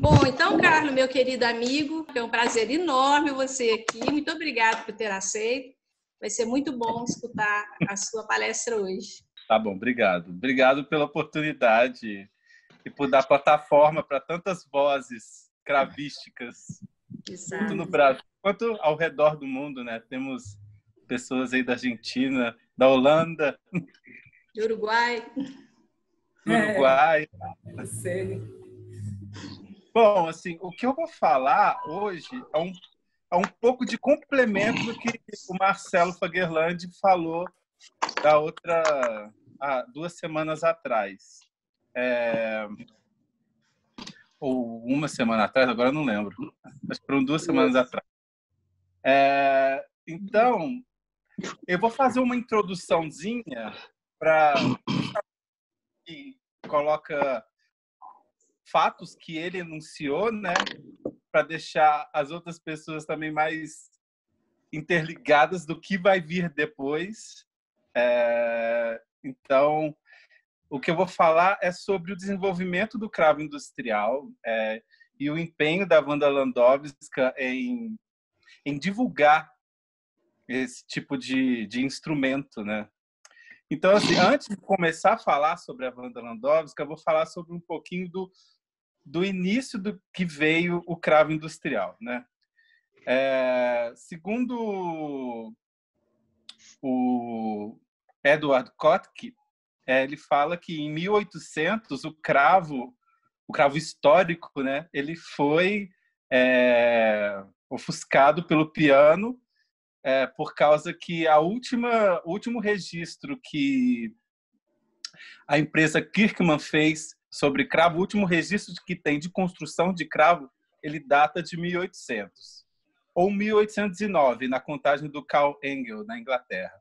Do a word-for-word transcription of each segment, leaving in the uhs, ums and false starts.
Bom, então, Carlos, meu querido amigo, é um prazer enorme você aqui. Muito obrigado por ter aceito. Vai ser muito bom escutar a sua palestra hoje. Tá bom, obrigado. Obrigado pela oportunidade e por dar plataforma para tantas vozes cravísticas, Exato. tanto no Brasil quanto ao redor do mundo, né? Temos pessoas aí da Argentina, da Holanda, do Uruguai. Do Uruguai. É, sei. Bom, assim, o que eu vou falar hoje é um, é um pouco de complemento do que o Marcelo Fagerland falou da outra, há duas semanas atrás. É, ou uma semana atrás, agora eu não lembro. Acho que foram duas semanas atrás. É, então, eu vou fazer uma introduçãozinha para que coloca fatos que ele enunciou, né, para deixar as outras pessoas também mais interligadas do que vai vir depois. É, então, o que eu vou falar é sobre o desenvolvimento do cravo industrial é, e o empenho da Wanda Landowska em, em divulgar esse tipo de, de instrumento, né? Então, assim, antes de começar a falar sobre a Wanda Landowska, eu vou falar sobre um pouquinho do, do início do que veio o cravo industrial, né? É, segundo o Edward Kotke, é, ele fala que em mil e oitocentos o cravo, o cravo histórico, né, ele foi é, ofuscado pelo piano é, por causa que a última, o último registro que a empresa Kirkman fez sobre cravo, o último registro que tem de construção de cravo, ele data de mil e oitocentos ou mil oitocentos e nove, na contagem do Carl Engel, na Inglaterra.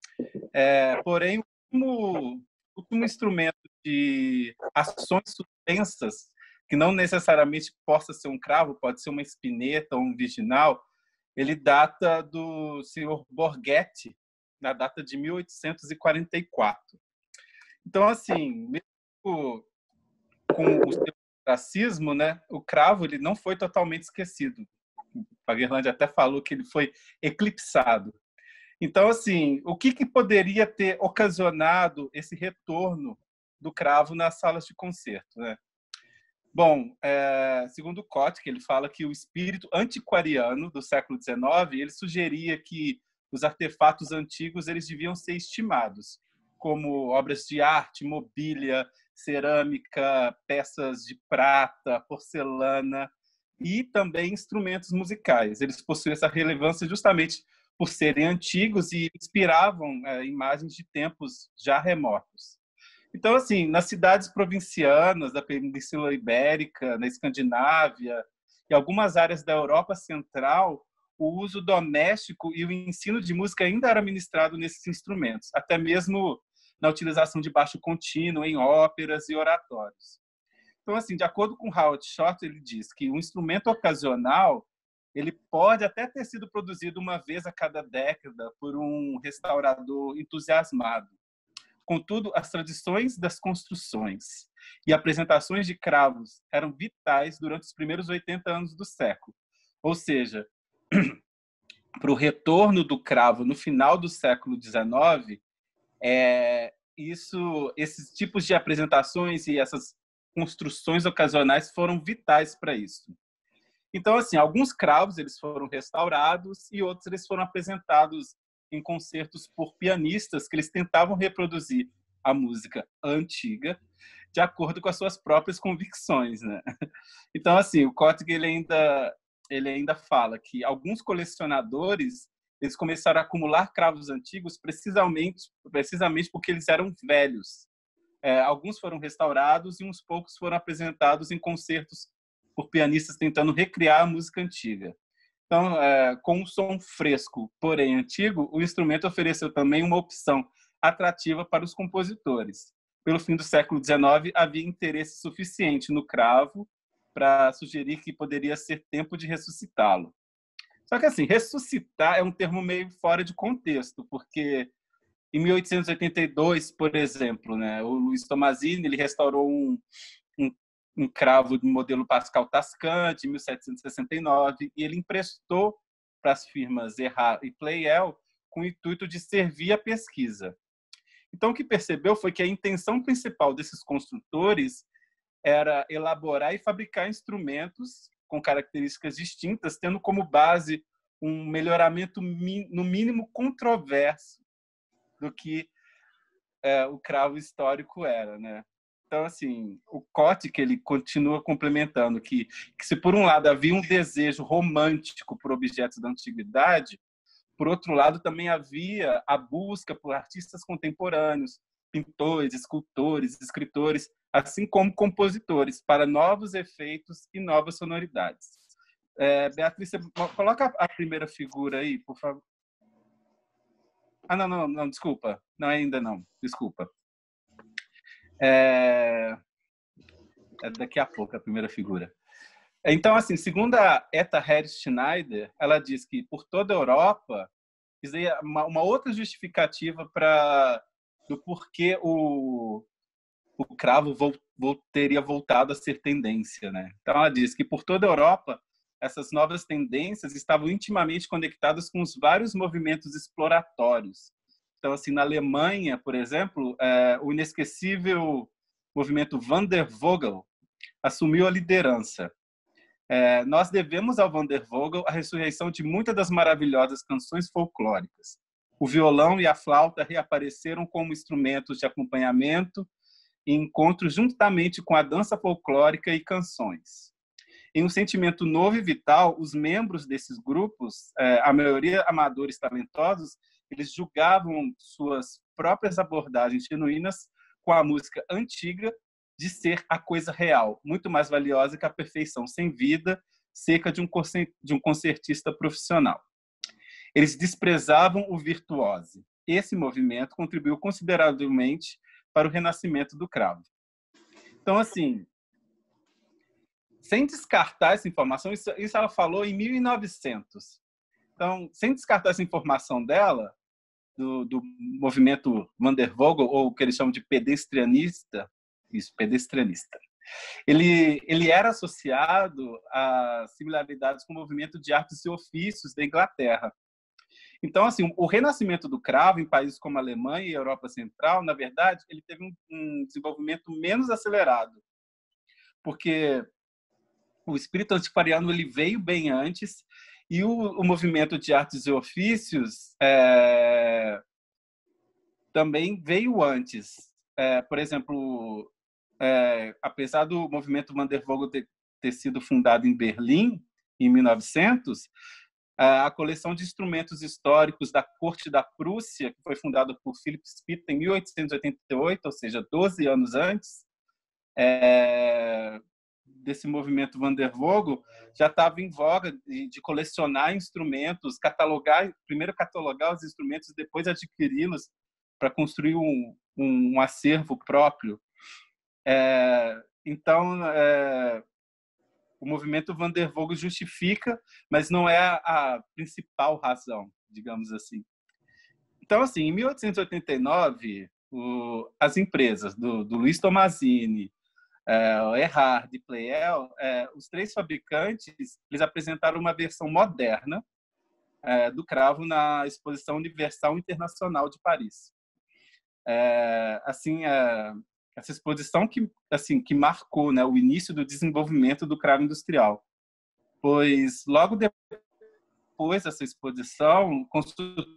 É, porém, o último, último instrumento de ações suspensas, que não necessariamente possa ser um cravo, pode ser uma espineta ou um virginal, ele data do senhor Borghetti, na data de mil oitocentos e quarenta e quatro. Então, assim, mesmo com o seu racismo, né, o cravo ele não foi totalmente esquecido. O Fagerland até falou que ele foi eclipsado. Então, assim, o que, que poderia ter ocasionado esse retorno do cravo nas salas de concerto, né? Bom, é, segundo Kotke, ele fala que o espírito antiquariano do século dezenove, ele sugeria que os artefatos antigos eles deviam ser estimados, como obras de arte, mobília, cerâmica, peças de prata, porcelana e também instrumentos musicais. Eles possuem essa relevância justamente por serem antigos e inspiravam é, imagens de tempos já remotos. Então, assim, nas cidades provincianas da Península Ibérica, na Escandinávia e algumas áreas da Europa Central, o uso doméstico e o ensino de música ainda era ministrado nesses instrumentos, até mesmo na utilização de baixo contínuo em óperas e oratórios. Então, assim, de acordo com Howard Short, ele diz que o instrumento ocasional ele pode até ter sido produzido uma vez a cada década por um restaurador entusiasmado. Contudo, as tradições das construções e apresentações de cravos eram vitais durante os primeiros oitenta anos do século. Ou seja, para o retorno do cravo no final do século dezenove, é, isso, esses tipos de apresentações e essas construções ocasionais foram vitais para isso. Então, assim, alguns cravos eles foram restaurados e outros eles foram apresentados em concertos por pianistas que eles tentavam reproduzir a música antiga de acordo com as suas próprias convicções, né? Então, assim, o Kotke ele ainda ele ainda fala que alguns colecionadores eles começaram a acumular cravos antigos precisamente precisamente porque eles eram velhos. É, alguns foram restaurados e uns poucos foram apresentados em concertos por pianistas tentando recriar a música antiga. Então, é, com um som fresco, porém antigo, o instrumento ofereceu também uma opção atrativa para os compositores. Pelo fim do século dezenove, havia interesse suficiente no cravo para sugerir que poderia ser tempo de ressuscitá-lo. Só que, assim, ressuscitar é um termo meio fora de contexto, porque em mil oitocentos e oitenta e dois, por exemplo, né, o Luiz Tommasini ele restaurou um, um um cravo do modelo Pascal-Tascam, de mil setecentos e sessenta e nove, e ele emprestou para as firmas Errard e Pleyel com o intuito de servir a pesquisa. Então, o que percebeu foi que a intenção principal desses construtores era elaborar e fabricar instrumentos com características distintas, tendo como base um melhoramento, no mínimo, controverso do que é, o cravo histórico era, né? Então, assim, o Kotick, ele continua complementando que, que se, por um lado, havia um desejo romântico por objetos da antiguidade, por outro lado, também havia a busca por artistas contemporâneos, pintores, escultores, escritores, assim como compositores, para novos efeitos e novas sonoridades. É, Beatriz, você coloca a primeira figura aí, por favor. Ah, não, não, não, desculpa. Não, ainda não, desculpa. É... é daqui a pouco a primeira figura. Então, assim, segundo a Etta Harris Schneider, ela diz que por toda a Europa, isso é uma, uma outra justificativa para do porquê o, o cravo vol, vol, teria voltado a ser tendência, né? Então, ela diz que por toda a Europa, essas novas tendências estavam intimamente conectadas com os vários movimentos exploratórios. Então, assim, na Alemanha, por exemplo, é, o inesquecível movimento Wandervogel assumiu a liderança. É, nós devemos ao Wandervogel a ressurreição de muitas das maravilhosas canções folclóricas. O violão e a flauta reapareceram como instrumentos de acompanhamento e encontro juntamente com a dança folclórica e canções. Em um sentimento novo e vital, os membros desses grupos, é, a maioria amadores talentosos, eles julgavam suas próprias abordagens genuínas com a música antiga de ser a coisa real, muito mais valiosa que a perfeição sem vida, seca de um, de um concertista profissional. Eles desprezavam o virtuose. Esse movimento contribuiu consideravelmente para o renascimento do cravo. Então, assim, sem descartar essa informação, isso, isso ela falou em mil e novecentos. Então, sem descartar essa informação dela, do, do movimento Wandervogel, ou o que eles chamam de pedestrianista, isso, pedestrianista. Ele, ele era associado a similaridades com o movimento de artes e ofícios da Inglaterra. Então, assim, o renascimento do cravo em países como a Alemanha e a Europa Central, na verdade, ele teve um, um desenvolvimento menos acelerado, porque o espírito antiquariano ele veio bem antes e o, o movimento de artes e ofícios é, também veio antes. É, por exemplo, é, apesar do movimento Wandervogel ter, ter sido fundado em Berlim, em mil e novecentos, a coleção de instrumentos históricos da Corte da Prússia, que foi fundada por Philipp Spitta em mil oitocentos e oitenta e oito, ou seja, doze anos antes, é, desse movimento Wandervogel, já estava em voga de, de colecionar instrumentos, catalogar, primeiro catalogar os instrumentos, depois adquiri-los para construir um, um, um acervo próprio. É, então, é, o movimento Wandervogel justifica, mas não é a, a principal razão, digamos assim. Então, assim, em mil oitocentos e oitenta e nove, o, as empresas do, do Luiz Tommasini, é, o Erhard e Pleyel, é, os três fabricantes, eles apresentaram uma versão moderna é, do cravo na Exposição Universal Internacional de Paris. É, assim, é, essa exposição que, assim, que marcou, né, o início do desenvolvimento do cravo industrial, pois logo depois dessa exposição, construtores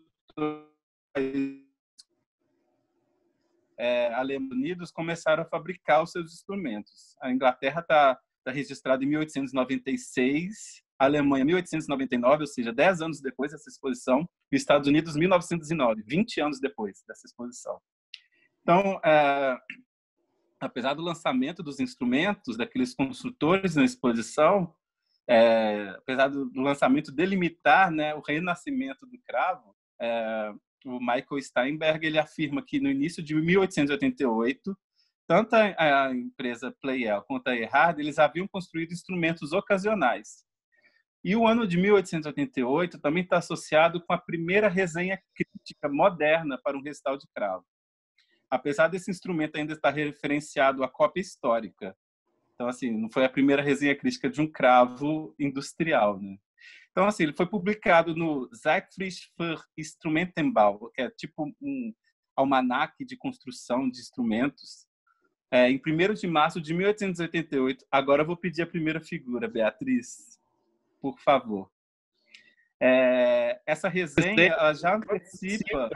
é, Alemanha e Unidos começaram a fabricar os seus instrumentos. A Inglaterra está tá registrada em mil oitocentos e noventa e seis, a Alemanha em mil oitocentos e noventa e nove, ou seja, dez anos depois dessa exposição, e os Estados Unidos em mil novecentos e nove, vinte anos depois dessa exposição. Então, é, apesar do lançamento dos instrumentos daqueles construtores na exposição, é, apesar do, do lançamento delimitar, né, o renascimento do cravo, é, o Michael Steinberg ele afirma que no início de mil oitocentos e oitenta e oito, tanto a, a empresa Pleyel quanto a Erhard, eles haviam construído instrumentos ocasionais. E o ano de mil oitocentos e oitenta e oito também está associado com a primeira resenha crítica moderna para um recital de cravo. Apesar desse instrumento ainda estar referenciado à cópia histórica Então, assim, não foi a primeira resenha crítica de um cravo industrial, né? Então, assim, ele foi publicado no Zeitschrift für Instrumentenbau, que é tipo um almanaque de construção de instrumentos, é, em primeiro de março de mil oitocentos e oitenta e oito. Agora eu vou pedir a primeira figura, Beatriz, por favor. É, essa resenha ela já antecipa...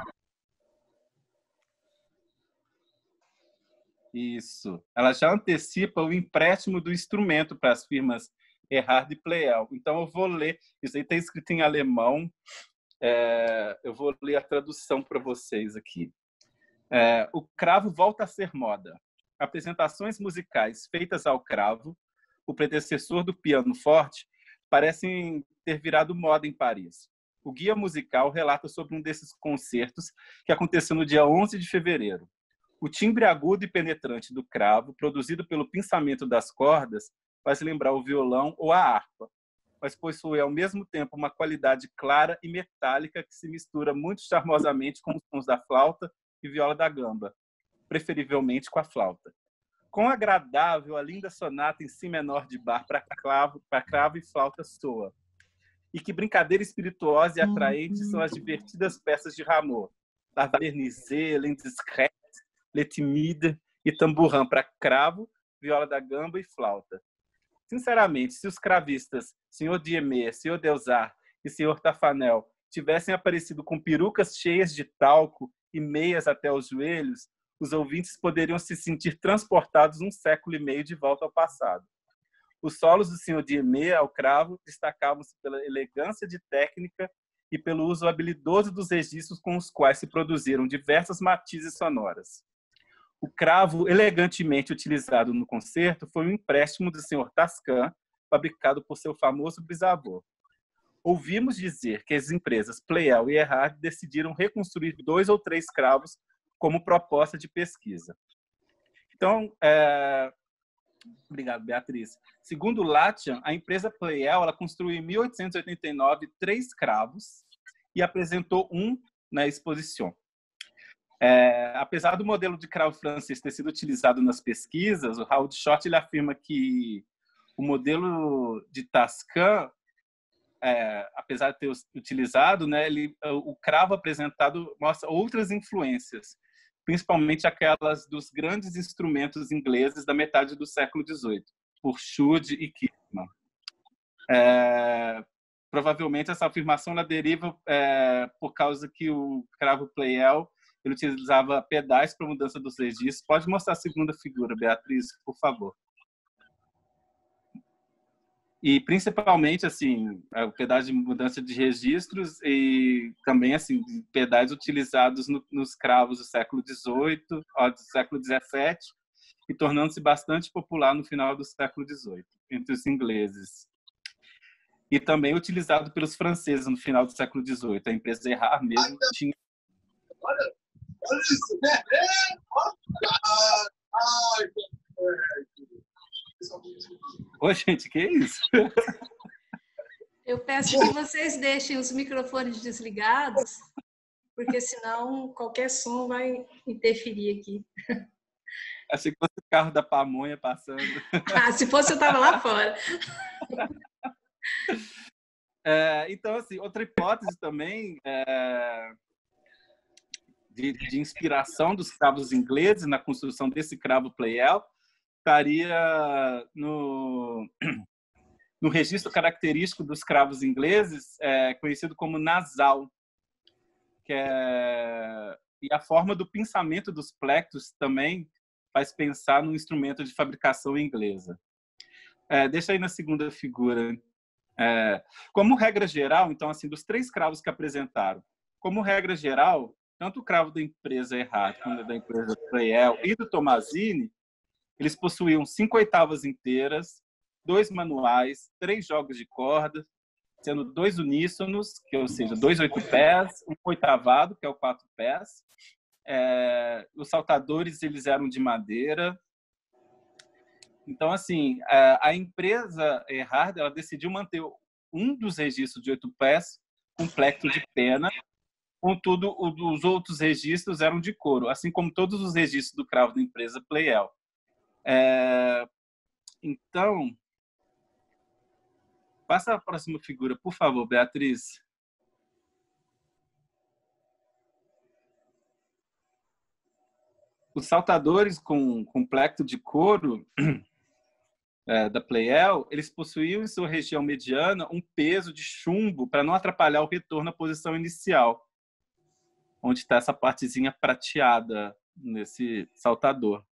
Isso. Ela já antecipa o empréstimo do instrumento para as firmas Erhard e Pleyel. Então, eu vou ler... Isso aí está escrito em alemão. É, eu vou ler a tradução para vocês aqui. É, o cravo volta a ser moda. Apresentações musicais feitas ao cravo, o predecessor do piano forte, parecem ter virado moda em Paris. O guia musical relata sobre um desses concertos que aconteceu no dia onze de fevereiro. O timbre agudo e penetrante do cravo, produzido pelo pinçamento das cordas, faz lembrar o violão ou a harpa, mas possui ao mesmo tempo uma qualidade clara e metálica que se mistura muito charmosamente com os sons da flauta e viola da gamba, preferivelmente com a flauta. Quão agradável a linda sonata em si menor de Bach para cravo, para cravo e flauta soa. E que brincadeira espirituosa e atraente são as divertidas peças de Rameau, La Vernissée, L'Indiscrète, Le Timide e Tambourin para cravo, viola da gamba e flauta. Sinceramente, se os cravistas, senhor Diemé, senhor Delsart e senhor Tafanel tivessem aparecido com perucas cheias de talco e meias até os joelhos, os ouvintes poderiam se sentir transportados um século e meio de volta ao passado. Os solos do senhor Diemé ao cravo destacavam-se pela elegância de técnica e pelo uso habilidoso dos registros com os quais se produziram diversas matizes sonoras. O cravo elegantemente utilizado no concerto foi um empréstimo do senhor Tascan, fabricado por seu famoso bisavô. Ouvimos dizer que as empresas Pleyel e Erhard decidiram reconstruir dois ou três cravos como proposta de pesquisa. Então, é... obrigado, Beatriz. Segundo Latian, a empresa Pleyel ela construiu em mil oitocentos e oitenta e nove três cravos e apresentou um na exposição. É, apesar do modelo de cravo francês ter sido utilizado nas pesquisas, o Raoul de Short ele afirma que o modelo de Tascan, é, apesar de ter utilizado, né, ele, o cravo apresentado mostra outras influências, principalmente aquelas dos grandes instrumentos ingleses da metade do século dezoito, por Schud e Kirchmann. É, provavelmente essa afirmação ela deriva é, por causa que o cravo Pleyel ele utilizava pedais para mudança dos registros. Pode mostrar a segunda figura, Beatriz, por favor. E principalmente assim, o pedal de mudança de registros e também assim pedais utilizados no, nos cravos do século dezoito, do século dezessete e tornando-se bastante popular no final do século dezoito entre os ingleses. E também utilizado pelos franceses no final do século dezoito. A empresa Erhard mesmo tinha... Olha, olha isso, né? Ai, Oi, gente, que é isso? Eu peço que vocês deixem os microfones desligados, porque senão qualquer som vai interferir aqui. Achei que fosse o carro da pamonha passando. Ah, se fosse eu estava lá fora. É, então, assim, outra hipótese também é, de, de inspiração dos cravos ingleses na construção desse cravo Pleyel estaria no, no registro característico dos cravos ingleses, é, conhecido como nasal, que é, e a forma do pinçamento dos plectros também faz pensar num instrumento de fabricação inglesa. É, deixa aí na segunda figura. É, como regra geral, então, assim, dos três cravos que apresentaram, como regra geral, tanto o cravo da empresa Erhard como da empresa Pleyel e do Tommasini, eles possuíam cinco oitavas inteiras, dois manuais, três jogos de corda, sendo dois uníssonos, que ou seja, dois oito pés, um oitavado, que é o quatro pés. É, os saltadores eles eram de madeira. Então, assim, a empresa Erhard ela decidiu manter um dos registros de oito pés com plectro de pena, contudo, os outros registros eram de couro, assim como todos os registros do cravo da empresa Pleyel. É, Então, passa a próxima figura, por favor, Beatriz. Os saltadores com complexo de couro é, da Pleyel, eles possuíam em sua região mediana um peso de chumbo para não atrapalhar o retorno à posição inicial, onde está essa partezinha prateada nesse saltador.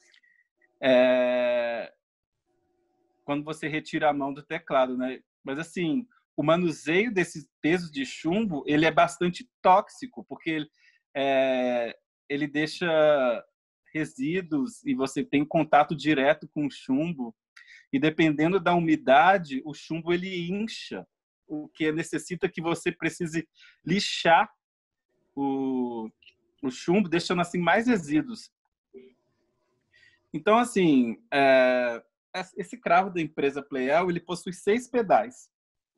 É... Quando você retira a mão do teclado, né? Mas assim, o manuseio desses pesos de chumbo, ele é bastante tóxico, porque ele, é... ele deixa resíduos e você tem contato direto com o chumbo. E dependendo da umidade, o chumbo ele incha, o que necessita que você precise lixar o, o chumbo, deixando assim mais resíduos. Então, assim, é, esse cravo da empresa Pleyel, ele possui seis pedais.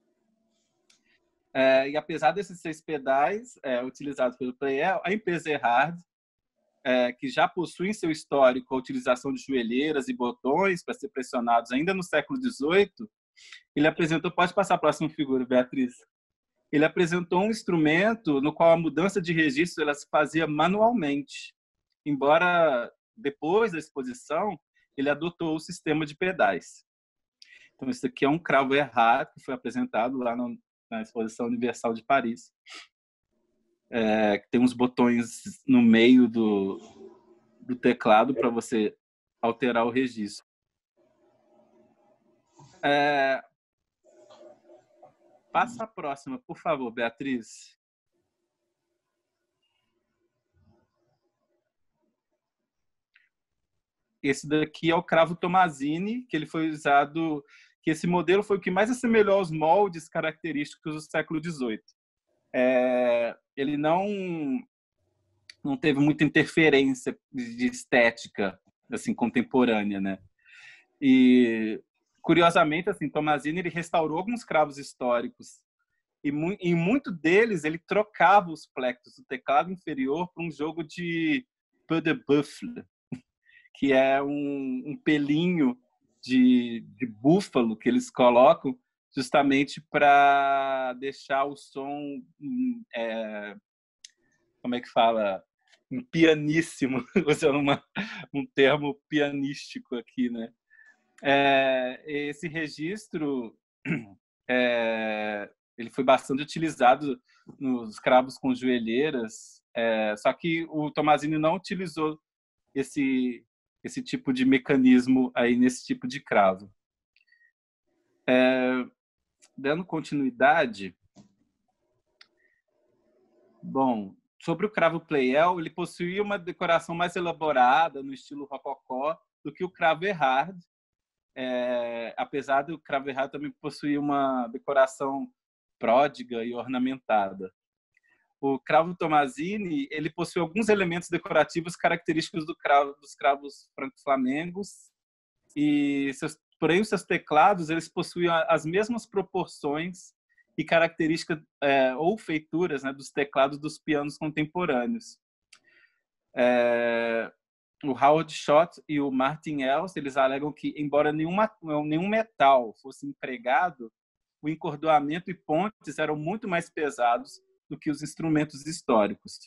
É, e apesar desses seis pedais é, utilizados pelo Pleyel, a empresa Erhard, É, que já possui em seu histórico a utilização de joelheiras e botões para ser pressionados ainda no século dezoito, ele apresentou, pode passar a próxima figura, Beatriz, ele apresentou um instrumento no qual a mudança de registro ela se fazia manualmente, embora depois da exposição ele adotou o sistema de pedais. Então, isso aqui é um cravo Erhard que foi apresentado lá no, na Exposição Universal de Paris. É, que tem uns botões no meio do, do teclado para você alterar o registro. É, passa a próxima, por favor, Beatriz. Esse daqui é o cravo Tommasini, que ele foi usado, que esse modelo foi o que mais assemelhou aos moldes característicos do século dezoito. É, ele não não teve muita interferência de estética assim contemporânea, né? E curiosamente, assim, Tommasini ele restaurou alguns cravos históricos e mu em muito deles ele trocava os plectos do teclado inferior para um jogo de peu de buffle, que é um, um pelinho de, de búfalo que eles colocam justamente para deixar o som, é, como é que fala, um pianíssimo, usando uma, um termo pianístico aqui, né? É, esse registro é, ele foi bastante utilizado nos cravos com joelheiras, é, só que o Tommasini não utilizou esse esse tipo de mecanismo aí nesse tipo de cravo. É, dando continuidade, bom, sobre o cravo Pleyel, ele possuía uma decoração mais elaborada no estilo rococó do que o cravo Erhard, é, apesar do cravo Erhard também possuir uma decoração pródiga e ornamentada. O cravo Tommasini ele possui alguns elementos decorativos característicos do cravo, dos cravos franco-flamengos, e seus, porém os seus teclados eles possuíam as mesmas proporções e características é, ou feituras, né, dos teclados dos pianos contemporâneos. É, o Howard Schott e o Martin Els eles alegam que, embora nenhuma, nenhum metal fosse empregado, o encordoamento e pontes eram muito mais pesados do que os instrumentos históricos.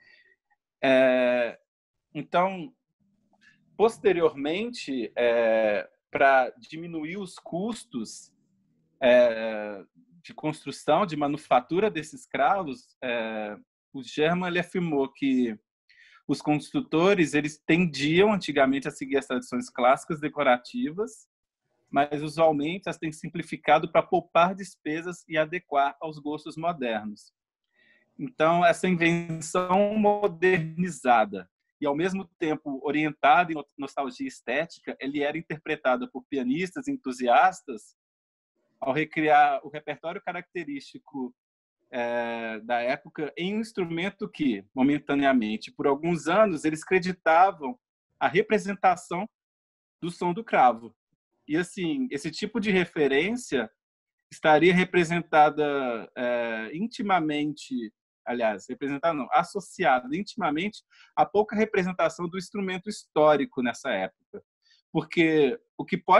É, então, posteriormente, é, para diminuir os custos é, de construção, de manufatura desses cravos, é, o German ele afirmou que os construtores eles tendiam antigamente a seguir as tradições clássicas decorativas, mas usualmente as têm simplificado para poupar despesas e adequar aos gostos modernos. Então, essa invenção modernizada e, ao mesmo tempo, orientada em nostalgia estética, ele era interpretada por pianistas entusiastas ao recriar o repertório característico é, da época em um instrumento que, momentaneamente, por alguns anos, eles creditavam a representação do som do cravo. E, assim, esse tipo de referência estaria representada é, intimamente, aliás, representada não, associada intimamente a pouca representação do instrumento histórico nessa época. Porque o que pode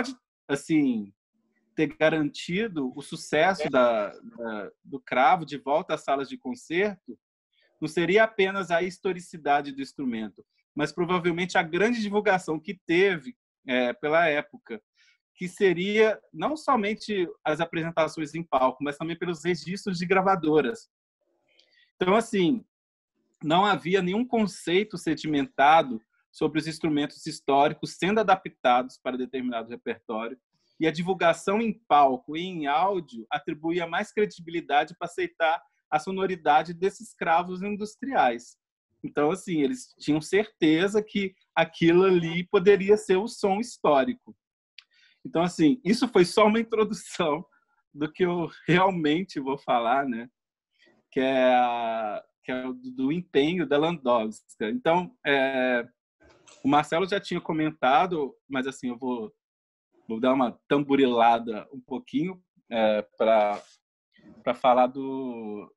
assim, ter garantido o sucesso da, da, do cravo de volta às salas de concerto não seria apenas a historicidade do instrumento, mas provavelmente a grande divulgação que teve é, pela época, que seria não somente as apresentações em palco, mas também pelos registros de gravadoras. Então, assim, não havia nenhum conceito sedimentado sobre os instrumentos históricos sendo adaptados para determinado repertório, e a divulgação em palco e em áudio atribuía mais credibilidade para aceitar a sonoridade desses cravos industriais. Então, assim, eles tinham certeza que aquilo ali poderia ser o som histórico. Então, assim, isso foi só uma introdução do que eu realmente vou falar, né? Que é, a, que é do empenho da Landowska. Então, é, o Marcelo já tinha comentado, mas assim, eu vou, vou dar uma tamborilada um pouquinho é, para para falar do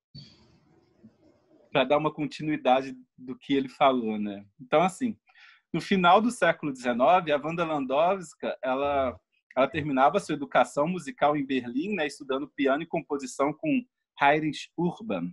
para dar uma continuidade do que ele falou, né? Então, assim, no final do século dezenove, a Wanda Landowska, ela ela terminava sua educação musical em Berlim, né, estudando piano e composição com Heinrich Urban.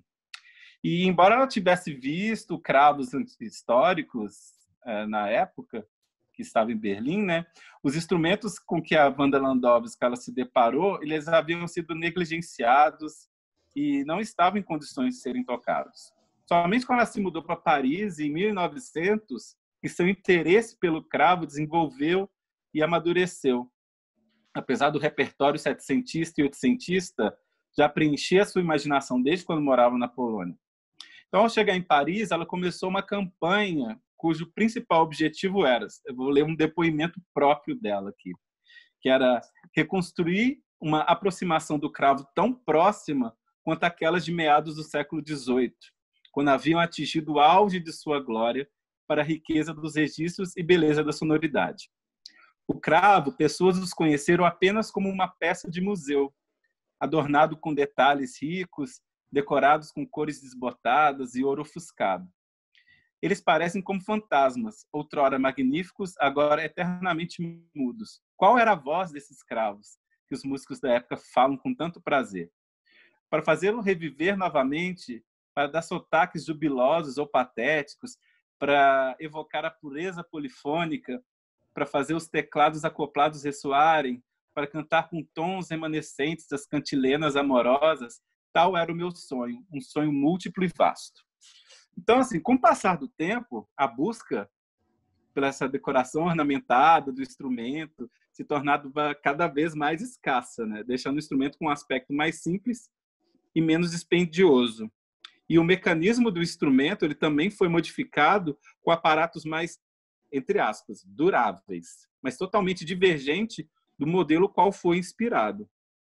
E embora ela tivesse visto cravos históricos é, na época que estava em Berlim, né, os instrumentos com que a Wanda Landowska ela se deparou, eles haviam sido negligenciados e não estavam em condições de serem tocados. Somente quando ela se mudou para Paris, em mil e novecentos, que seu interesse pelo cravo desenvolveu e amadureceu. Apesar do repertório setecentista e oitocentista já preencher a sua imaginação desde quando morava na Polônia. Então, ao chegar em Paris, ela começou uma campanha cujo principal objetivo era, eu vou ler um depoimento próprio dela aqui, que era reconstruir uma aproximação do cravo tão próxima quanto aquelas de meados do século dezoito, quando haviam atingido o auge de sua glória para a riqueza dos registros e beleza da sonoridade. O cravo, pessoas os conheceram apenas como uma peça de museu, adornado com detalhes ricos, decorados com cores desbotadas e ouro ofuscado. Eles parecem como fantasmas, outrora magníficos, agora eternamente mudos. Qual era a voz desses cravos, que os músicos da época falam com tanto prazer? Para fazê-lo reviver novamente, para dar sotaques jubilosos ou patéticos, para evocar a pureza polifônica, para fazer os teclados acoplados ressoarem, para cantar com tons remanescentes das cantilenas amorosas, tal era o meu sonho, um sonho múltiplo e vasto. Então, assim, com o passar do tempo, a busca pela essa decoração ornamentada do instrumento se tornava cada vez mais escassa, né? Deixando o instrumento com um aspecto mais simples e menos dispendioso. E o mecanismo do instrumento ele também foi modificado com aparatos mais, entre aspas, duráveis, mas totalmente divergente do modelo qual foi inspirado.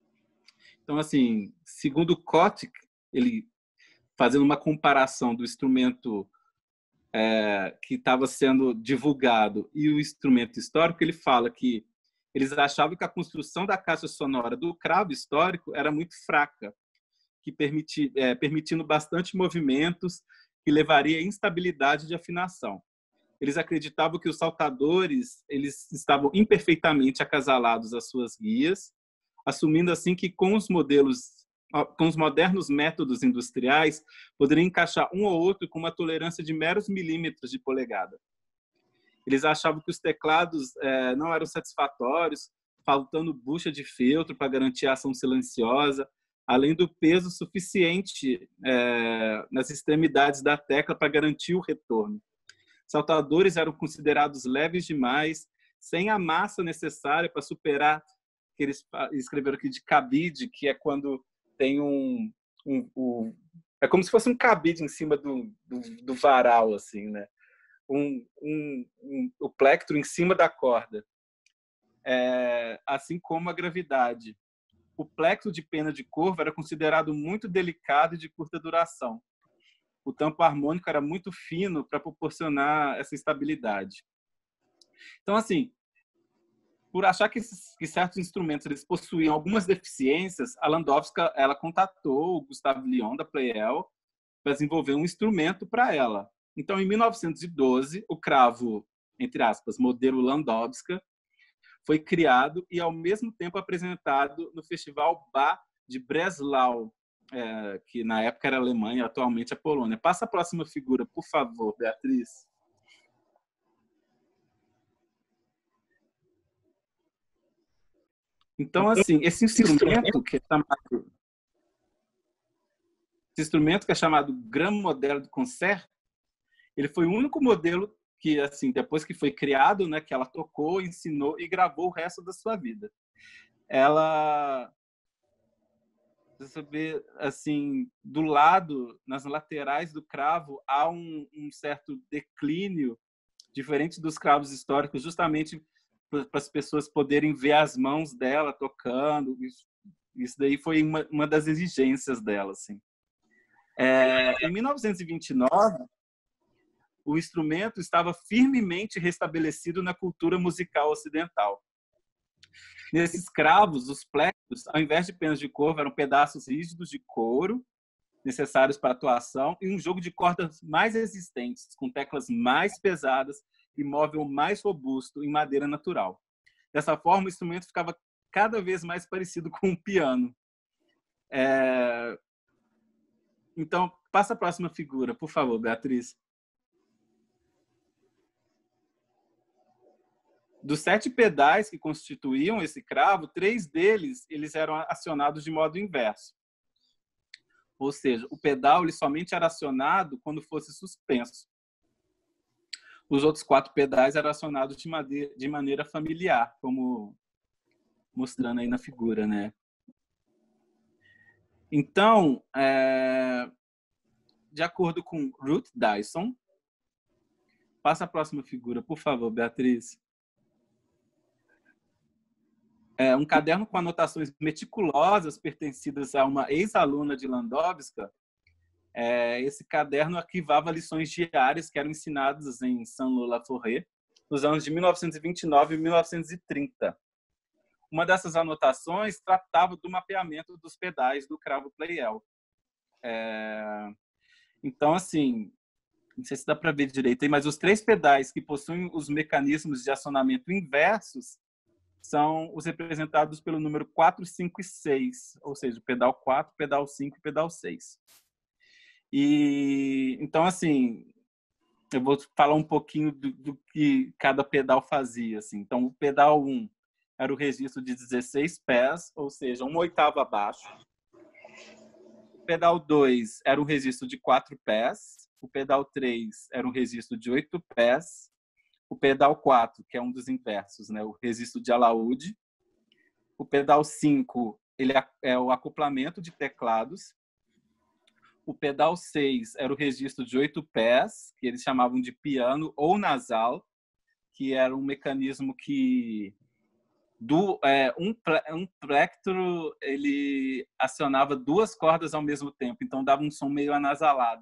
Então, assim, segundo Kotick, ele fazendo uma comparação do instrumento é, que estava sendo divulgado e o instrumento histórico, ele fala que eles achavam que a construção da caixa sonora do cravo histórico era muito fraca, que permiti, é, permitindo bastante movimentos que levaria à instabilidade de afinação. Eles acreditavam que os saltadores eles estavam imperfeitamente acasalados às suas guias, assumindo assim que com os modelos, com os modernos métodos industriais, poderiam encaixar um ou outro com uma tolerância de meros milímetros de polegada. Eles achavam que os teclados é, não eram satisfatórios, faltando bucha de feltro para garantir a ação silenciosa, além do peso suficiente é, nas extremidades da tecla para garantir o retorno. Saltadores eram considerados leves demais, sem a massa necessária para superar, que eles escreveram aqui de cabide, que é quando tem um, um, um é como se fosse um cabide em cima do, do, do varal, assim, né? Um, um, um, o plectro em cima da corda, é, assim como a gravidade. O plexo de pena de corvo era considerado muito delicado e de curta duração. O tampo harmônico era muito fino para proporcionar essa estabilidade. Então, assim, por achar que, esses, que certos instrumentos eles possuíam algumas deficiências, a Landowska ela contatou o Gustave Lion da Pleyel para desenvolver um instrumento para ela. Então, em mil novecentos e doze, o cravo, entre aspas, modelo Landowska, foi criado e, ao mesmo tempo, apresentado no Festival Bach de Breslau, é, que na época era a Alemanha, atualmente a Polônia. Passa a próxima figura, por favor, Beatriz. Então, assim, esse instrumento que é chamado, esse instrumento que é chamado Grand Modèle de Concert, ele foi o único modelo que, assim, depois que foi criado, né, que ela tocou, ensinou e gravou o resto da sua vida. Ela, você vê, assim, do lado, nas laterais do cravo, há um, um certo declínio, diferente dos cravos históricos, justamente para as pessoas poderem ver as mãos dela tocando. Isso, isso daí foi uma, uma das exigências dela, assim. É, em mil novecentos e vinte e nove, o instrumento estava firmemente restabelecido na cultura musical ocidental. Nesses cravos, os plectros, ao invés de penas de corvo, eram pedaços rígidos de couro, necessários para a atuação, e um jogo de cordas mais resistentes, com teclas mais pesadas e móvel mais robusto em madeira natural. Dessa forma, o instrumento ficava cada vez mais parecido com um piano. É... Então, passa a próxima figura, por favor, Beatriz. Dos sete pedais que constituíam esse cravo, três deles eles eram acionados de modo inverso. Ou seja, o pedal ele somente era acionado quando fosse suspenso. Os outros quatro pedais eram acionados de, madeira, de maneira familiar, como mostrando aí na figura, né? Então, é, de acordo com Ruth Dyson, passa a próxima figura, por favor, Beatriz. É um caderno com anotações meticulosas pertencidas a uma ex-aluna de Landowska. É, esse caderno arquivava lições diárias que eram ensinadas em Saint-Lô-la-Forêt nos anos de mil novecentos e vinte e nove e mil novecentos e trinta. Uma dessas anotações tratava do mapeamento dos pedais do cravo Pleyel. É, então, assim, não sei se dá para ver direito aí, mas os três pedais que possuem os mecanismos de acionamento inversos são os representados pelo número quatro, cinco e seis, ou seja, pedal quatro, pedal cinco e pedal seis. E, então, assim, eu vou falar um pouquinho do, do que cada pedal fazia. Assim. Então, o pedal um era o registro de dezesseis pés, ou seja, uma oitava abaixo. O pedal dois era um registro de quatro pés. O pedal três era um registro de oito pés. O pedal quatro, que é um dos inversos, né? O registro de alaúde. O pedal cinco, ele é o acoplamento de teclados. O pedal seis era o registro de oito pés, que eles chamavam de piano ou nasal, que era um mecanismo que do, é, um, um plectro ele acionava duas cordas ao mesmo tempo, então dava um som meio anasalado.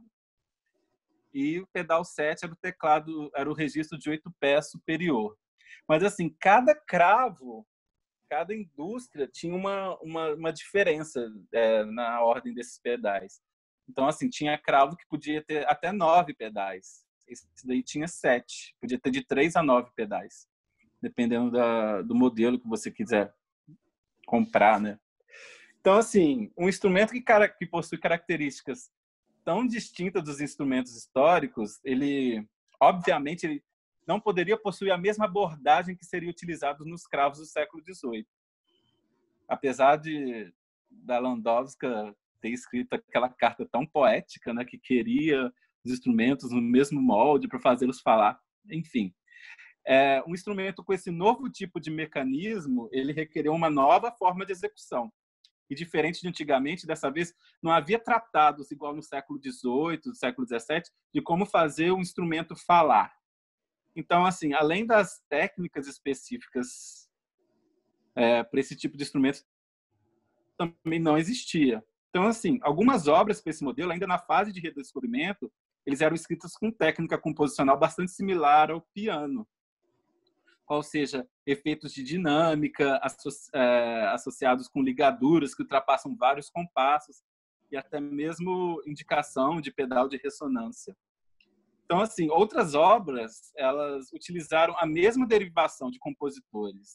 E o pedal sete era o teclado, era o registro de oito pés superior. Mas assim, cada cravo, cada indústria tinha uma, uma, uma diferença é, na ordem desses pedais. Então, assim, tinha cravo que podia ter até nove pedais. Esse daí tinha sete. Podia ter de três a nove pedais, dependendo da, do modelo que você quiser comprar, né? Então, assim, um instrumento que, cara, que possui características tão distintas dos instrumentos históricos, ele, obviamente, ele não poderia possuir a mesma abordagem que seria utilizada nos cravos do século dezoito. Apesar de da Landowska ter escrito aquela carta tão poética, né, que queria os instrumentos no mesmo molde para fazê-los falar, enfim. É, um instrumento com esse novo tipo de mecanismo, ele requereu uma nova forma de execução. E diferente de antigamente, dessa vez, não havia tratados, igual no século dezoito, no século dezessete, de como fazer o instrumento falar. Então, assim, além das técnicas específicas é, para esse tipo de instrumento, também não existia. Então, assim, algumas obras para esse modelo, ainda na fase de redescobrimento, eles eram escritas com técnica composicional bastante similar ao piano. Ou seja, efeitos de dinâmica associ é, associados com ligaduras que ultrapassam vários compassos e até mesmo indicação de pedal de ressonância. Então, assim, outras obras, elas utilizaram a mesma derivação de compositores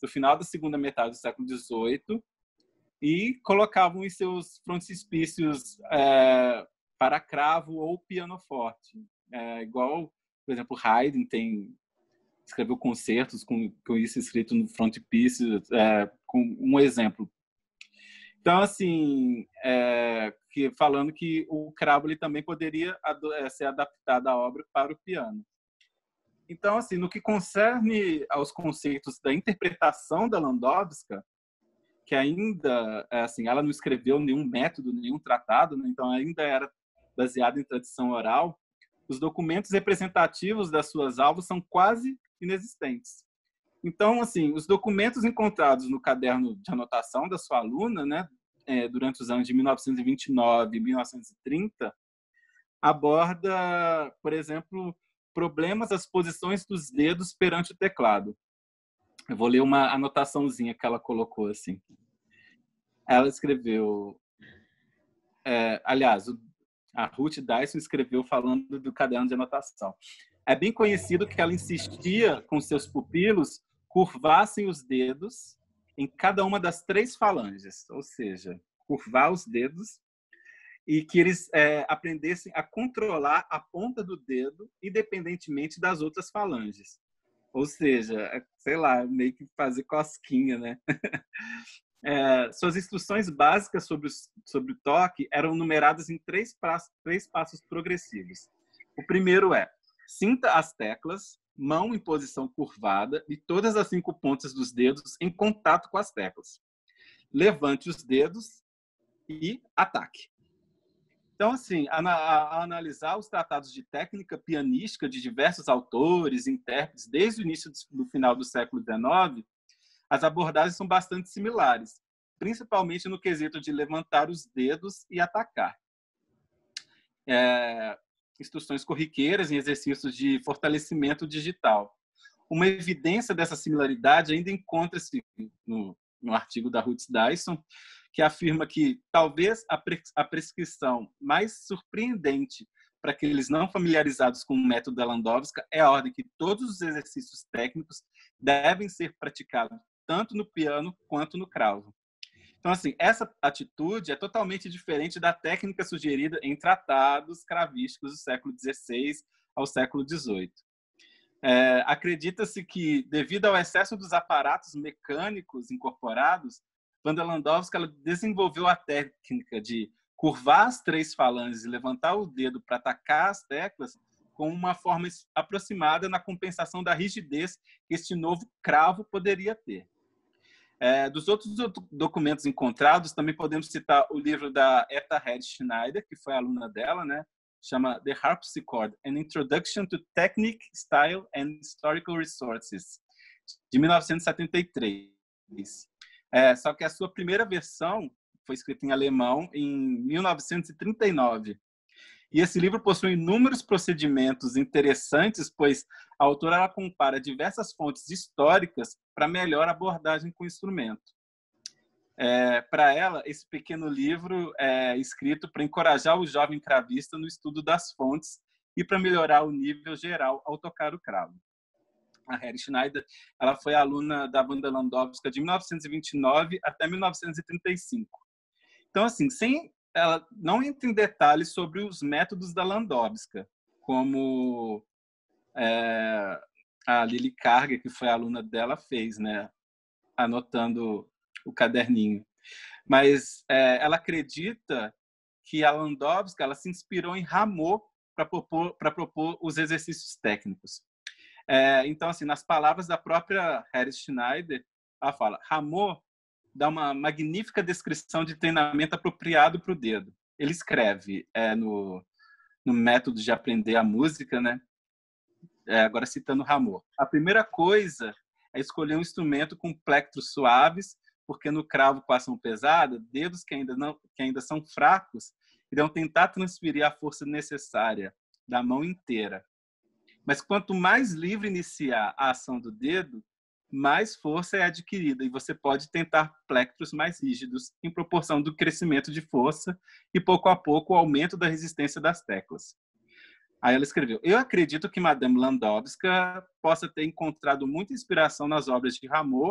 do final da segunda metade do século dezoito, e colocavam em seus frontispícios é, para cravo ou pianoforte. É, igual, por exemplo, Haydn tem, escreveu concertos com, com isso escrito no frontispício, é, com um exemplo. Então, assim, é, que, falando que o cravo ele também poderia ser adaptado à obra para o piano. Então, assim, no que concerne aos conceitos da interpretação da Landowska, que ainda, assim, ela não escreveu nenhum método, nenhum tratado, né? Então ainda era baseado em tradição oral, os documentos representativos das suas aulas são quase inexistentes. Então, assim, os documentos encontrados no caderno de anotação da sua aluna, né, é, durante os anos de mil novecentos e vinte e nove e mil novecentos e trinta, aborda, por exemplo, problemas das posições dos dedos perante o teclado. Eu vou ler uma anotaçãozinha que ela colocou assim. Ela escreveu... É, aliás, a Ruth Dyson escreveu falando do caderno de anotação. É bem conhecido que ela insistia com seus pupilos curvassem os dedos em cada uma das três falanges, ou seja, curvar os dedos, e que eles é, aprendessem a controlar a ponta do dedo independentemente das outras falanges. Ou seja, sei lá, meio que fazer cosquinha, né? É, suas instruções básicas sobre, sobre o toque eram numeradas em três passos, três passos progressivos. O primeiro é: sinta as teclas, mão em posição curvada e todas as cinco pontas dos dedos em contato com as teclas. Levante os dedos e ataque. Então, assim, a, a, a analisar os tratados de técnica pianística de diversos autores, intérpretes, desde o início do final do século dezenove, as abordagens são bastante similares, principalmente no quesito de levantar os dedos e atacar. É, instruções corriqueiras em exercícios de fortalecimento digital. Uma evidência dessa similaridade ainda encontra-se no, no artigo da Ruth Dyson, que afirma que talvez a, pre, a prescrição mais surpreendente para aqueles não familiarizados com o método da Landowska é a ordem que todos os exercícios técnicos devem ser praticados tanto no piano quanto no cravo. Então, assim, essa atitude é totalmente diferente da técnica sugerida em tratados cravísticos do século dezesseis ao século dezoito. É, acredita-se que, devido ao excesso dos aparatos mecânicos incorporados, Wanda Landowska ela desenvolveu a técnica de curvar as três falanges e levantar o dedo para atacar as teclas com uma forma aproximada na compensação da rigidez que este novo cravo poderia ter. É, dos outros documentos encontrados, também podemos citar o livro da Etta Harris Schneider, que foi aluna dela, né? Chama The Harpsichord, An Introduction to Technique, Style and Historical Resources, de mil novecentos e setenta e três. É, só que a sua primeira versão foi escrita em alemão em mil novecentos e trinta e nove. E esse livro possui inúmeros procedimentos interessantes, pois a autora ela compara diversas fontes históricas para melhor abordagem com o instrumento. É, para ela, esse pequeno livro é escrito para encorajar o jovem cravista no estudo das fontes e para melhorar o nível geral ao tocar o cravo. A Harris Schneider ela foi aluna da Wanda Landowska de mil novecentos e vinte e nove até mil novecentos e trinta e cinco. Então, assim, sem, ela não entra em detalhes sobre os métodos da Landowska, como é, a Lily Karger, que foi aluna dela, fez, né, anotando o caderninho. Mas é, ela acredita que a Landowska ela se inspirou em Rameau para propor, para propor os exercícios técnicos. É, então, assim, nas palavras da própria Harris Schneider, ela fala: Rameau dá uma magnífica descrição de treinamento apropriado para o dedo. Ele escreve é, no, no método de aprender a música, né? É, agora citando Rameau. A primeira coisa é escolher um instrumento com plectros suaves, porque no cravo com ação pesada, dedos que ainda, não, que ainda são fracos irão tentar transferir a força necessária da mão inteira. Mas quanto mais livre iniciar a ação do dedo, mais força é adquirida e você pode tentar plectros mais rígidos em proporção do crescimento de força e, pouco a pouco, o aumento da resistência das teclas. Aí ela escreveu: eu acredito que Madame Landowska possa ter encontrado muita inspiração nas obras de Rameau,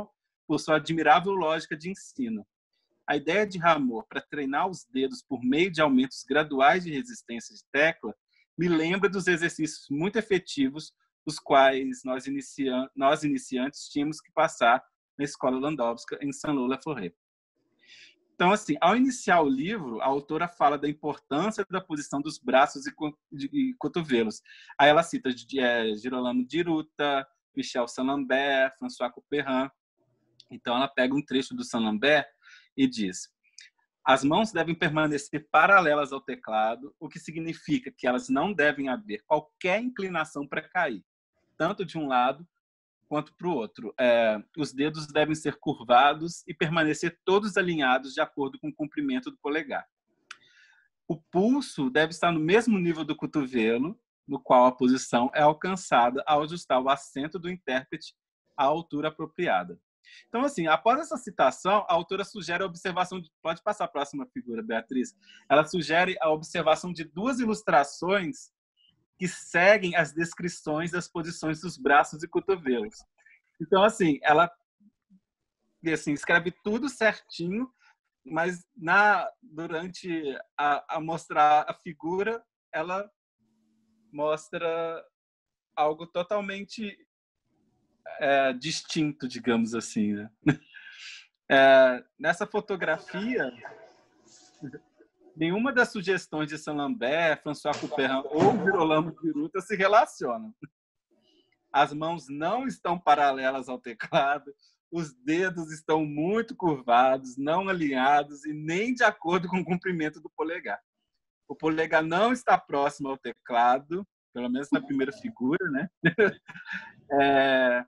por sua admirável lógica de ensino. A ideia de Ramor para treinar os dedos por meio de aumentos graduais de resistência de tecla me lembra dos exercícios muito efetivos os quais nós, inicia nós iniciantes tínhamos que passar na escola Landowska, em Saint-Lô-la-Forêt. Então, assim, ao iniciar o livro, a autora fala da importância da posição dos braços e, co e cotovelos. Aí ela cita é, Girolamo Diruta, Michel Saint-Lambert, François Couperin. Então, ela pega um trecho do Saint-Lambert e diz: as mãos devem permanecer paralelas ao teclado, o que significa que elas não devem haver qualquer inclinação para cair, tanto de um lado quanto para o outro. É, os dedos devem ser curvados e permanecer todos alinhados de acordo com o comprimento do polegar. O pulso deve estar no mesmo nível do cotovelo, no qual a posição é alcançada ao ajustar o assento do intérprete à altura apropriada. Então, assim, após essa citação, a autora sugere a observação de... Pode passar a próxima figura, Beatriz. Ela sugere a observação de duas ilustrações que seguem as descrições das posições dos braços e cotovelos. Então, assim, ela assim, escreve tudo certinho, mas na, durante a, a mostrar a figura, ela mostra algo totalmente é, distinto, digamos assim, né? É, nessa fotografia, nenhuma das sugestões de Saint-Lambert, François Couperin ou Girolamo Diruta se relacionam. As mãos não estão paralelas ao teclado, os dedos estão muito curvados, não alinhados e nem de acordo com o comprimento do polegar. O polegar não está próximo ao teclado, pelo menos na primeira figura, né? É...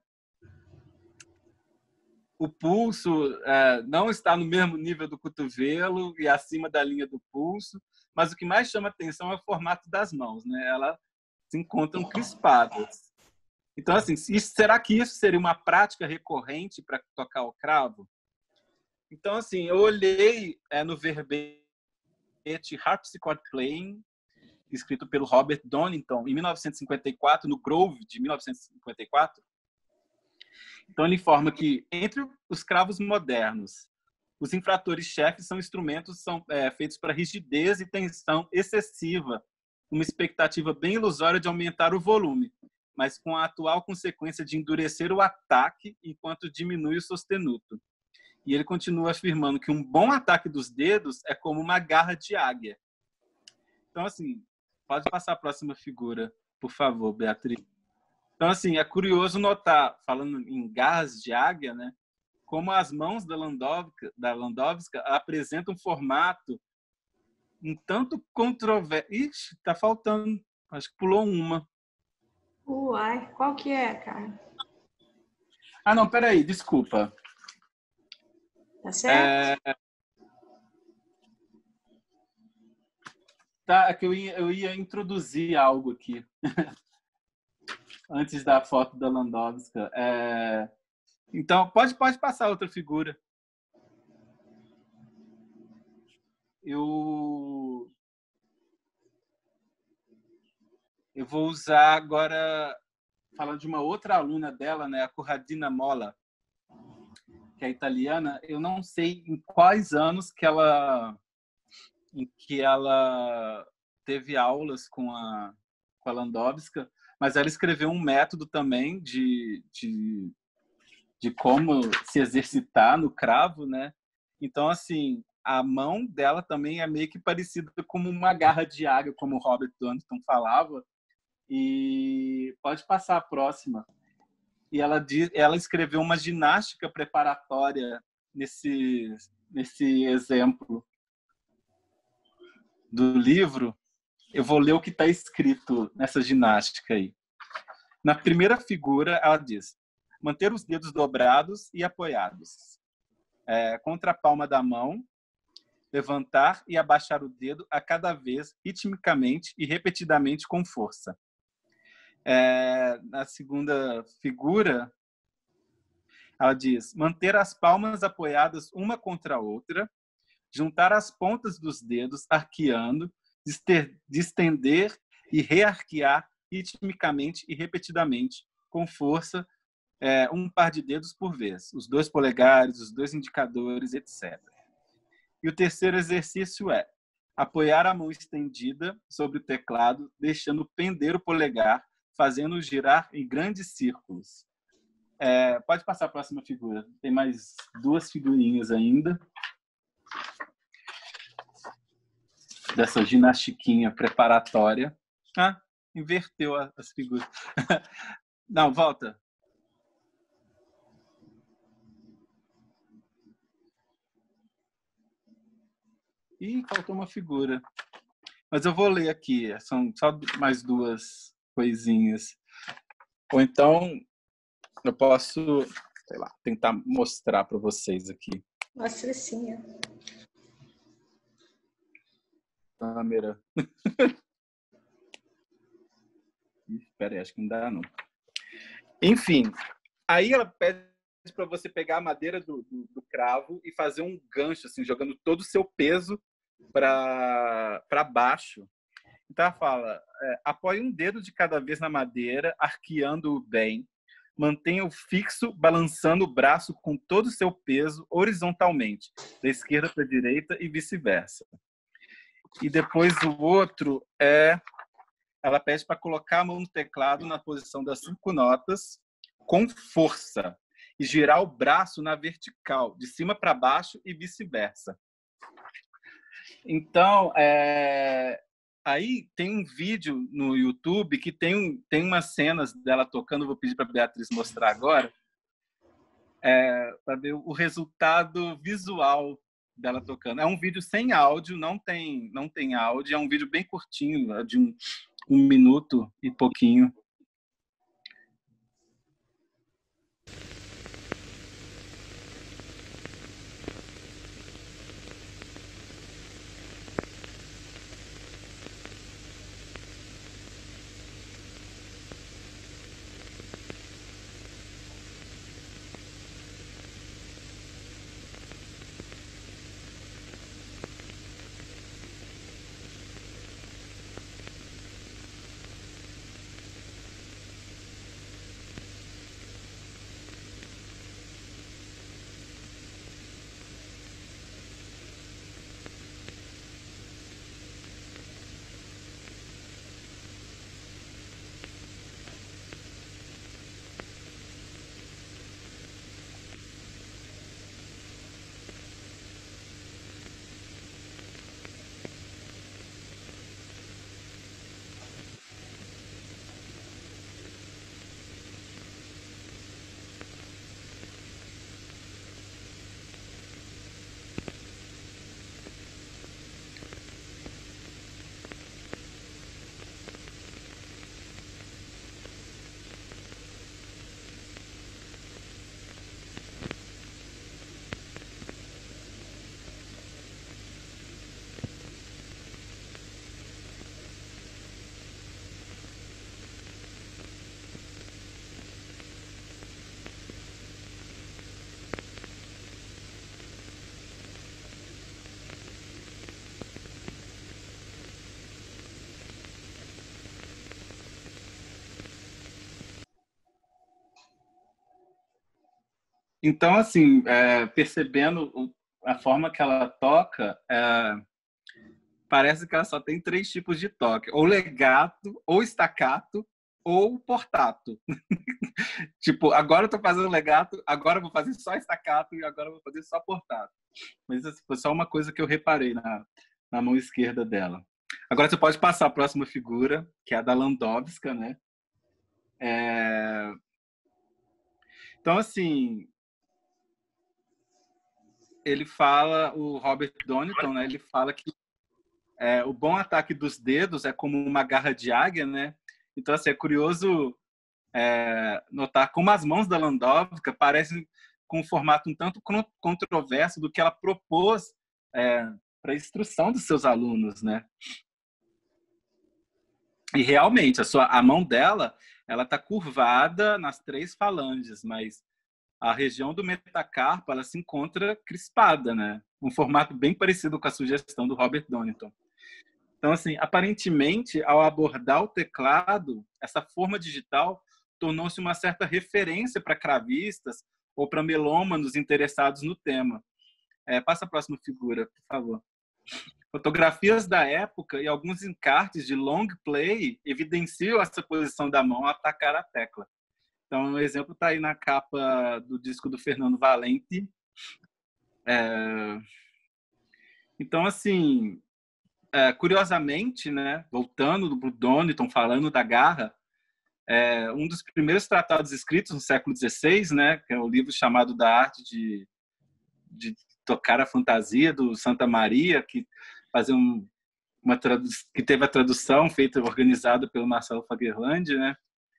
O pulso é, não está no mesmo nível do cotovelo e acima da linha do pulso, mas o que mais chama atenção é o formato das mãos, né? Elas se encontram crispadas. Então, assim, isso, será que isso seria uma prática recorrente para tocar o cravo? Então, assim, eu olhei é, no verbete Harpsichord Playing, escrito pelo Robert Donington, em mil novecentos e cinquenta e quatro, no Grove de mil novecentos e cinquenta e quatro. Então, ele informa que, entre os cravos modernos, os infratores-chefes são instrumentos são, é, feitos para rigidez e tensão excessiva, uma expectativa bem ilusória de aumentar o volume, mas com a atual consequência de endurecer o ataque enquanto diminui o sostenuto. E ele continua afirmando que um bom ataque dos dedos é como uma garra de águia. Então, assim, pode passar a próxima figura, por favor, Beatriz. Então, assim, é curioso notar, falando em garras de águia, né, como as mãos da Landowska, da Landowska apresentam um formato um tanto controverso. Ixi, tá faltando. Acho que pulou uma. Uai, qual que é, cara? Ah, não, peraí, desculpa. Tá certo? É... Tá, é que eu ia, eu ia introduzir algo aqui. Antes da foto da Landowska. É... Então, pode, pode passar outra figura. Eu... Eu vou usar agora, falando de uma outra aluna dela, né, a Corradina Molla, que é italiana. Eu não sei em quais anos que ela, em que ela teve aulas com a, com a Landowska, mas ela escreveu um método também de, de, de como se exercitar no cravo, né? Então, assim, a mão dela também é meio que parecida com uma garra de águia, como o Robert Donington falava. E pode passar a próxima. E ela, diz, ela escreveu uma ginástica preparatória nesse, nesse exemplo do livro. Eu vou ler o que está escrito nessa ginástica aí. Na primeira figura, ela diz: manter os dedos dobrados e apoiados. É, contra a palma da mão, levantar e abaixar o dedo a cada vez, ritmicamente e repetidamente com força. É, na segunda figura, ela diz: manter as palmas apoiadas uma contra a outra, juntar as pontas dos dedos, arqueando, distender e rearquear ritmicamente e repetidamente, com força, é, um par de dedos por vez, os dois polegares, os dois indicadores, etcétera. E o terceiro exercício é apoiar a mão estendida sobre o teclado, deixando pender o polegar, fazendo girar em grandes círculos. É, pode passar a próxima figura. Tem mais duas figurinhas ainda. Dessa ginastiquinha preparatória. Ah, inverteu as figuras. Não, volta. Ih, faltou uma figura. Mas eu vou ler aqui. São só mais duas coisinhas. Ou então eu posso, sei lá, tentar mostrar para vocês aqui. Mostra sim. Câmera. Espera aí, acho que não dá, não. Enfim, aí ela pede para você pegar a madeira do, do, do cravo e fazer um gancho, assim, jogando todo o seu peso para baixo. Então ela fala, é, apoie um dedo de cada vez na madeira, arqueando-o bem. Mantenha-o fixo, balançando o braço com todo o seu peso horizontalmente, da esquerda para a direita e vice-versa. E depois o outro é... Ela pede para colocar a mão no teclado na posição das cinco notas, com força, e girar o braço na vertical, de cima para baixo e vice-versa. Então, é... aí tem um vídeo no YouTube que tem, um, tem umas cenas dela tocando, vou pedir para a Beatriz mostrar agora, é, para ver o resultado visual dela tocando. É um vídeo sem áudio, não tem, não tem áudio, é um vídeo bem curtinho, de um, um minuto e pouquinho. Então, assim, é, percebendo a forma que ela toca, é, parece que ela só tem três tipos de toque: ou legato, ou staccato, ou portato. Tipo, agora eu tô fazendo legato, agora eu vou fazer só staccato e agora eu vou fazer só portato. Mas isso foi só uma coisa que eu reparei na, na mão esquerda dela. Agora você pode passar a próxima figura, que é a da Landowska, né? É... Então, assim, ele fala, o Robert Donington, né? Ele fala que é, o bom ataque dos dedos é como uma garra de águia, né? Então, assim, é curioso é, notar como as mãos da Landowska parecem com um formato um tanto controverso do que ela propôs é, para a instrução dos seus alunos, né? E realmente, a, sua, a mão dela ela está curvada nas três falanges, mas a região do metacarpo ela se encontra crispada, né? Um formato bem parecido com a sugestão do Robert Donington. Então, assim, aparentemente, ao abordar o teclado, essa forma digital tornou-se uma certa referência para cravistas ou para melômanos interessados no tema. É, passa a próxima figura, por favor. Fotografias da época e alguns encartes de long play evidenciam essa posição da mão a atacar a tecla. Então, o exemplo está aí na capa do disco do Fernando Valente. É... Então, assim, é, curiosamente, né, voltando para o Doniton, falando da garra, é, um dos primeiros tratados escritos no século dezesseis, né, que é o livro chamado Da Arte de, de Tocar a Fantasia, do Santa Maria, que fazia um, uma tradu... que teve a tradução feita, organizada pelo Marcelo Fagerland, né?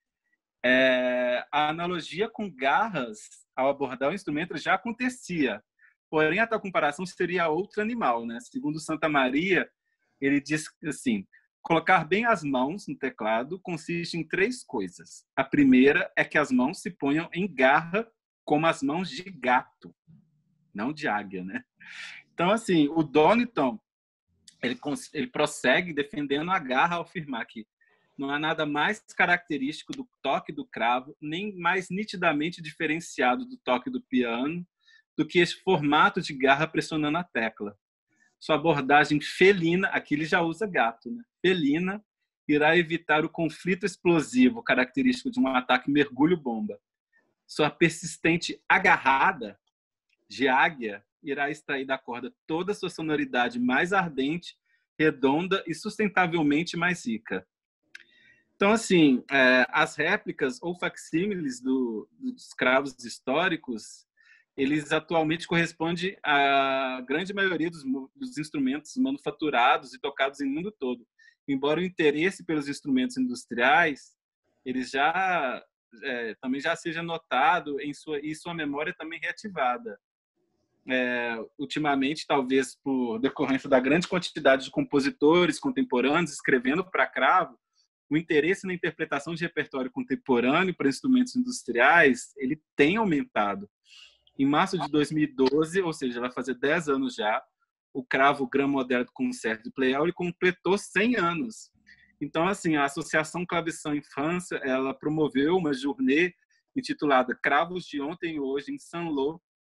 É, a analogia com garras ao abordar o instrumento já acontecia, porém a tal comparação seria outro animal, né? Segundo Santa Maria, ele diz assim: colocar bem as mãos no teclado consiste em três coisas. A primeira é que as mãos se ponham em garra como as mãos de gato, não de águia, né? Então, assim, o Doniton ele, ele prossegue defendendo a garra ao afirmar que não há nada mais característico do toque do cravo, nem mais nitidamente diferenciado do toque do piano, do que esse formato de garra pressionando a tecla. Sua abordagem felina, aqui ele já usa gato, né? Felina, irá evitar o conflito explosivo característico de um ataque mergulho-bomba. Sua persistente agarrada de águia irá extrair da corda toda a sua sonoridade mais ardente, redonda e sustentavelmente mais rica. Então, assim, é, as réplicas ou facsímiles do, dos cravos históricos, eles atualmente correspondem à grande maioria dos, dos instrumentos manufaturados e tocados em mundo todo. Embora o interesse pelos instrumentos industriais, eles já é, também já seja notado em sua, e sua memória também reativada. É, ultimamente, talvez por decorrência da grande quantidade de compositores contemporâneos escrevendo para cravo, o interesse na interpretação de repertório contemporâneo para instrumentos industriais ele tem aumentado. Em março de dois mil e doze, ou seja, vai fazer dez anos já, o cravo Grand Moderne Concert de Pleyel ele completou cem anos. Então, assim, a Associação Clavecin Infância ela promoveu uma journée intitulada Cravos de Ontem e Hoje em Saint-Lô.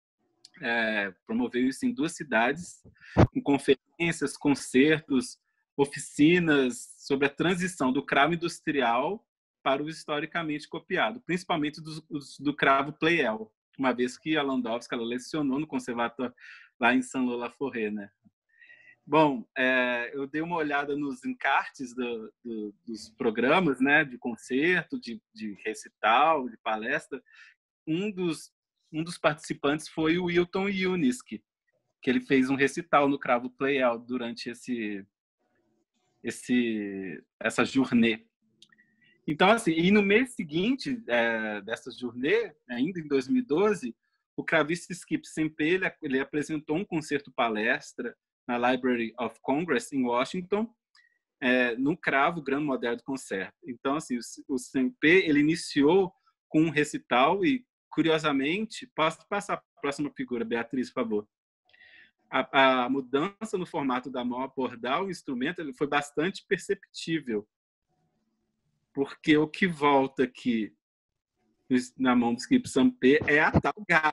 É, promoveu isso em duas cidades, com conferências, concertos, oficinas sobre a transição do cravo industrial para o historicamente copiado, principalmente do, do, do cravo Pleyel, uma vez que a Landowska ela lecionou no conservatório lá em Saint-Lô-la-Forêt, né? Bom, é, eu dei uma olhada nos encartes do, do, dos programas, né, de concerto, de, de recital, de palestra. Um dos Um dos participantes foi o Wilton Yuniski, que ele fez um recital no cravo Pleyel durante esse, esse, essa journée. Então, assim, e no mês seguinte é, dessa journée, ainda em dois mil e doze, o cravista Skip Sempe ele, ele apresentou um concerto-palestra na Library of Congress, em Washington, é, no cravo Grand Moderne Concert. Então, assim, o, o Sempe ele iniciou com um recital e curiosamente, posso passar a próxima figura, Beatriz, por favor. A, a mudança no formato da mão abordar o instrumento ele foi bastante perceptível, porque o que volta aqui na mão do Skip Sempe é a tal garra.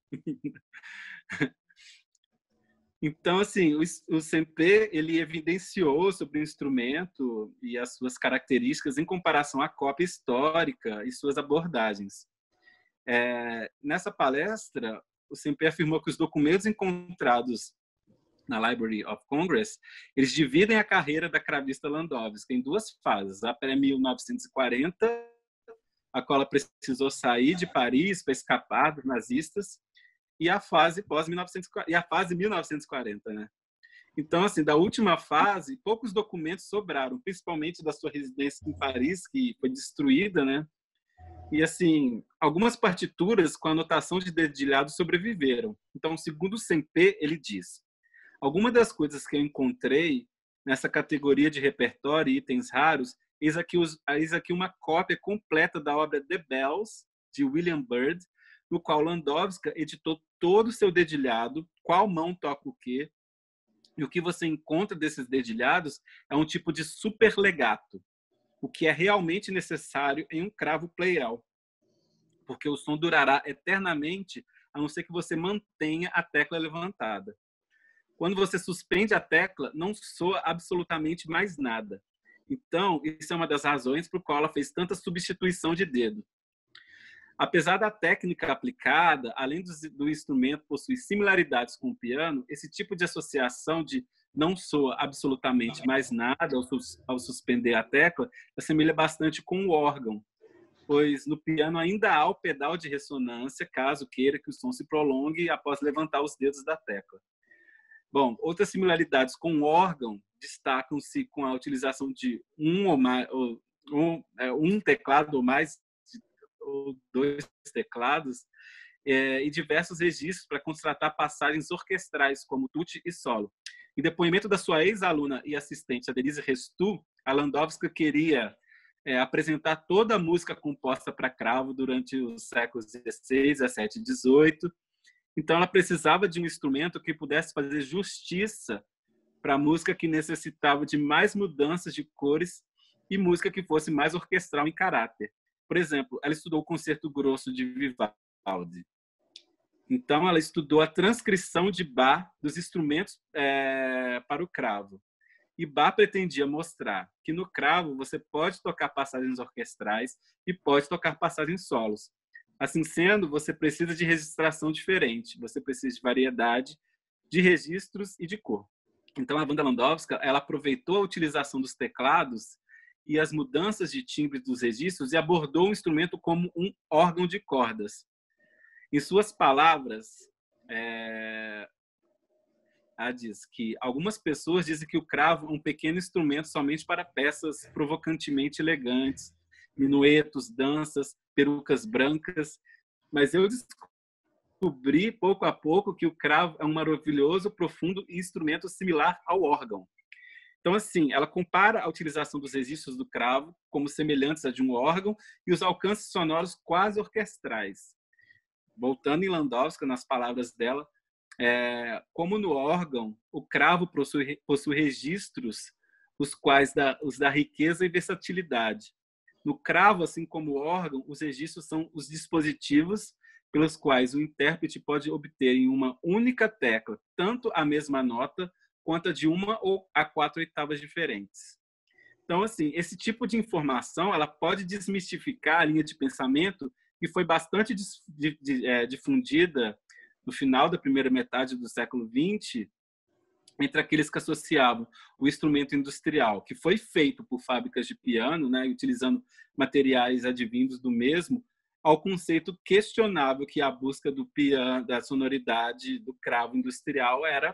Então, assim, o, o Sempe ele evidenciou sobre o instrumento e as suas características em comparação à cópia histórica e suas abordagens. É, nessa palestra, o Sempe afirmou que os documentos encontrados na Library of Congress, eles dividem a carreira da cravista Landowska em duas fases. A pré-mil novecentos e quarenta, a qual ela precisou sair de Paris para escapar dos nazistas, e a fase pós-mil novecentos e quarenta, e a fase mil novecentos e quarenta, né? Então, assim, da última fase, poucos documentos sobraram, principalmente da sua residência em Paris, que foi destruída, né? E, assim, algumas partituras com anotação de dedilhado sobreviveram. Então, segundo o Sempe, ele diz: algumas das coisas que eu encontrei nessa categoria de repertório e itens raros, eis aqui, os, eis aqui uma cópia completa da obra The Bells, de William Byrd, no qual Landowska editou todo o seu dedilhado, qual mão toca o quê, e o que você encontra desses dedilhados é um tipo de superlegato. o que é realmente necessário em um cravo Pleyel, porque o som durará eternamente, a não ser que você mantenha a tecla levantada. Quando você suspende a tecla, não soa absolutamente mais nada. Então, isso é uma das razões por qual ela fez tanta substituição de dedo. Apesar da técnica aplicada, além do, do instrumento possuir similaridades com o piano, esse tipo de associação de não soa absolutamente mais nada ao, sus, ao suspender a tecla assemelha bastante com o órgão, pois no piano ainda há o pedal de ressonância, caso queira que o som se prolongue após levantar os dedos da tecla. Bom, outras similaridades com o órgão destacam-se com a utilização de um, ou mais, ou, um, um teclado ou mais ou dois teclados é, e diversos registros para constatar passagens orquestrais, como tutti e solo. Em depoimento da sua ex-aluna e assistente, a Denise Restu, a Landowska queria é, apresentar toda a música composta para cravo durante os séculos dezesseis, dezessete e dezoito. Então, ela precisava de um instrumento que pudesse fazer justiça para a música que necessitava de mais mudanças de cores e música que fosse mais orquestral em caráter. Por exemplo, ela estudou o Concerto Grosso de Vivaldi. Então, ela estudou a transcrição de Bach dos instrumentos é, para o cravo. E Bach pretendia mostrar que no cravo você pode tocar passagens orquestrais e pode tocar passagens solos. Assim sendo, você precisa de registração diferente, você precisa de variedade de registros e de cor. Então, a Wanda Landowska, ela aproveitou a utilização dos teclados e as mudanças de timbre dos registros e abordou o instrumento como um órgão de cordas. Em suas palavras, é... ela diz que algumas pessoas dizem que o cravo é um pequeno instrumento somente para peças provocantemente elegantes, minuetos, danças, perucas brancas, mas eu descobri pouco a pouco que o cravo é um maravilhoso, profundo instrumento similar ao órgão. Então, assim, ela compara a utilização dos registros do cravo como semelhantes a de um órgão e os alcances sonoros quase orquestrais. Voltando em Landowska, nas palavras dela, é, como no órgão, o cravo possui, possui registros os quais da, os da riqueza e versatilidade. No cravo, assim como o órgão, os registros são os dispositivos pelos quais o intérprete pode obter em uma única tecla tanto a mesma nota quanto a de uma ou a quatro oitavas diferentes. Então, assim, esse tipo de informação ela pode desmistificar a linha de pensamento que foi bastante difundida no final da primeira metade do século vinte entre aqueles que associavam o instrumento industrial, que foi feito por fábricas de piano, né, utilizando materiais advindos do mesmo, ao conceito questionável que a busca do piano, da sonoridade do cravo industrial era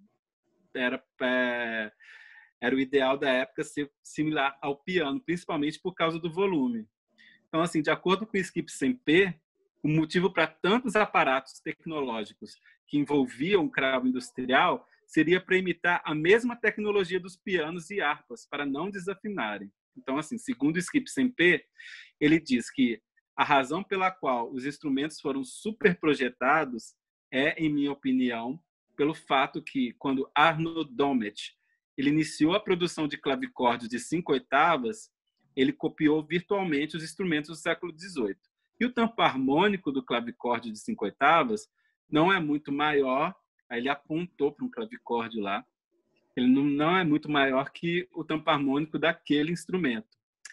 era é, era o ideal da época ser similar ao piano, principalmente por causa do volume. Então, assim, de acordo com o Skip Semper, o motivo para tantos aparatos tecnológicos que envolviam o cravo industrial seria para imitar a mesma tecnologia dos pianos e harpas, para não desafinarem. Então, assim, segundo o Skip Semper, ele diz que a razão pela qual os instrumentos foram superprojetados é, em minha opinião, pelo fato que, quando Arnaud Dommet ele iniciou a produção de clavicórdios de cinco oitavas, ele copiou virtualmente os instrumentos do século dezoito. E o tampo harmônico do clavicórdio de cinco oitavas não é muito maior, aí ele apontou para um clavicórdio lá, ele não é muito maior que o tampo harmônico daquele instrumento.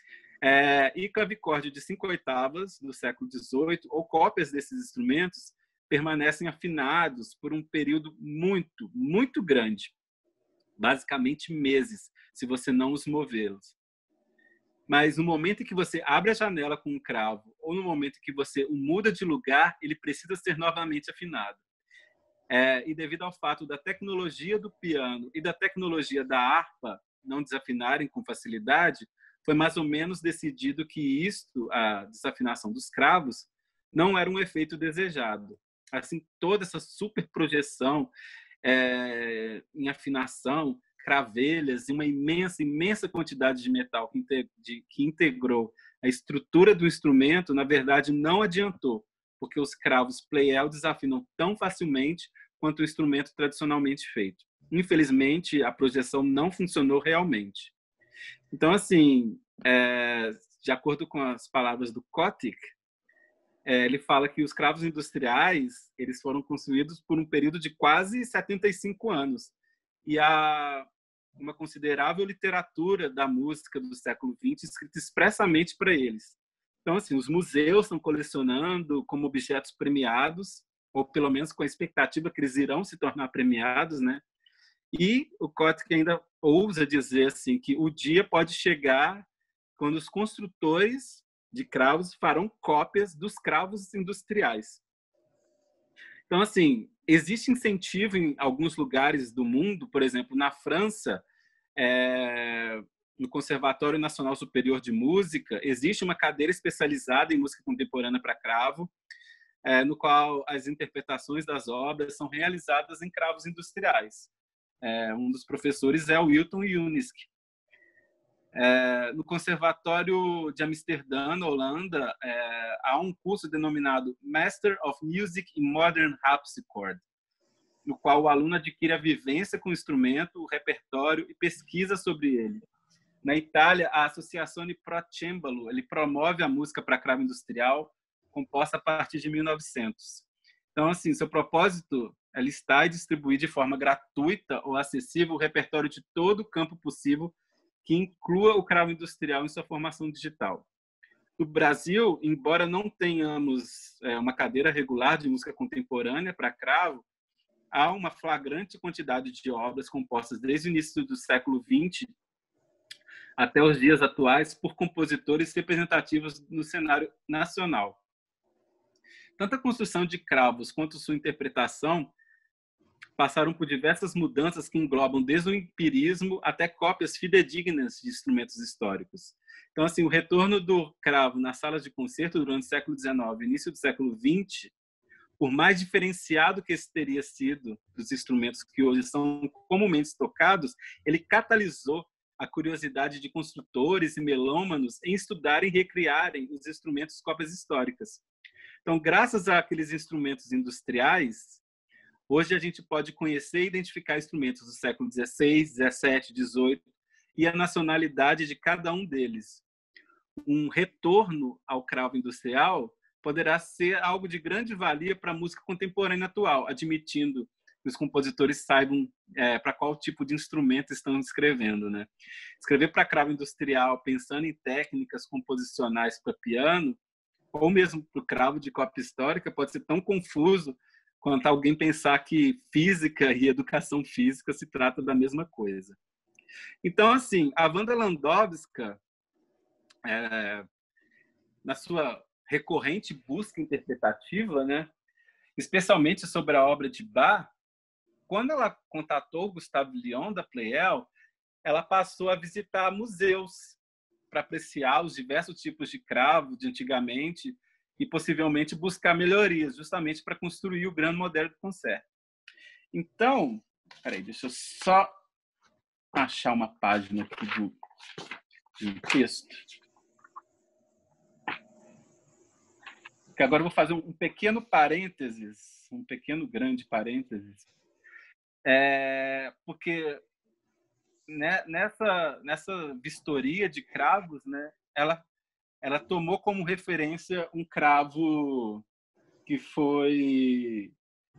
É, e clavicórdio de cinco oitavas do século dezoito, ou cópias desses instrumentos, permanecem afinados por um período muito, muito grande, basicamente meses, se você não os movê-los. Mas no momento em que você abre a janela com um cravo, ou no momento em que você o muda de lugar, ele precisa ser novamente afinado. É, e devido ao fato da tecnologia do piano e da tecnologia da harpa não desafinarem com facilidade, foi mais ou menos decidido que isto, a desafinação dos cravos, não era um efeito desejado. Assim, toda essa superprojeção é, em afinação, cravelhas e uma imensa, imensa quantidade de metal que, de, que integrou a estrutura do instrumento, na verdade, não adiantou, porque os cravos Pleyel desafinam tão facilmente quanto o instrumento tradicionalmente feito. Infelizmente, a projeção não funcionou realmente. Então, assim, é, de acordo com as palavras do Kotick, é, ele fala que os cravos industriais eles foram construídos por um período de quase setenta e cinco anos. E há uma considerável literatura da música do século vinte escrita expressamente para eles. Então, assim, os museus estão colecionando como objetos premiados, ou pelo menos com a expectativa que eles irão se tornar premiados, né? E o Kotick ainda ousa dizer assim que o dia pode chegar quando os construtores de cravos farão cópias dos cravos industriais. Então, assim, existe incentivo em alguns lugares do mundo, por exemplo, na França, é, no Conservatório Nacional Superior de Música, existe uma cadeira especializada em música contemporânea para cravo, é, no qual as interpretações das obras são realizadas em cravos industriais. É, um dos professores é o Wilton Unisk. É, no Conservatório de Amsterdã, na Holanda, é, há um curso denominado Master of Music in Modern Harpsichord, no qual o aluno adquire a vivência com o instrumento, o repertório e pesquisa sobre ele. Na Itália, a Associazione Pro Cembalo ele promove a música para cravo industrial, composta a partir de mil e novecentos. Então, assim, seu propósito é listar e distribuir de forma gratuita ou acessível o repertório de todo o campo possível que inclua o cravo industrial em sua formação digital. No Brasil, embora não tenhamos é, uma cadeira regular de música contemporânea para cravo, há uma flagrante quantidade de obras compostas desde o início do século vinte até os dias atuais por compositores representativos no cenário nacional. Tanto a construção de cravos quanto sua interpretação passaram por diversas mudanças que englobam desde o empirismo até cópias fidedignas de instrumentos históricos. Então, assim, o retorno do cravo nas salas de concerto durante o século dezenove e início do século vinte, por mais diferenciado que esse teria sido dos instrumentos que hoje são comumente tocados, ele catalisou a curiosidade de construtores e melômanos em estudarem e recriarem os instrumentos cópias históricas. Então, graças àqueles instrumentos industriais, hoje a gente pode conhecer e identificar instrumentos do século dezesseis, dezessete, dezoito e a nacionalidade de cada um deles. Um retorno ao cravo industrial poderá ser algo de grande valia para a música contemporânea atual, admitindo que os compositores saibam é, para qual tipo de instrumento estão escrevendo, né? Escrever para cravo industrial, pensando em técnicas composicionais para piano, ou mesmo para o cravo de cópia histórica, pode ser tão confuso quanto alguém pensar que física e educação física se trata da mesma coisa. Então, assim, a Wanda Landowska, é, na sua recorrente busca interpretativa, né, especialmente sobre a obra de Bach, quando ela contatou Gustave Lion, da Pleyel, ela passou a visitar museus para apreciar os diversos tipos de cravo de antigamente e possivelmente buscar melhorias, justamente para construir o grande modelo de concerto. Então, peraí, deixa eu só achar uma página aqui de, de um texto. Que agora eu vou fazer um pequeno parênteses, um pequeno grande parênteses, é, porque né, nessa, nessa vistoria de cravos, né, ela ela tomou como referência um cravo que foi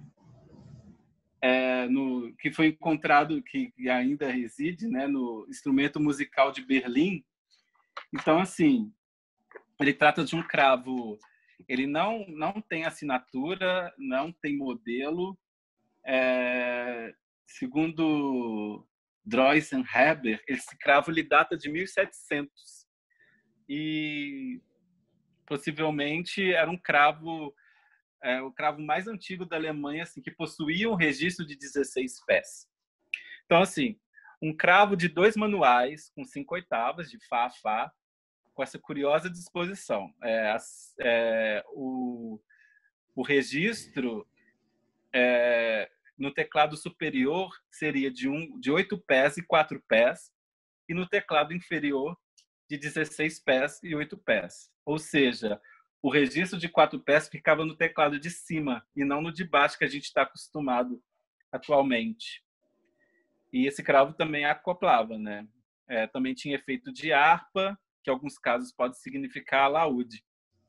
é, no que foi encontrado, que ainda reside, né, no instrumento musical de Berlim. Então, assim, ele trata de um cravo, ele não não tem assinatura, não tem modelo, é, segundo Dreusenhaber, esse cravo ele data de mil e setecentos. E possivelmente era um cravo, é, o cravo mais antigo da Alemanha, assim, que possuía um registro de dezesseis pés. Então, assim, um cravo de dois manuais, com cinco oitavas, de Fá a Fá, com essa curiosa disposição. É, é, o, o registro é, no teclado superior seria de, um, de oito pés e quatro pés, e no teclado inferior de dezesseis pés e oito pés. Ou seja, o registro de quatro pés ficava no teclado de cima e não no de baixo, que a gente está acostumado atualmente. E esse cravo também acoplava, né? É, também tinha efeito de harpa que em alguns casos pode significar alaúde.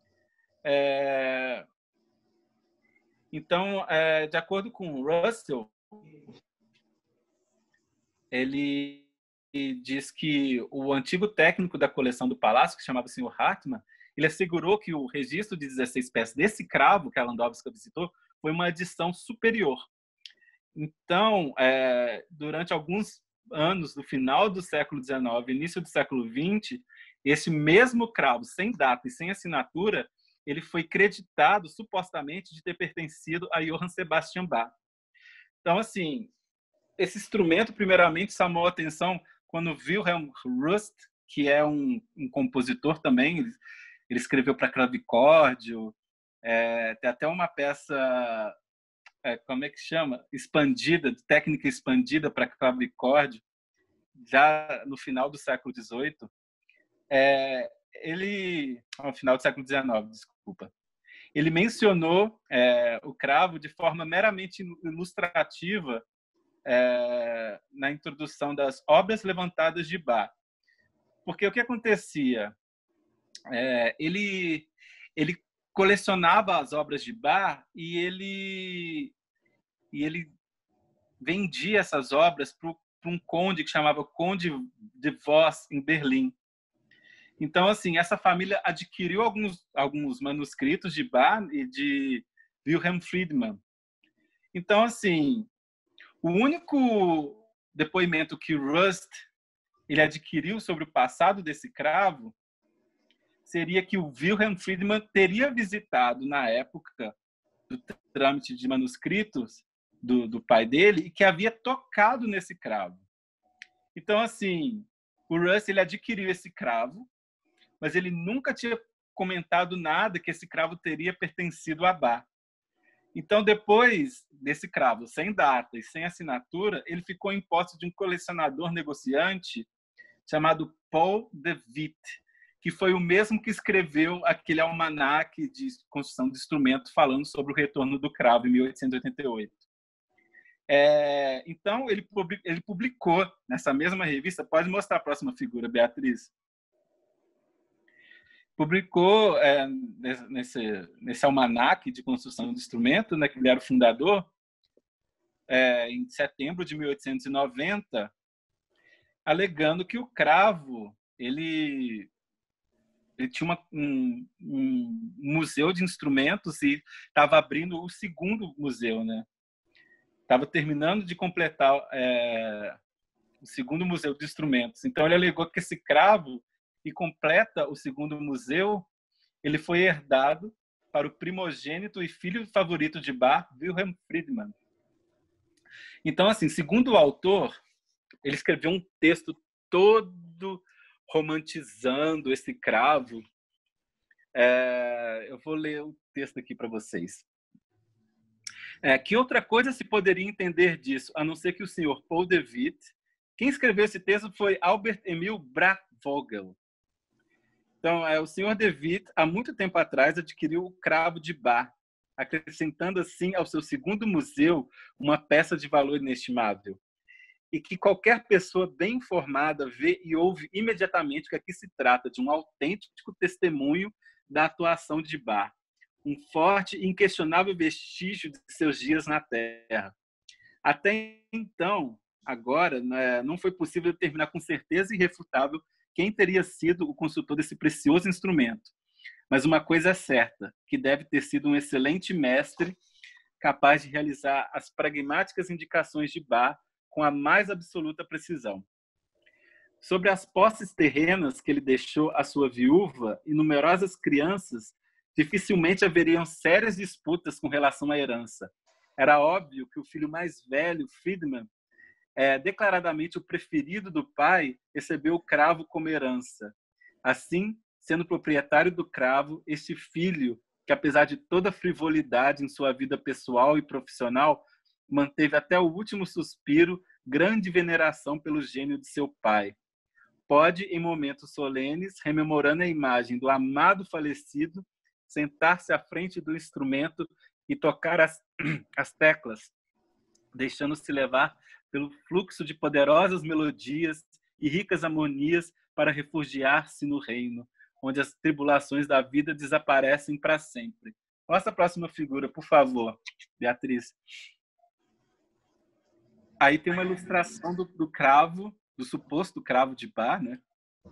É... Então, é, de acordo com Russell, ele diz que o antigo técnico da coleção do Palácio, que chamava o senhor Hartmann, ele assegurou que o registro de dezesseis peças desse cravo que a Landowska visitou foi uma edição superior. Então, é, durante alguns anos, no final do século dezenove, início do século vinte, esse mesmo cravo, sem data e sem assinatura, ele foi creditado, supostamente, de ter pertencido a Johann Sebastian Bach. Então, assim, esse instrumento, primeiramente, chamou a atenção quando Wilhelm Rust, que é um, um compositor também, ele, ele escreveu para clavicórdio, é, tem até uma peça, é, como é que chama? Expandida, técnica expandida para clavicórdio, já no final do século dezoito. É, ele, no final do século dezenove, desculpa. Ele mencionou é, o cravo de forma meramente ilustrativa é, na introdução das obras levantadas de Bach. Porque o que acontecia? É, ele, ele colecionava as obras de Bach e ele, e ele vendia essas obras para um conde que chamava Conde de Vos, em Berlim. Então, assim, essa família adquiriu alguns, alguns manuscritos de Bach e de Wilhelm Friedmann. Então, assim, o único depoimento que Rust ele adquiriu sobre o passado desse cravo seria que o Wilhelm Friedmann teria visitado, na época do trâmite de manuscritos do, do pai dele, e que havia tocado nesse cravo. Então, assim, o Rust ele adquiriu esse cravo, mas ele nunca tinha comentado nada que esse cravo teria pertencido a Bach. Então, depois desse cravo, sem data e sem assinatura, ele ficou em posse de um colecionador negociante chamado Paul de Witt, que foi o mesmo que escreveu aquele almanaque de construção de instrumento falando sobre o retorno do cravo em mil oitocentos e oitenta e oito. É, então, ele, ele publicou nessa mesma revista, pode mostrar a próxima figura, Beatriz. Publicou é, nesse, nesse almanaque de construção de instrumento, né, que ele era o fundador, é, em setembro de mil oitocentos e noventa, alegando que o cravo ele, ele tinha uma, um, um museu de instrumentos e estava abrindo o segundo museu, né? Estava terminando de completar é, o segundo museu de instrumentos. Então, ele alegou que esse cravo, que completa o segundo museu, ele foi herdado para o primogênito e filho favorito de Bach, Wilhelm Friedmann. Então, assim, segundo o autor, ele escreveu um texto todo romantizando esse cravo. É, eu vou ler o texto aqui para vocês. É, que outra coisa se poderia entender disso, a não ser que o senhor Paul de Witt, quem escreveu esse texto foi Albert Emil Brachvogel. Então, é, o senhor de Witt, há muito tempo atrás, adquiriu o cravo de Bach, acrescentando assim ao seu segundo museu uma peça de valor inestimável. E que qualquer pessoa bem informada vê e ouve imediatamente que aqui se trata de um autêntico testemunho da atuação de Bach, um forte e inquestionável vestígio de seus dias na Terra. Até então, agora, não foi possível determinar com certeza irrefutável quem teria sido o construtor desse precioso instrumento. Mas uma coisa é certa, que deve ter sido um excelente mestre, capaz de realizar as pragmáticas indicações de Bach com a mais absoluta precisão. Sobre as posses terrenas que ele deixou à sua viúva e numerosas crianças, dificilmente haveriam sérias disputas com relação à herança. Era óbvio que o filho mais velho, Friedmann, é, declaradamente o preferido do pai, recebeu o cravo como herança. Assim, sendo proprietário do cravo, este filho, que apesar de toda a frivolidade em sua vida pessoal e profissional, manteve até o último suspiro grande veneração pelo gênio de seu pai. Pode, em momentos solenes, rememorando a imagem do amado falecido, sentar-se à frente do instrumento e tocar as, as teclas, deixando-se levar pelo fluxo de poderosas melodias e ricas harmonias para refugiar-se no reino, onde as tribulações da vida desaparecem para sempre. Mostra a próxima figura, por favor, Beatriz. Aí tem uma ilustração do, do cravo, do suposto cravo de Bar, né?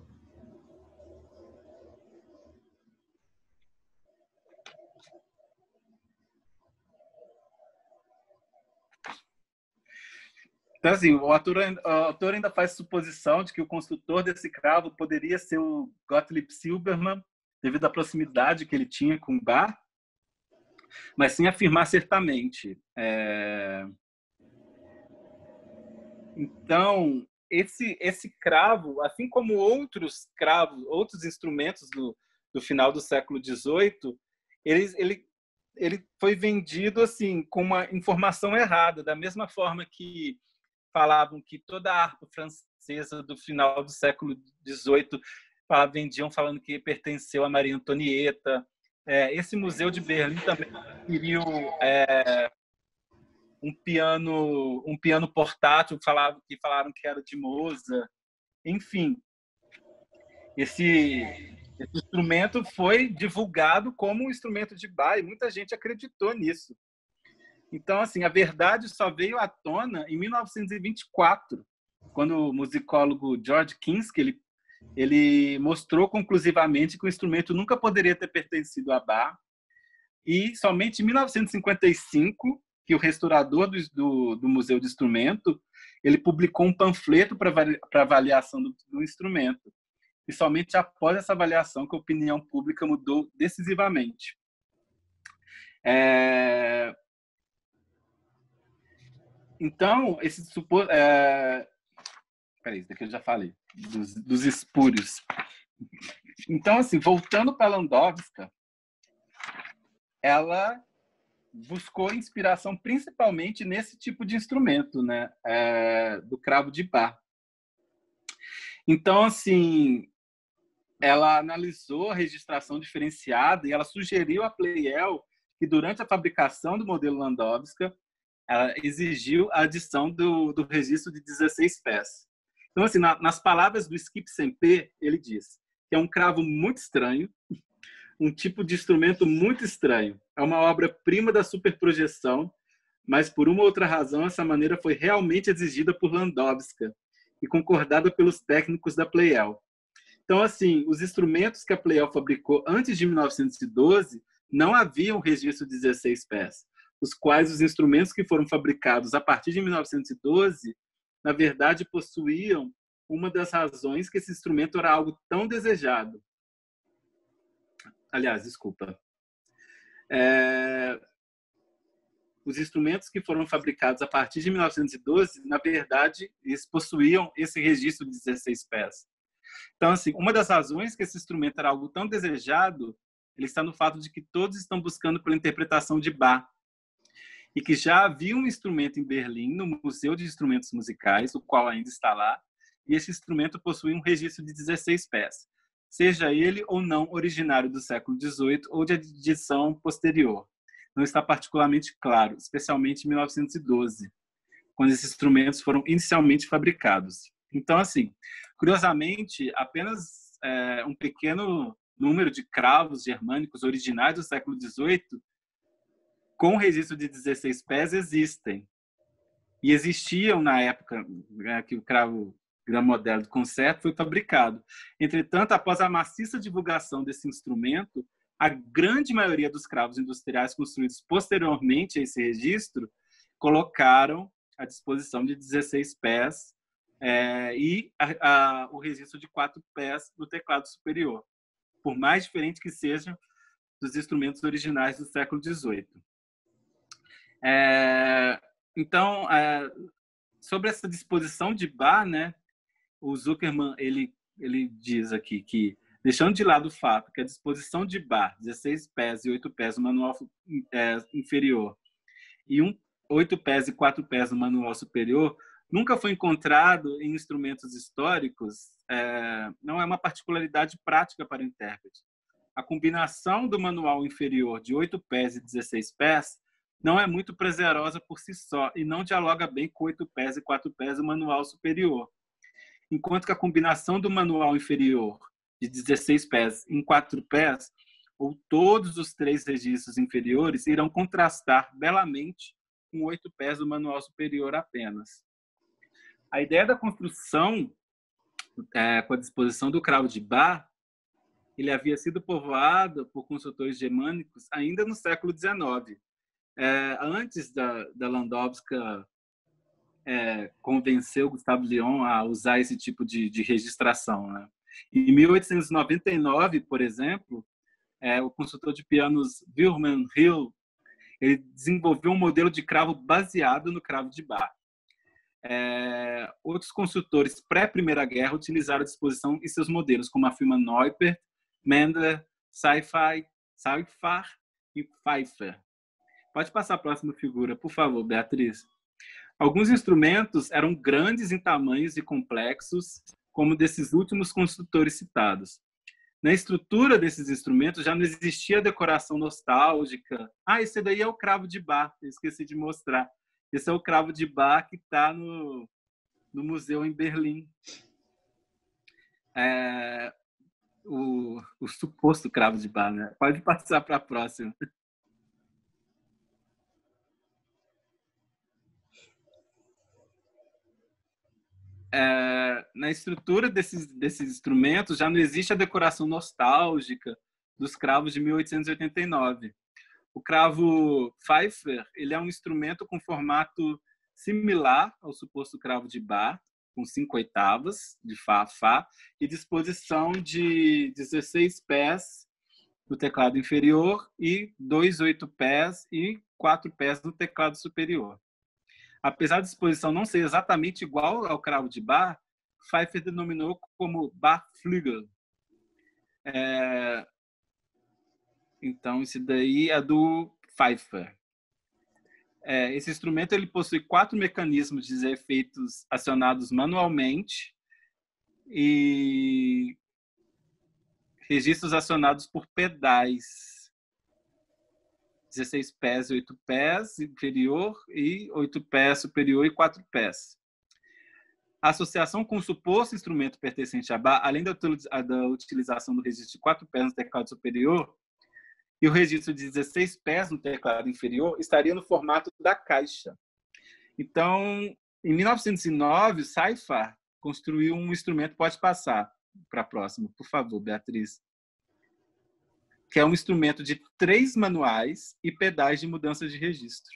Então, assim, o autor, o autor ainda faz suposição de que o construtor desse cravo poderia ser o Gottlieb Silbermann, devido à proximidade que ele tinha com o Bar, mas sem afirmar certamente. É... Então, esse, esse cravo, assim como outros cravos, outros instrumentos do, do final do século dezoito, ele, ele, ele foi vendido assim com uma informação errada, da mesma forma que falavam que toda a harpa francesa do final do século dezoito vendiam falando que pertenceu a Maria Antonieta. É, esse museu de Berlim também adquiriu é, um piano, um piano portátil falavam, que falaram que era de Mozart. Enfim, esse, esse instrumento foi divulgado como um instrumento de Bach e muita gente acreditou nisso. Então, assim, a verdade só veio à tona em mil novecentos e vinte e quatro, quando o musicólogo George Kinski ele, ele mostrou conclusivamente que o instrumento nunca poderia ter pertencido a Bach. E somente em mil novecentos e cinquenta e cinco, que o restaurador do, do, do Museu de Instrumento ele publicou um panfleto para avaliação do, do instrumento. E somente após essa avaliação que a opinião pública mudou decisivamente. É... Então, esse supor... É... Peraí, isso daqui eu já falei, dos, dos espúrios. Então, assim, voltando para a Landowska, ela buscou inspiração principalmente nesse tipo de instrumento, né? É... do cravo de Bar. Então, assim, ela analisou a registração diferenciada e ela sugeriu à Pleyel que, durante a fabricação do modelo Landowska, ela exigiu a adição do, do registro de dezesseis pés. Então, assim, na, nas palavras do Skip Semper, ele diz que é um cravo muito estranho, um tipo de instrumento muito estranho. É uma obra-prima da superprojeção, mas, por uma outra razão, essa maneira foi realmente exigida por Landowska e concordada pelos técnicos da Pleyel. Então, assim, os instrumentos que a Pleyel fabricou antes de mil novecentos e doze não haviam registro de dezesseis pés, os quais os instrumentos que foram fabricados a partir de mil novecentos e doze, na verdade, possuíam uma das razões que esse instrumento era algo tão desejado. Aliás, desculpa. É... Os instrumentos que foram fabricados a partir de mil novecentos e doze, na verdade, eles possuíam esse registro de dezesseis pés. Então, assim, uma das razões que esse instrumento era algo tão desejado, ele está no fato de que todos estão buscando pela interpretação de Bach, e que já havia um instrumento em Berlim, no Museu de Instrumentos Musicais, o qual ainda está lá, e esse instrumento possui um registro de dezesseis pés, seja ele ou não originário do século dezoito ou de edição posterior. Não está particularmente claro, especialmente em mil novecentos e doze, quando esses instrumentos foram inicialmente fabricados. Então, assim, curiosamente, apenas é, um pequeno número de cravos germânicos originais do século dezoito com registro de dezesseis pés existem. E existiam na época né, que o cravo Grand-Moderne do concerto foi fabricado. Entretanto, após a maciça divulgação desse instrumento, a grande maioria dos cravos industriais construídos posteriormente a esse registro colocaram à disposição de dezesseis pés é, e a, a, o registro de quatro pés no teclado superior, por mais diferente que sejam dos instrumentos originais do século dezoito. É, então, é, sobre essa disposição de Bach, né, o Zuckerman ele, ele diz aqui que, deixando de lado o fato que a disposição de Bach, dezesseis pés e oito pés no manual é, inferior, e um, oito pés e quatro pés no manual superior, nunca foi encontrado em instrumentos históricos, é, não é uma particularidade prática para o intérprete. A combinação do manual inferior de oito pés e dezesseis pés não é muito prazerosa por si só e não dialoga bem com oito pés e quatro pés do manual superior. enquanto que a combinação do manual inferior de dezesseis pés em quatro pés, ou todos os três registros inferiores, irão contrastar belamente com oito pés do manual superior apenas. A ideia da construção, é, com a disposição do cravo de Bach, ele havia sido povoado por consultores germânicos ainda no século dezenove, é, antes da, da Landowska é, convencer o Gustave Le Bon a usar esse tipo de, de registração, né? Em mil oitocentos e noventa e nove, por exemplo, é, o consultor de pianos Wilhelm Hill, ele desenvolveu um modelo de cravo baseado no cravo de Bach. É, outros consultores pré-Primeira Guerra utilizaram a disposição em seus modelos, como afirma Neupert, Mendler, Seyfarth e Pfeiffer. Pode passar a próxima figura, por favor, Beatriz. Alguns instrumentos eram grandes em tamanhos e complexos, como desses últimos construtores citados. Na estrutura desses instrumentos já não existia decoração nostálgica. Ah, esse daí é o cravo de Bach, eu esqueci de mostrar. Esse é o cravo de Bach que está no, no museu em Berlim. É, o, o suposto cravo de Bach, né? Pode passar para a próxima. É, na estrutura desses, desses instrumentos já não existe a decoração nostálgica dos cravos de mil oitocentos e oitenta e nove. O cravo Pfeiffer, ele é um instrumento com formato similar ao suposto cravo de Bach, com cinco oitavas de Fá a Fá e disposição de dezesseis pés no teclado inferior e dois oito pés e quatro pés no teclado superior. Apesar da disposição não ser exatamente igual ao cravo de Bach, Pfeiffer denominou como Bachflügel. É... Então, esse daí é do Pfeiffer. É, esse instrumento ele possui quatro mecanismos de efeitos acionados manualmente e registros acionados por pedais. dezesseis pés e oito pés inferior e oito pés superior e quatro pés. A associação com o suposto instrumento pertencente a Bach, além da utilização do registro de quatro pés no teclado superior e o registro de dezesseis pés no teclado inferior, estaria no formato da caixa. Então, em mil novecentos e nove, Seyfarth construiu um instrumento, pode passar para a próxima, por favor, Beatriz, que é um instrumento de três manuais e pedais de mudança de registro.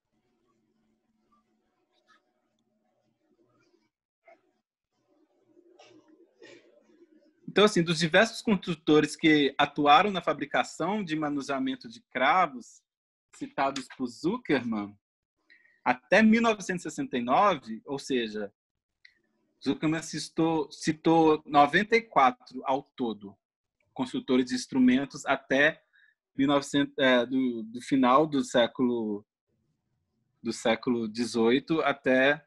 Então, assim, dos diversos construtores que atuaram na fabricação de manuseamento de cravos, citados por Zuckerman, até mil novecentos e sessenta e nove, ou seja, Zuckerman citou, citou noventa e quatro ao todo, construtores de instrumentos até mil e novecentos, é, do, do final do século do século dezoito até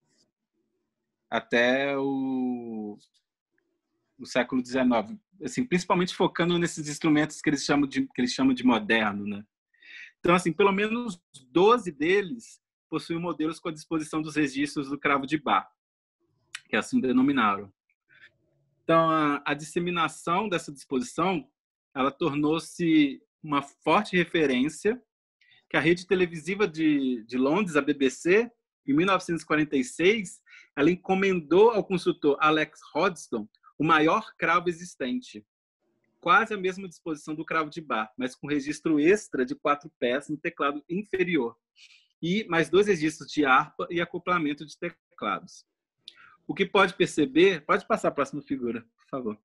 até o, o século dezenove, assim, principalmente focando nesses instrumentos que eles chamam de que eles chamam de moderno, né? Então, assim, pelo menos doze deles possuem modelos com a disposição dos registros do cravo de Bach, que assim denominaram. Então, a, a disseminação dessa disposição, ela tornou-se uma forte referência que a rede televisiva de, de Londres, a B B C, em mil novecentos e quarenta e seis, ela encomendou ao consultor Alex Hodgson o maior cravo existente, quase a mesma disposição do cravo de Bach, mas com registro extra de quatro pés no teclado inferior e mais dois registros de harpa e acoplamento de teclados. O que pode perceber... Pode passar a próxima figura, por favor.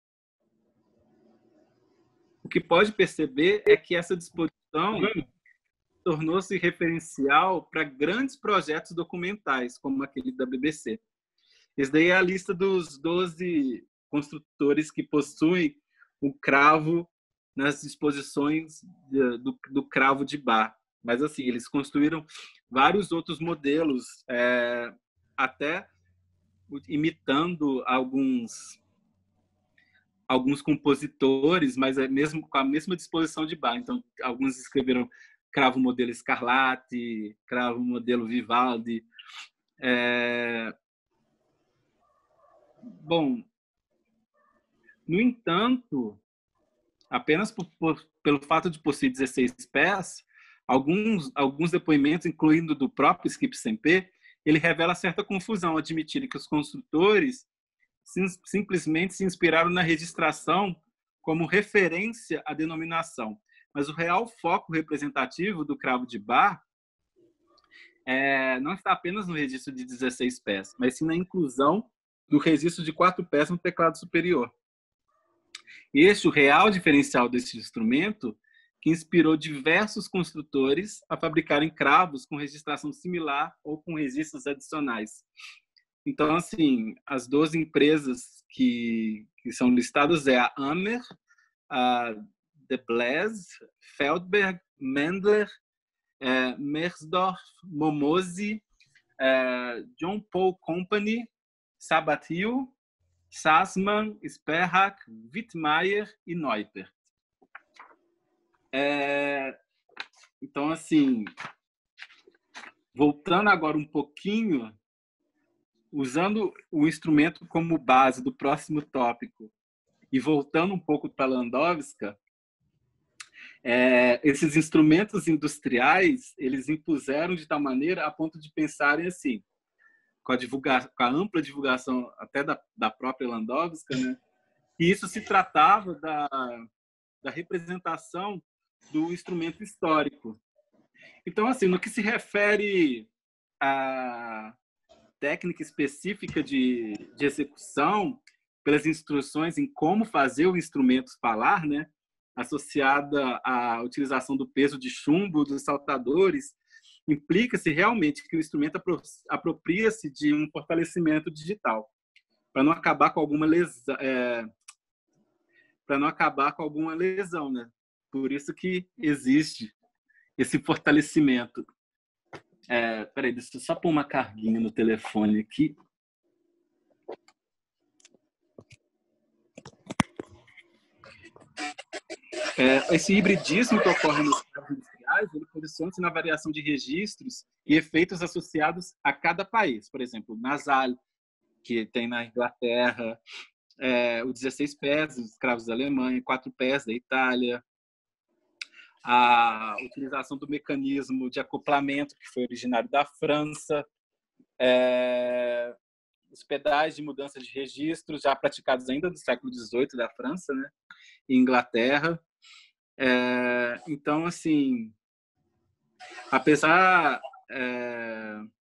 O que pode perceber é que essa disposição tornou-se referencial para grandes projetos documentais, como aquele da B B C. Esse daí é a lista dos doze construtores que possuem o cravo nas disposições do, do cravo de Bach. Mas, assim, eles construíram vários outros modelos, é, até imitando alguns, alguns compositores, mas é mesmo com a mesma disposição de Bach. Então, alguns escreveram cravo modelo Scarlatti, cravo modelo Vivaldi. É... Bom, no entanto, apenas por, por, pelo fato de possuir dezesseis pés, alguns, alguns depoimentos, incluindo do próprio Skip Semper, ele revela certa confusão ao admitir que os construtores sim, simplesmente se inspiraram na registração como referência à denominação. Mas o real foco representativo do cravo de Bar é, não está apenas no registro de dezesseis pés, mas sim na inclusão do registro de quatro pés no teclado superior. Este é o real diferencial desse instrumento, que inspirou diversos construtores a fabricarem cravos com registração similar ou com registros adicionais. Então, assim, as duas empresas que, que são listadas é a Hammer, a De Blaise, Feldberg, Mendler, é, Mersdorf, Momozzi, é, John Paul Company, Sabatiel, Sassmann, Sperhak, Wittmeier e Neupert. É, então, assim, voltando agora um pouquinho, usando o instrumento como base do próximo tópico e voltando um pouco para Landowska, é, esses instrumentos industriais, eles impuseram de tal maneira a ponto de pensarem assim, com a, divulga, com a ampla divulgação até da, da própria Landowska, né, que isso se tratava da, da representação do instrumento histórico. Então, assim, no que se refere à técnica específica de, de execução, pelas instruções em como fazer o instrumento falar, né, associada à utilização do peso de chumbo dos saltadores, implica-se realmente que o instrumento apropria-se de um fortalecimento digital, para não acabar com alguma lesão, é, para não acabar com alguma lesão, né? Por isso que existe esse fortalecimento. É, peraí, deixa eu só pôr uma carguinha no telefone aqui. É, esse hibridismo que ocorre nos cravos industriais, ele condiciona-se na variação de registros e efeitos associados a cada país. Por exemplo, o nasal, que tem na Inglaterra, é, o dezesseis pés dos cravos da Alemanha, quatro pés da Itália, a utilização do mecanismo de acoplamento, que foi originário da França, é, os pedais de mudança de registros, já praticados ainda no século dezoito da França, né, e Inglaterra. É, então, assim, apesar é,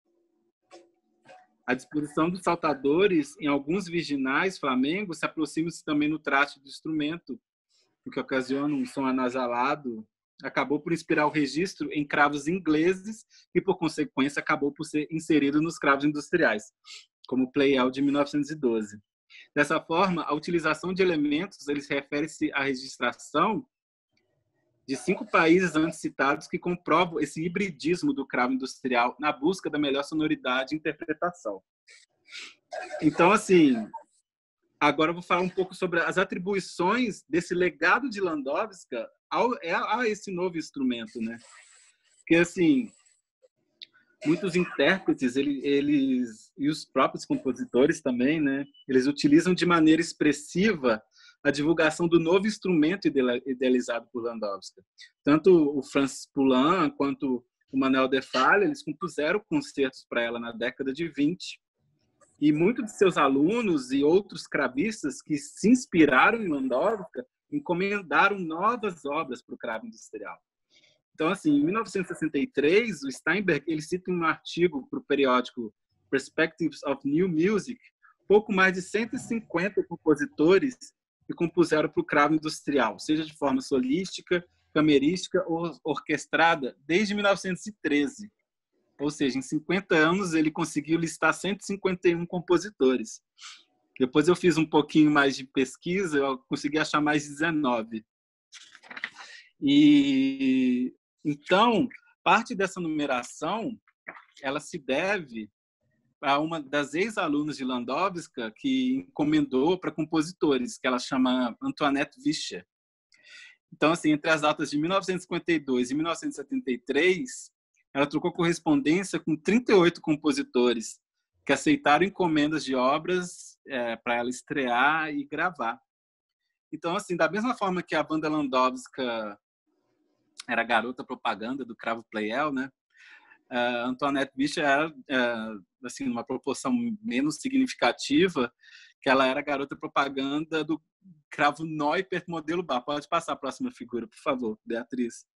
a disposição dos saltadores em alguns virginais flamengos se aproxima-se também no traste do instrumento, o que ocasiona um som anasalado, acabou por inspirar o registro em cravos ingleses e, por consequência, acabou por ser inserido nos cravos industriais, como o Pleyel de mil novecentos e doze. Dessa forma, a utilização de elementos, eles refere-se à registração de cinco países antes citados que comprovam esse hibridismo do cravo industrial na busca da melhor sonoridade e interpretação. Então, assim, agora eu vou falar um pouco sobre as atribuições desse legado de Landowska ao, a esse novo instrumento, né? Porque, assim, muitos intérpretes, eles, eles e os próprios compositores também, né? Eles utilizam de maneira expressiva a divulgação do novo instrumento idealizado por Landowska. Tanto o Francis Poulenc quanto o Manuel de Falla, eles compuseram concertos para ela na década de vinte. E muitos de seus alunos e outros cravistas que se inspiraram em Landowska encomendaram novas obras para o cravo industrial. Então, assim, em mil novecentos e sessenta e três, o Steinberg ele cita em um artigo para o periódico Perspectives of New Music pouco mais de cento e cinquenta compositores que compuseram para o cravo industrial, seja de forma solística, camerística ou orquestrada, desde mil novecentos e treze. Ou seja, em cinquenta anos ele conseguiu listar cento e cinquenta e um compositores. Depois eu fiz um pouquinho mais de pesquisa, eu consegui achar mais de dezenove. E então, parte dessa numeração, ela se deve a uma das ex-alunas de Landowska que encomendou para compositores, que ela chama Antoinette Vischer. Então, assim, entre as datas de mil novecentos e cinquenta e dois e mil novecentos e setenta e três, ela trocou correspondência com trinta e oito compositores que aceitaram encomendas de obras é, para ela estrear e gravar. Então, assim, da mesma forma que a Wanda Landowska era garota propaganda do Cravo Pleyel, né? Uh, Antoinette Fischer era, uh, assim, numa proporção menos significativa, que ela era garota propaganda do Cravo Neupert modelo bar. Pode passar a próxima figura, por favor, Beatriz.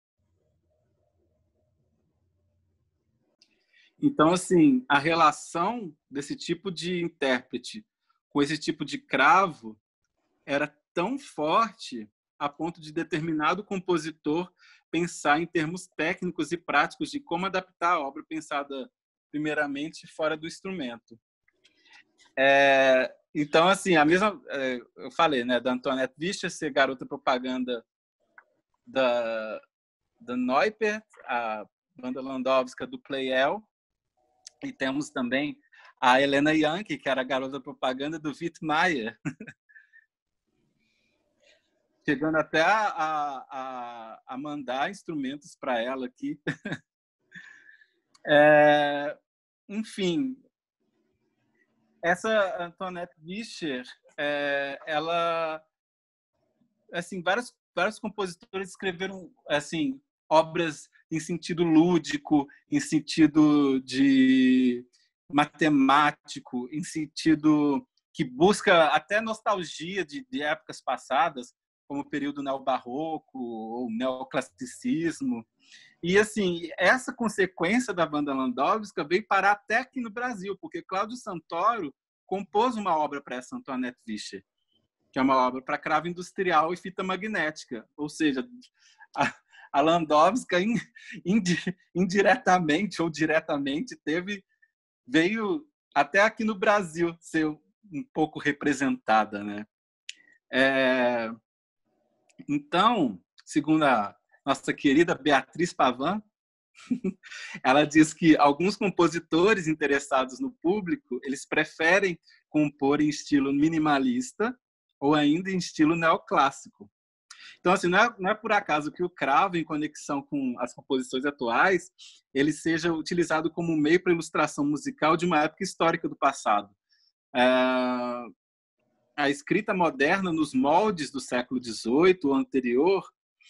Então, assim, a relação desse tipo de intérprete com esse tipo de cravo era tão forte a ponto de determinado compositor pensar em termos técnicos e práticos de como adaptar a obra pensada primeiramente fora do instrumento. É, então, assim, a mesma, é, eu falei, né, da Antoinette Fischer ser garota propaganda da, da Neupert, a Wanda Landowska do Pleyel, e temos também a Helena Yankee, que era a garota propaganda do Wittmeier, chegando até a, a, a mandar instrumentos para ela aqui. É, enfim, essa Antoinette Fischer, é, ela, assim, vários, vários compositores escreveram, assim, obras em sentido lúdico, em sentido de matemático, em sentido que busca até nostalgia de, de épocas passadas, como o período neobarroco ou neoclassicismo. E, assim, essa consequência da Wanda Landowska veio parar até aqui no Brasil, porque Cláudio Santoro compôs uma obra para essa Antoinette Fischer, que é uma obra para cravo industrial e fita magnética. Ou seja, a, a Landowska, indiretamente ou diretamente, teve, veio até aqui no Brasil ser um pouco representada, né? É... Então, segundo a nossa querida Beatriz Pavan, ela diz que alguns compositores interessados no público, eles preferem compor em estilo minimalista ou ainda em estilo neoclássico. Então, assim, não é, não é por acaso que o cravo, em conexão com as composições atuais, ele seja utilizado como meio para ilustração musical de uma época histórica do passado. É... A escrita moderna, nos moldes do século dezoito ou anterior,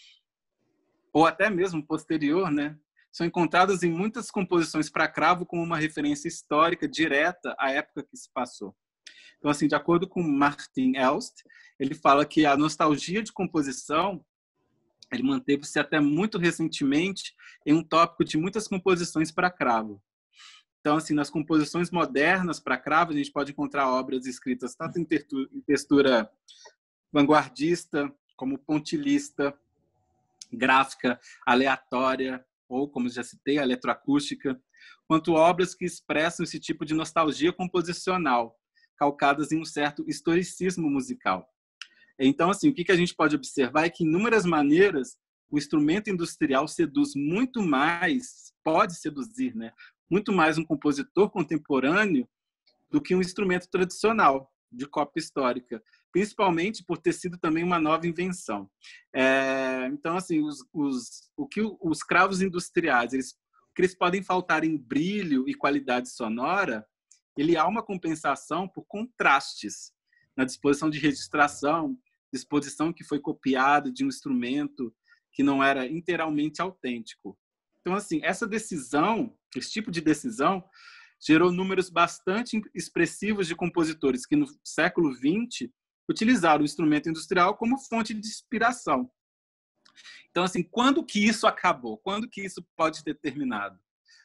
ou até mesmo posterior, né, são encontradas em muitas composições para cravo como uma referência histórica direta à época que se passou. Então, assim, de acordo com Martin Elst, ele fala que a nostalgia de composição ele manteve-se até muito recentemente em um tópico de muitas composições para cravo. Então, assim, nas composições modernas para cravo, a gente pode encontrar obras escritas tanto em textura vanguardista, como pontilhista, gráfica, aleatória, ou, como já citei, eletroacústica, quanto obras que expressam esse tipo de nostalgia composicional, calcadas em um certo historicismo musical. Então, assim, o que a gente pode observar é que, em inúmeras maneiras, o instrumento industrial seduz muito mais, pode seduzir, né? Muito mais um compositor contemporâneo do que um instrumento tradicional de cópia histórica, principalmente por ter sido também uma nova invenção. É, então, assim, os, os, o que os cravos industriais, eles, o que eles podem faltar em brilho e qualidade sonora, ele há uma compensação por contrastes na disposição de registração, disposição que foi copiada de um instrumento que não era inteiramente autêntico. Então, assim, essa decisão, esse tipo de decisão, gerou números bastante expressivos de compositores que, no século vinte, utilizaram o instrumento industrial como fonte de inspiração. Então, assim, quando que isso acabou? Quando que isso pode ter terminado?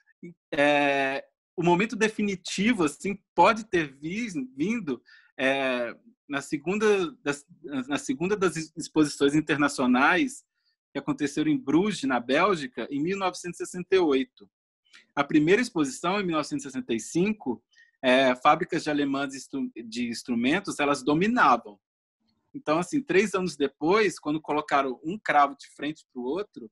É, o momento definitivo, assim, pode ter vindo é, na, segunda das, na segunda das exposições internacionais que aconteceram em Bruges, na Bélgica, em mil novecentos e sessenta e oito. A primeira exposição, em mil novecentos e sessenta e cinco, é, fábricas de alemãs de instrumentos, elas dominavam. Então, assim, três anos depois, quando colocaram um cravo de frente para o outro,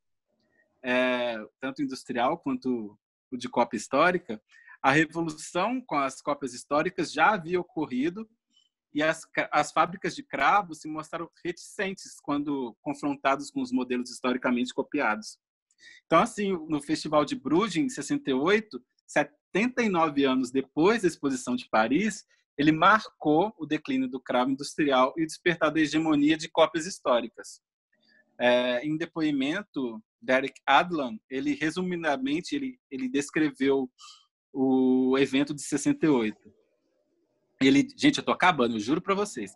é, tanto industrial quanto o de cópia histórica, a revolução com as cópias históricas já havia ocorrido e as, as fábricas de cravo se mostraram reticentes quando confrontadas com os modelos historicamente copiados. Então, assim, no Festival de Bruges, em sessenta e oito, setenta e nove anos depois da exposição de Paris, ele marcou o declínio do cravo industrial e o despertar da hegemonia de cópias históricas. É, em depoimento, Derek Adlam, ele resumidamente ele, ele descreveu o evento de sessenta e oito. Ele, gente, eu tô acabando, eu juro para vocês.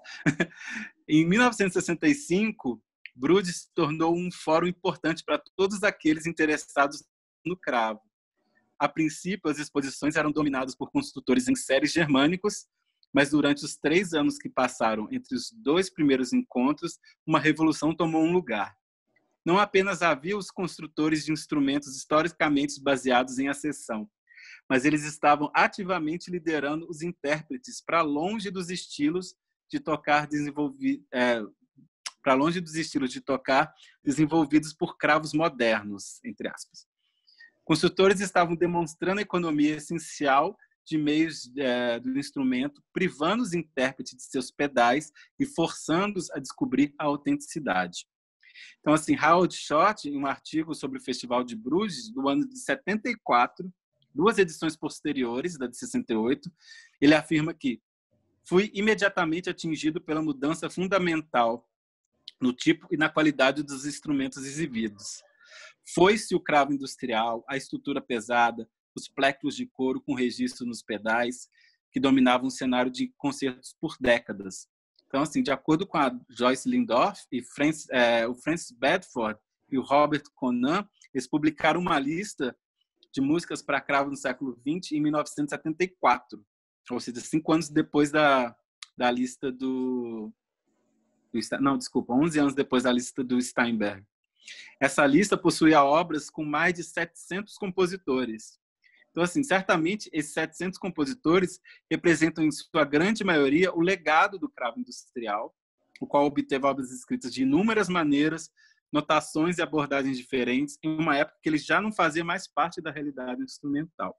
Em mil novecentos e sessenta e cinco, Bruges se tornou um fórum importante para todos aqueles interessados no cravo. A princípio, as exposições eram dominadas por construtores em séries germânicos, mas durante os três anos que passaram entre os dois primeiros encontros, uma revolução tomou um lugar. Não apenas havia os construtores de instrumentos historicamente baseados em acessão, mas eles estavam ativamente liderando os intérpretes para longe dos estilos de tocar desenvolvidos, é, para longe dos estilos de tocar desenvolvidos por cravos modernos, entre aspas. Construtores estavam demonstrando a economia essencial de meios é, do instrumento, privando os intérpretes de seus pedais e forçando-os a descobrir a autenticidade. Então, assim, Harold Schott, em um artigo sobre o Festival de Bruges, do ano de setenta e quatro, duas edições posteriores, da de sessenta e oito, ele afirma que fui imediatamente atingido pela mudança fundamental no tipo e na qualidade dos instrumentos exibidos. Foi-se o cravo industrial, a estrutura pesada, os plectros de couro com registro nos pedais, que dominavam o cenário de concertos por décadas. Então, assim, de acordo com a Joyce Lindorf e Francis, é, o Francis Bedford e o Robert Conan, eles publicaram uma lista de músicas para cravo no século vinte em mil novecentos e setenta e quatro, ou seja, cinco anos depois da, da lista do, do... Não, desculpa, onze anos depois da lista do Steinberg. Essa lista possuía obras com mais de setecentos compositores. Então, assim, certamente esses setecentos compositores representam, em sua grande maioria, o legado do cravo industrial, o qual obteve obras escritas de inúmeras maneiras, notações e abordagens diferentes, em uma época que ele já não fazia mais parte da realidade instrumental.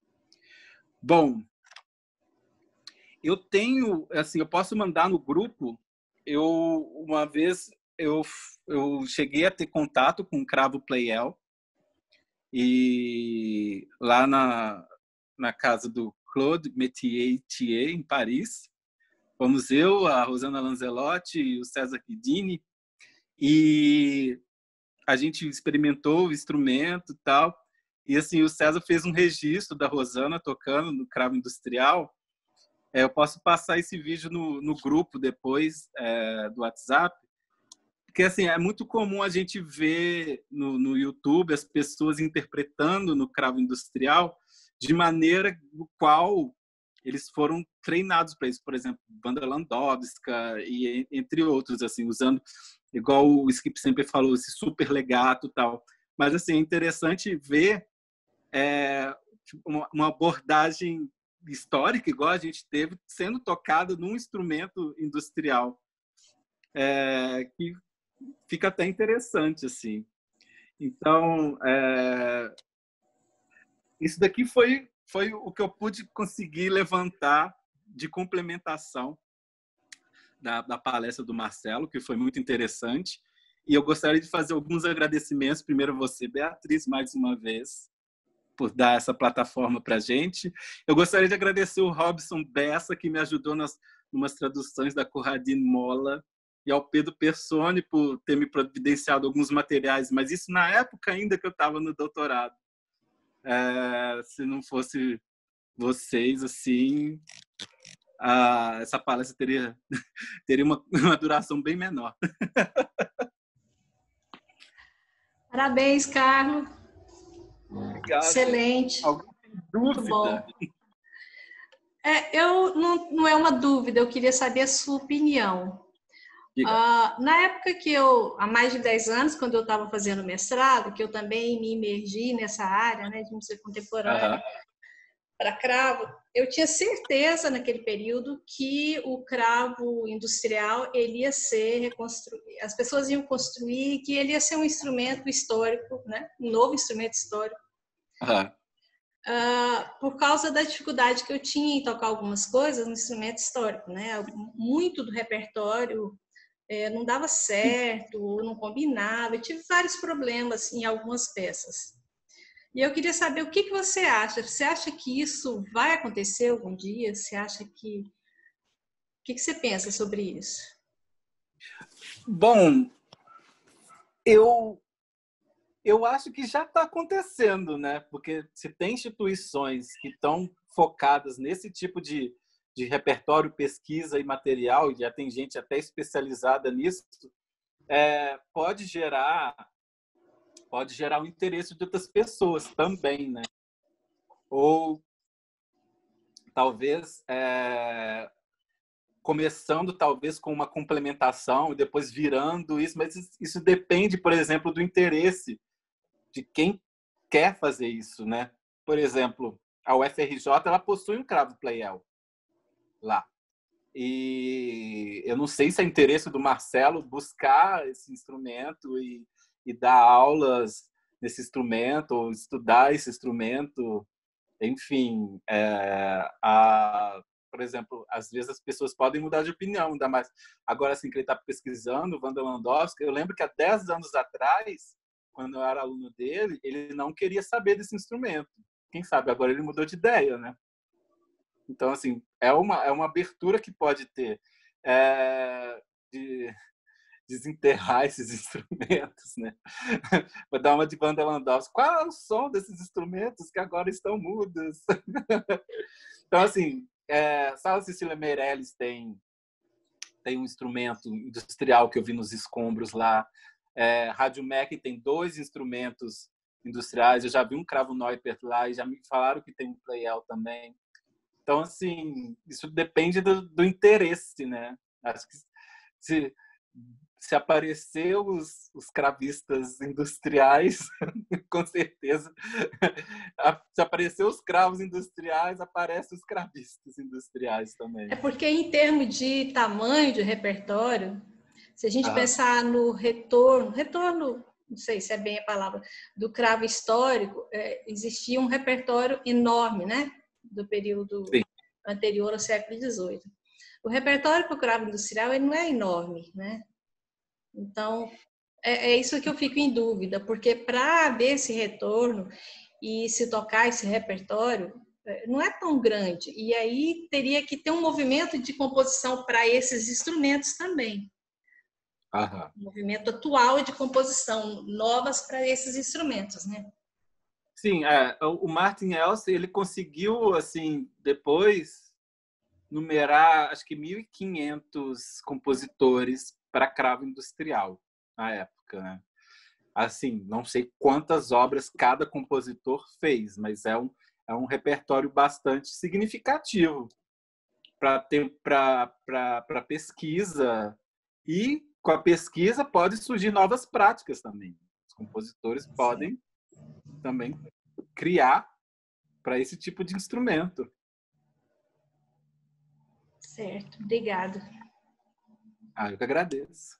Bom, eu tenho, assim, eu posso mandar no grupo, eu, uma vez, eu, eu cheguei a ter contato com o cravo Pleyel, e lá na, na casa do Claude Métier, em Paris, fomos eu, a Rosana Lanzelotti e o César Guidini, e a gente experimentou o instrumento e tal, e assim, o César fez um registro da Rosana tocando no cravo industrial. É, eu posso passar esse vídeo no, no grupo depois é, do WhatsApp, porque assim, é muito comum a gente ver no, no YouTube as pessoas interpretando no cravo industrial de maneira no qual eles foram treinados para isso. Por exemplo, Wanda Landowska e entre outros, assim, usando, igual o Skip sempre falou, esse super legato e tal. Mas assim, é interessante ver é, uma, uma abordagem histórica, igual a gente teve, sendo tocada num instrumento industrial. É, que fica até interessante, assim. Então, é, isso daqui foi, foi o que eu pude conseguir levantar de complementação da, da palestra do Marcelo, que foi muito interessante. E eu gostaria de fazer alguns agradecimentos. Primeiro você, Beatriz, mais uma vez, por dar essa plataforma para a gente. Eu gostaria de agradecer o Robson Bessa, que me ajudou nas umas traduções da Corradine Mola, e ao Pedro Persone por ter me providenciado alguns materiais, mas isso na época ainda que eu estava no doutorado. É, se não fosse vocês, assim, a, essa palestra teria, teria uma, uma duração bem menor. Parabéns, Carlos. Obrigado. Excelente. Alguma dúvida? Muito bom. É, eu não, não é uma dúvida, eu queria saber a sua opinião. Uh, na época que eu, há mais de dez anos, quando eu estava fazendo mestrado, que eu também me imergi nessa área, né, de música contemporânea, uh-huh. para cravo, eu tinha certeza naquele período que o cravo industrial ele ia ser reconstruído, as pessoas iam construir, que ele ia ser um instrumento histórico, né, um novo instrumento histórico. Uh-huh. Uh, por causa da dificuldade que eu tinha em tocar algumas coisas no instrumento histórico, né, muito do repertório É, não dava certo, não combinava, eu tive vários problemas em algumas peças. E eu queria saber o que, que você acha. Você acha que isso vai acontecer algum dia? Você acha que que, que você pensa sobre isso? Bom, eu, eu acho que já está acontecendo, né? Porque se tem instituições que estão focadas nesse tipo de, de repertório, pesquisa e material, e já tem gente até especializada nisso, é, pode gerar pode gerar o interesse de outras pessoas também, né? Ou talvez é, começando talvez com uma complementação e depois virando isso, mas isso depende, por exemplo, do interesse de quem quer fazer isso, né? Por exemplo, a U F R J ela possui um cravo Pleyel lá. E eu não sei se é interesse do Marcelo buscar esse instrumento e, e dar aulas nesse instrumento, ou estudar esse instrumento. Enfim, é, a, por exemplo, às vezes as pessoas podem mudar de opinião, ainda mais agora assim que ele está pesquisando, o Wanda Landowski. Eu lembro que há dez anos atrás, quando eu era aluno dele, ele não queria saber desse instrumento. Quem sabe agora ele mudou de ideia, né? Então, assim, é uma, é uma abertura que pode ter é, de desenterrar esses instrumentos, né? Vou dar uma de Wanda Landowski. Qual é o som desses instrumentos que agora estão mudos? Então, assim, é, Sala Cecília Meirelles tem, tem um instrumento industrial que eu vi nos escombros lá. É, Rádio Mac tem dois instrumentos industriais. Eu já vi um cravo Neupert lá e já me falaram que tem um Pleyel também. Então, assim, isso depende do, do interesse, né? Acho que se, se aparecer os, os cravistas industriais, com certeza, se aparecer os cravos industriais, aparecem os cravistas industriais também. É porque, em termos de tamanho de repertório, se a gente ah. pensar no retorno, retorno, não sei se é bem a palavra, do cravo histórico, é, existia um repertório enorme, né? Do período Sim. anterior ao século dezoito. O repertório para o cravo industrial ele não é enorme, né? Então, é, é isso que eu fico em dúvida, porque para haver esse retorno e se tocar esse repertório, não é tão grande. E aí teria que ter um movimento de composição para esses instrumentos também. Aham. Um movimento atual de composição, novas para esses instrumentos, né? Sim, é, o Martin Elser, ele conseguiu, assim, depois numerar, acho que mil e quinhentos compositores para cravo industrial na época, né? Assim, não sei quantas obras cada compositor fez, mas é um, é um repertório bastante significativo para pesquisa. E com a pesquisa pode surgir novas práticas também. Os compositores podem Sim. também criar para esse tipo de instrumento. Certo, obrigado. Ah, eu que agradeço.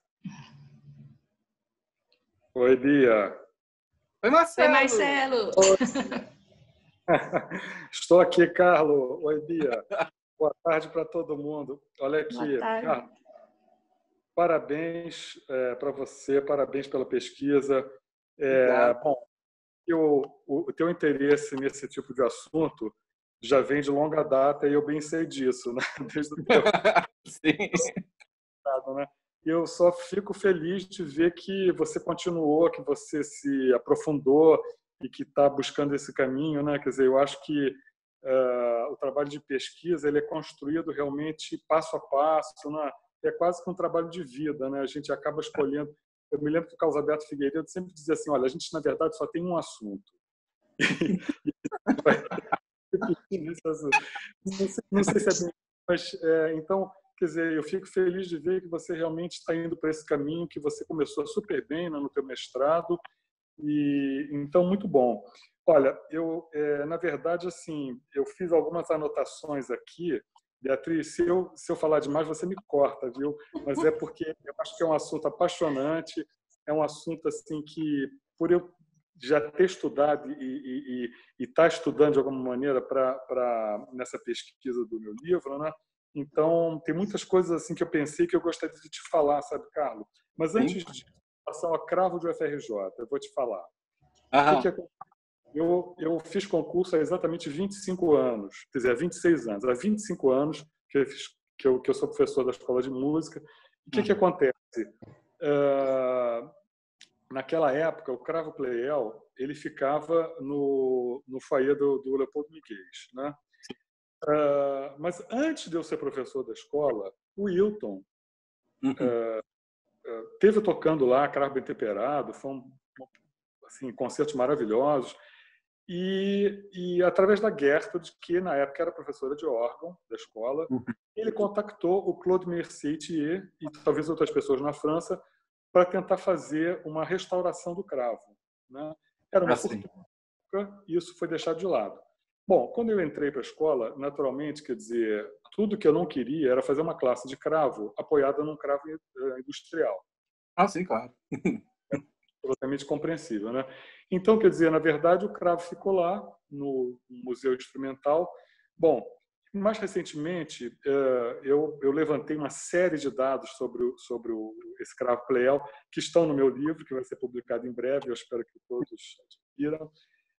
Oi, Bia. Oi, Marcelo. Oi, Marcelo. Estou aqui, Carlos. Oi, Bia. Boa tarde para todo mundo. Olha aqui, Carlos. Parabéns é, para você, parabéns pela pesquisa. É, bom, o, o teu interesse nesse tipo de assunto já vem de longa data e eu bem sei disso, né? Desde o teu... Sim. né? Eu só fico feliz de ver que você continuou, que você se aprofundou e que está buscando esse caminho, né? Quer dizer, eu acho que uh, o trabalho de pesquisa ele é construído realmente passo a passo, né? É quase que um trabalho de vida, né? A gente acaba escolhendo. Eu me lembro que o Carlos Alberto Figueiredo sempre dizia assim: olha, a gente na verdade só tem um assunto. não, sei, não sei se é bem, mas é, então, quer dizer, eu fico feliz de ver que você realmente está indo para esse caminho, que você começou super bem, né, no teu mestrado, e então muito bom. Olha, eu é, na verdade assim, eu fiz algumas anotações aqui. Beatriz, se eu, se eu falar demais, você me corta, viu? Mas é porque eu acho que é um assunto apaixonante, é um assunto assim que, por eu já ter estudado e estar tá estudando de alguma maneira pra, pra, nessa pesquisa do meu livro, né? Então, tem muitas coisas assim que eu pensei que eu gostaria de te falar, sabe, Carlos? Mas antes Sim. de relação a cravo de U F R J, eu vou te falar. O que que é Eu, eu fiz concurso há exatamente vinte e cinco anos, quer dizer, há vinte e seis anos. Há vinte e cinco anos que eu fiz, que eu, que eu sou professor da escola de música. O que, que acontece? Uh, naquela época, o Cravo Pleyel ele ficava no, no foyer do, do Leopoldo Miguel, né? Uh, mas antes de eu ser professor da escola, o Wilton uhum. uh, uh, teve tocando lá Cravo Bem Temperado, foi um, assim, concertos maravilhosos. E, e através da Gertrude, que na época era professora de órgão da escola, uhum. ele contactou o Claude Mercier e talvez outras pessoas na França para tentar fazer uma restauração do cravo, né? Era uma assim. fortuna e isso foi deixado de lado. Bom, quando eu entrei para a escola, naturalmente, quer dizer, tudo que eu não queria era fazer uma classe de cravo apoiada num cravo industrial. Ah, sim, claro. Absolutamente compreensível, né? Então, quer dizer, na verdade, o cravo ficou lá no Museu Instrumental. Bom, mais recentemente, eu, eu levantei uma série de dados sobre, o, sobre o, esse cravo Pleyel, que estão no meu livro, que vai ser publicado em breve, eu espero que todos adquiram.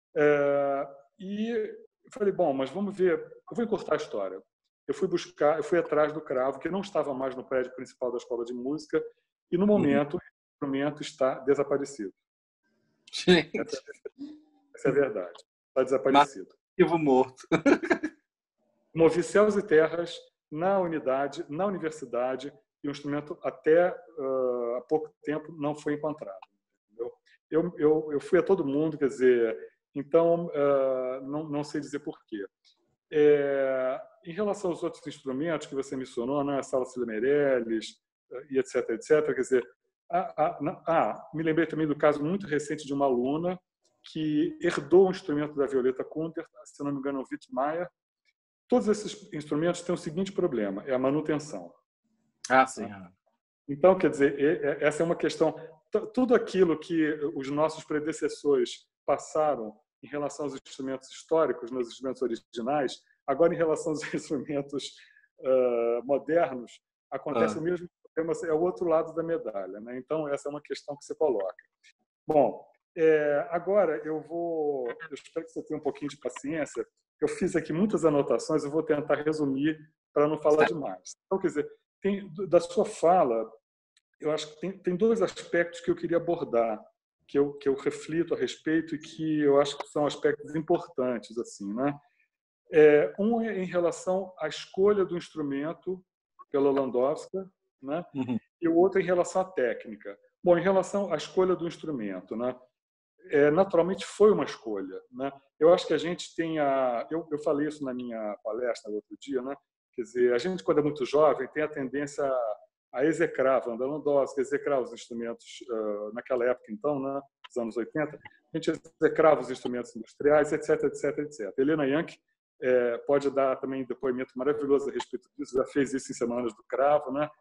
E eu falei, bom, mas vamos ver, eu vou encurtar a história. Eu fui buscar, eu fui atrás do cravo, que não estava mais no prédio principal da Escola de Música, e no momento, o instrumento está desaparecido. Gente. Essa, essa é a verdade. Está desaparecido. Vivo morto. Movi céus e terras na unidade, na universidade, e o instrumento até uh, há pouco tempo não foi encontrado. Entendeu? Eu, eu, eu fui a todo mundo, quer dizer, então uh, não, não sei dizer porquê. É, em relação aos outros instrumentos que você mencionou, né, a Sala Cília Meirelles, e etc, etc, quer dizer, ah, ah, ah, me lembrei também do caso muito recente de uma aluna que herdou um instrumento da Violeta Kunter, se não me engano, o Wittmeier. Todos esses instrumentos têm o seguinte problema, é a manutenção. Ah, sim. Então, quer dizer, essa é uma questão... Tudo aquilo que os nossos predecessores passaram em relação aos instrumentos históricos, nos instrumentos originais, agora em relação aos instrumentos uh, modernos, acontece ah. o mesmo problema, é o outro lado da medalha, né? Então, essa é uma questão que você coloca. Bom, é, agora eu vou... Eu espero que você tenha um pouquinho de paciência. Eu fiz aqui muitas anotações, eu vou tentar resumir para não falar demais. Então, quer dizer, tem, da sua fala, eu acho que tem, tem dois aspectos que eu queria abordar, que eu, que eu reflito a respeito e que eu acho que são aspectos importantes, assim, né? É, um é em relação à escolha do instrumento pela Landowska, né? Uhum. E o outro é em relação à técnica. Bom, em relação à escolha do instrumento, né? É, naturalmente foi uma escolha, né? Eu acho que a gente tem a... Eu, eu falei isso na minha palestra no outro dia, né? Quer dizer, a gente, quando é muito jovem, tem a tendência a, a execrar a Wanda Landowska, execrar os instrumentos, uh, naquela época, então, né? Dos anos oitenta, a gente execrava os instrumentos industriais, etc, etc, etc. Helena Yankee é, pode dar também depoimento maravilhoso a respeito disso, já fez isso em Semanas do Cravo, né?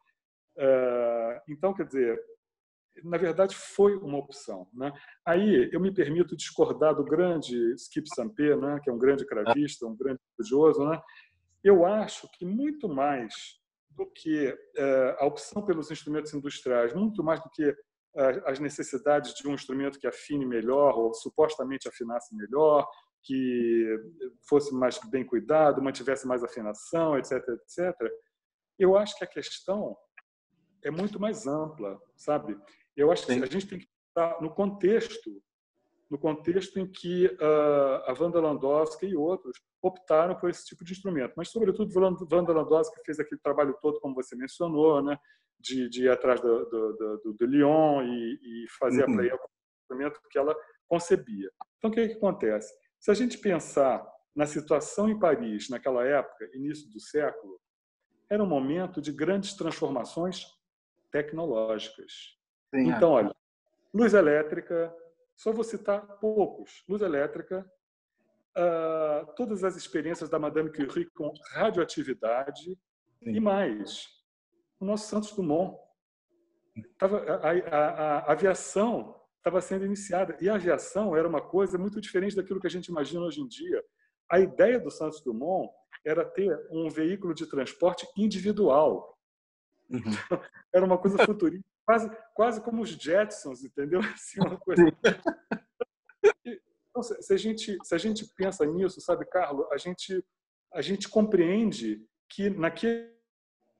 Uh, então, quer dizer, na verdade, foi uma opção, né? Aí eu me permito discordar do grande Skip Sampé, né? Que é um grande cravista, um grande estudioso, né? Eu acho que muito mais do que eh, a opção pelos instrumentos industriais, muito mais do que eh, as necessidades de um instrumento que afine melhor ou supostamente afinasse melhor, que fosse mais bem cuidado, mantivesse mais afinação, etc, etcétera. Eu acho que a questão é muito mais ampla, sabe? Eu acho que Sim. a gente tem que estar no contexto, no contexto em que uh, a Wanda Landowska e outros optaram por esse tipo de instrumento. Mas, sobretudo, Wanda Landowska fez aquele trabalho todo, como você mencionou, né, de, de ir atrás do, do, do, do Lyon e, e fazer uhum. a Pleyel como instrumento que ela concebia. Então, o que, é que acontece? Se a gente pensar na situação em Paris, naquela época, início do século, era um momento de grandes transformações tecnológicas. Sim, então, olha, luz elétrica, só vou citar poucos. Luz elétrica, uh, todas as experiências da Madame Curie com radioatividade Sim. e mais. O nosso Santos Dumont. Tava, a, a, a aviação estava sendo iniciada. E a aviação era uma coisa muito diferente daquilo que a gente imagina hoje em dia. A ideia do Santos Dumont era ter um veículo de transporte individual. Uhum. Era uma coisa futurista. Quase, quase como os Jetsons, entendeu? Assim, uma coisa... Então, se, a gente, se a gente pensa nisso, sabe, Carlos, a gente, a gente compreende que naquele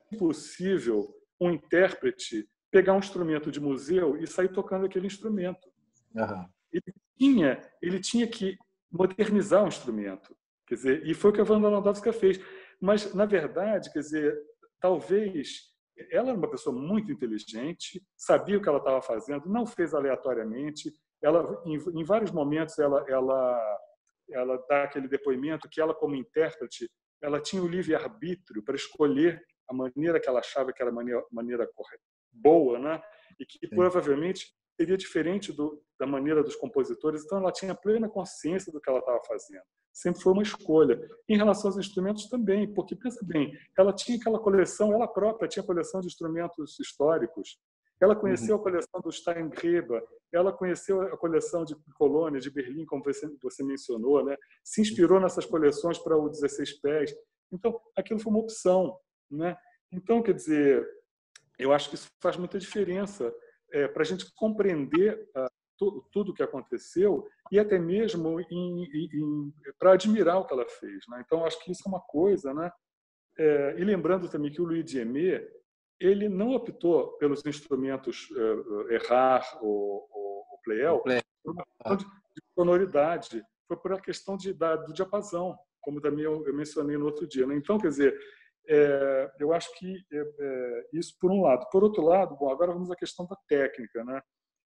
impossível um intérprete pegar um instrumento de museu e sair tocando aquele instrumento. Uhum. Ele tinha, ele tinha que modernizar o instrumento. Quer dizer, e foi o que a Wanda Landowska fez. Mas, na verdade, quer dizer, talvez ela era uma pessoa muito inteligente, sabia o que ela estava fazendo, não fez aleatoriamente. Ela, em, em vários momentos, ela, ela, ela dá aquele depoimento que ela, como intérprete, ela tinha o livre-arbítrio para escolher a maneira que ela achava que era a maneira, maneira correta, boa, né? E que Sim. provavelmente seria diferente do, da maneira dos compositores. Então, ela tinha plena consciência do que ela estava fazendo. Sempre foi uma escolha. Em relação aos instrumentos também, porque, pensa bem, ela tinha aquela coleção, ela própria tinha coleção de instrumentos históricos. Ela conheceu uhum. a coleção do Steingräber, ela conheceu a coleção de Colônia, de Berlim, como você, você mencionou, né? Se inspirou nessas coleções para o dezesseis pés. Então, aquilo foi uma opção, né? Então, quer dizer, eu acho que isso faz muita diferença é, para a gente compreender uh, tu, tudo o que aconteceu e até mesmo para admirar o que ela fez, né? Então, acho que isso é uma coisa, né? É, e lembrando também que o Luigi Aimé, ele não optou pelos instrumentos uh, errar ou, ou, ou Pleyel por uma questão de, de sonoridade, foi por uma questão de, da, do diapasão, como também eu, eu mencionei no outro dia, né? Então, quer dizer, é, eu acho que é, é, isso por um lado. Por outro lado, bom, agora vamos à questão da técnica, né?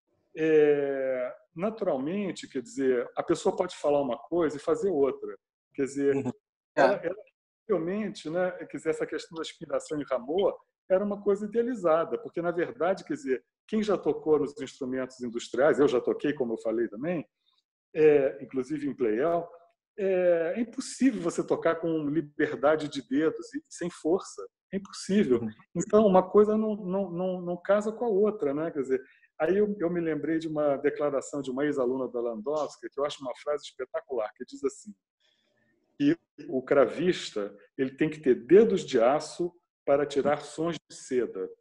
É, naturalmente, quer dizer, a pessoa pode falar uma coisa e fazer outra. Quer dizer, uhum. ela, ela realmente, né? Quer dizer, essa questão da inspiração em Rameau era uma coisa idealizada, porque na verdade, quer dizer, quem já tocou nos instrumentos industriais, eu já toquei, como eu falei também, é, inclusive em Pleyel, é, é impossível você tocar com liberdade de dedos e sem força. É impossível. Então, uma coisa não, não, não, não casa com a outra, né? Quer dizer, aí eu, eu me lembrei de uma declaração de uma ex-aluna da Landowska, que eu acho uma frase espetacular, que diz assim, que o cravista ele tem que ter dedos de aço para tirar sons de seda.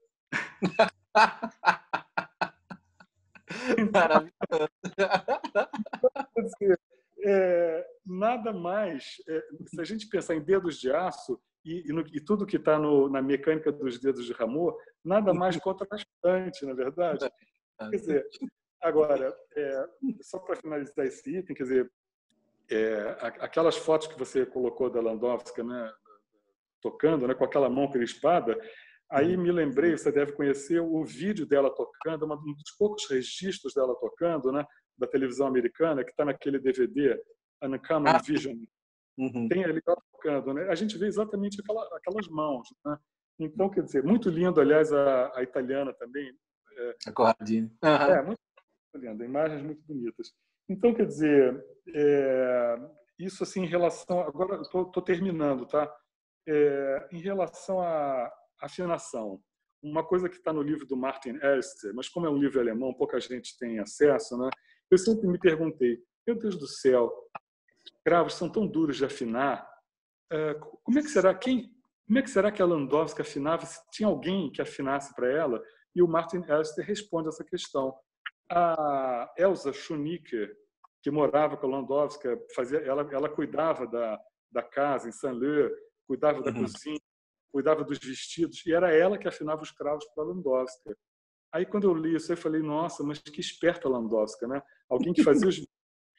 Maravilhoso. Quer dizer, é, nada mais, é, se a gente pensar em dedos de aço e, e, no, e tudo que está na mecânica dos dedos de Rameau, nada mais contrastante, na verdade. Quer dizer, agora, é, só para finalizar esse item, quer dizer, é, aquelas fotos que você colocou da Landowska, né, tocando, né, com aquela mão crispada, aí me lembrei, você deve conhecer o vídeo dela tocando, um dos poucos registros dela tocando, né, da televisão americana, que está naquele D V D, Uncommon ah. Vision. Uhum. Tem ali ela tocando, né? A gente vê exatamente aquela, aquelas mãos, né? Então, quer dizer, muito lindo, aliás, a, a italiana também. É, a Corradini. Uhum. É, muito linda, imagens muito bonitas. Então, quer dizer, é, isso assim, em relação... Agora, estou terminando, tá? É, em relação à afinação, uma coisa que está no livro do Martin Elster, mas como é um livro alemão, pouca gente tem acesso, né? Eu sempre me perguntei, meu Deus do céu, os cravos são tão duros de afinar, como é que será, quem, como é que será que a Landowska afinava, se tinha alguém que afinasse para ela? E o Martin Elster responde essa questão. A Elsa Schunicker, que morava com a Landowska, fazia, ela, ela cuidava da, da casa em Saint-Leu, cuidava da uhum. cozinha, cuidava dos vestidos, e era ela que afinava os cravos para a Landowska. Aí, quando eu li isso, eu falei, nossa, mas que esperta a Landowska, né? Alguém que fazia os...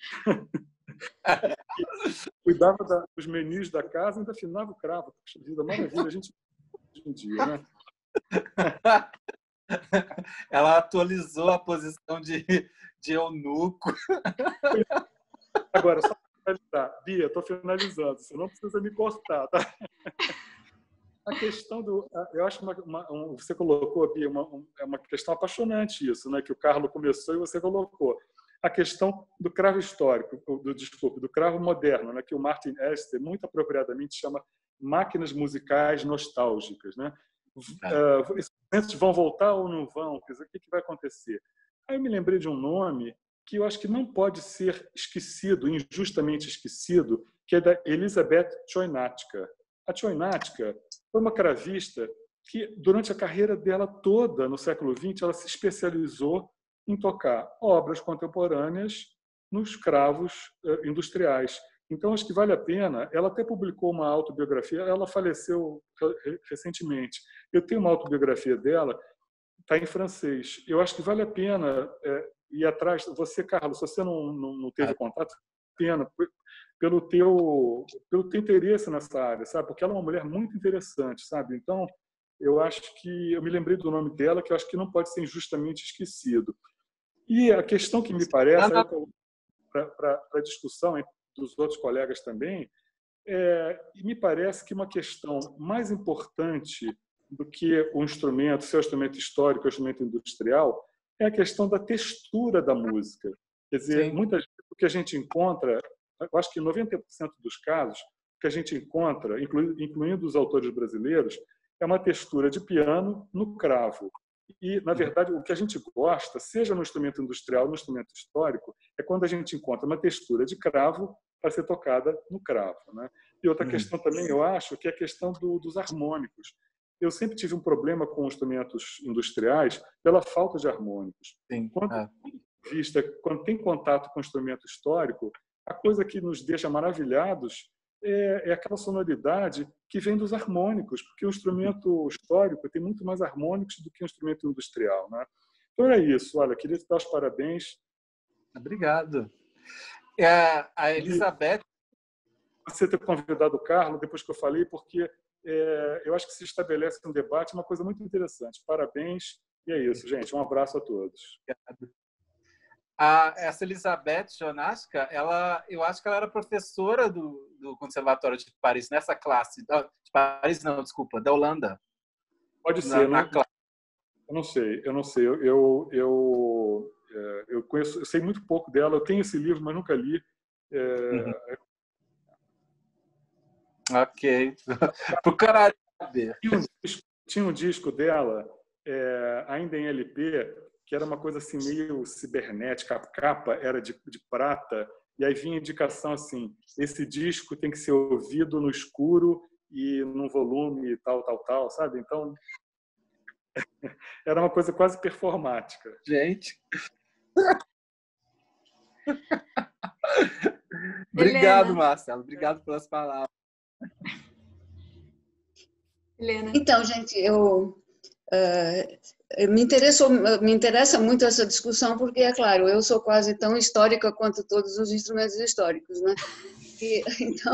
cuidava da, dos menus da casa e ainda afinava o cravo. Poxa vida, maravilha, a gente hoje em dia, né? Ela atualizou a posição de, de eunuco. Agora, só para finalizar. Bia, estou finalizando, você não precisa me cortar, tá? A questão do... Eu acho que uma, uma, um, você colocou, Bia, uma, um, é uma questão apaixonante isso, né? Que o Carlos começou e você colocou. A questão do cravo histórico, do, desculpe, do cravo moderno, né? Que o Martin Elster, muito apropriadamente, chama máquinas musicais nostálgicas, né? Uh, esses momentos vão voltar ou não vão? Quer dizer, o que, que vai acontecer? Aí eu me lembrei de um nome que eu acho que não pode ser esquecido, injustamente esquecido, que é da Elisabeth Chojnacka. A Chojnacka foi uma cravista que, durante a carreira dela toda, no século vinte, ela se especializou em tocar obras contemporâneas nos cravos industriais. Então, acho que vale a pena. Ela até publicou uma autobiografia, ela faleceu recentemente. Eu tenho uma autobiografia dela, está em francês. Eu acho que vale a pena é, ir atrás. Você, Carlos, se você não, não, não teve contato, pena, pelo teu, pelo teu interesse nessa área, sabe? Porque ela é uma mulher muito interessante, sabe? Então, eu acho que... Eu me lembrei do nome dela, que eu acho que não pode ser injustamente esquecido. E a questão que me parece, para a discussão dos outros colegas também, é, me parece que uma questão mais importante do que o instrumento, se é o instrumento histórico ou o instrumento industrial, é a questão da textura da música. Quer dizer, Sim. muitas vezes o que a gente encontra, eu acho que noventa por cento dos casos, o que a gente encontra, incluindo, incluindo os autores brasileiros, é uma textura de piano no cravo. E, na verdade, o que a gente gosta, seja no instrumento industrial ou no instrumento histórico, é quando a gente encontra uma textura de cravo para ser tocada no cravo, né? E outra uhum. questão também, eu acho, que é a questão do, dos harmônicos. Eu sempre tive um problema com instrumentos industriais pela falta de harmônicos. Sim. Quando, é. vista, quando tem contato com o instrumento histórico, a coisa que nos deixa maravilhados é, é aquela sonoridade que vem dos harmônicos, porque o instrumento histórico tem muito mais harmônicos do que o instrumento industrial, né? Então é isso. Olha, queria te dar os parabéns. Obrigado. É, a Elizabeth... Você ter convidado o Carlos, depois que eu falei, porque é, eu acho que se estabelece um debate, uma coisa muito interessante. Parabéns. E é isso, gente. Um abraço a todos. Obrigado. A, essa Elizabeth Jonaska, ela, eu acho que ela era professora do, do Conservatório de Paris, nessa classe. De Paris, não, desculpa, da Holanda. Pode ser, na, na classe. Eu não sei, eu não sei. Eu, eu, eu, eu, conheço, eu sei muito pouco dela, eu tenho esse livro, mas nunca li. É... Uhum. Ok. Pro caralho. Tinha um disco, tinha um disco dela, é, ainda em L P, que era uma coisa assim meio cibernética, a capa era de, de prata, e aí vinha indicação assim, esse disco tem que ser ouvido no escuro e num volume tal, tal, tal, sabe? Então, era uma coisa quase performática. Gente... Obrigado, Marcelo. Obrigado pelas palavras. Helena. Então, gente, eu... Uh, me, interessou, me interessa muito essa discussão porque, é claro, eu sou quase tão histórica quanto todos os instrumentos históricos, né? E, então,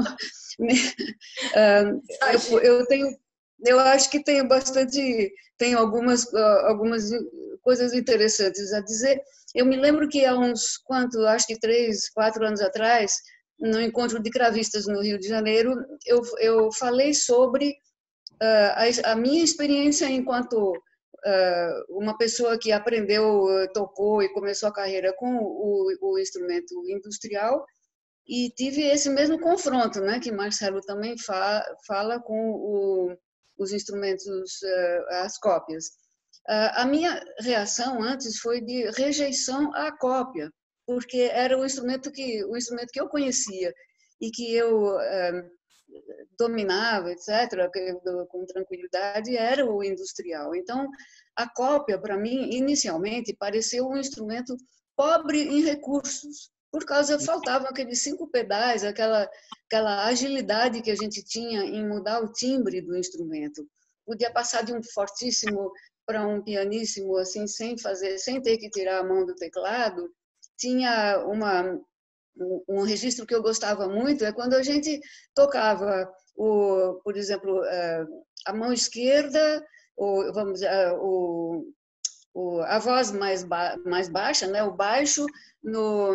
uh, eu, eu tenho, eu acho que tenho bastante, tenho algumas, uh, algumas coisas interessantes a dizer. Eu me lembro que há uns, quanto, acho que três, quatro anos atrás, no encontro de cravistas no Rio de Janeiro, eu, eu falei sobre Uh, a, a minha experiência enquanto uh, uma pessoa que aprendeu, uh, tocou e começou a carreira com o, o instrumento industrial e tive esse mesmo confronto, né, que Marcelo também fa, fala com o, os instrumentos, uh, as cópias. Uh, a minha reação antes foi de rejeição à cópia, porque era o instrumento que, o instrumento que eu conhecia e que eu... Uh, dominava, etcétera, com tranquilidade, era o industrial. Então, a cópia, para mim, inicialmente, pareceu um instrumento pobre em recursos, por causa, faltavam aqueles cinco pedais, aquela, aquela agilidade que a gente tinha em mudar o timbre do instrumento. Podia passar de um fortíssimo para um pianíssimo, assim, sem fazer, sem ter que tirar a mão do teclado. Tinha uma... Um registro que eu gostava muito é quando a gente tocava, o, por exemplo, a mão esquerda, o, vamos dizer, o, o, a voz mais, ba, mais baixa, né, o baixo, no,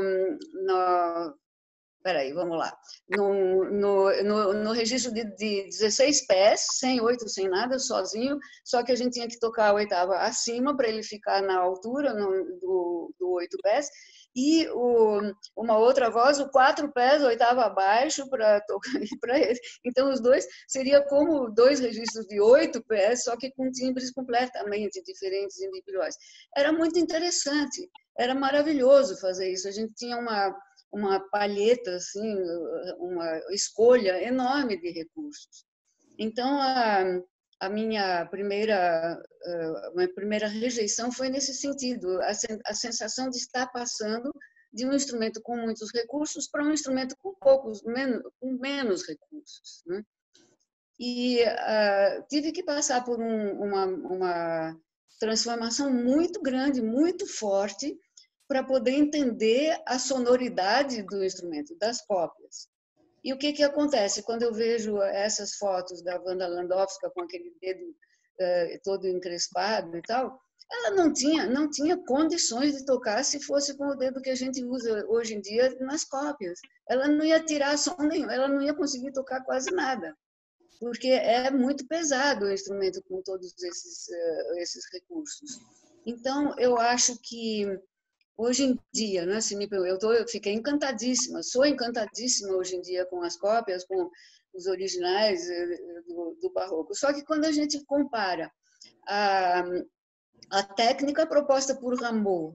no, peraí, vamos lá, no, no, no, no registro de, de dezesseis pés, sem oito, sem nada, sozinho, só que a gente tinha que tocar a oitava acima para ele ficar na altura no, do, do oito pés, e o, uma outra voz, o quatro pés, oitava abaixo, para para ele. Então, os dois seria como dois registros de oito pés, só que com timbres completamente diferentes e individuais. Era muito interessante, era maravilhoso fazer isso. A gente tinha uma, uma palheta, assim, uma escolha enorme de recursos. Então, a, a minha primeira, a minha primeira rejeição foi nesse sentido, a, a sensação de estar passando de um instrumento com muitos recursos para um instrumento com poucos, menos, com menos recursos, né? E uh, tive que passar por um, uma, uma transformação muito grande, muito forte, para poder entender a sonoridade do instrumento, das cópias. E o que que acontece? Quando eu vejo essas fotos da Wanda Landowska com aquele dedo uh, todo encrespado e tal, ela não tinha, não tinha condições de tocar se fosse com o dedo que a gente usa hoje em dia nas cópias. Ela não ia tirar som nenhum, ela não ia conseguir tocar quase nada, porque é muito pesado o instrumento com todos esses, uh, esses recursos. Então, eu acho que hoje em dia, né, se me, eu, tô, eu fiquei encantadíssima, sou encantadíssima hoje em dia com as cópias, com os originais do, do barroco. Só que quando a gente compara a, a técnica proposta por Rameau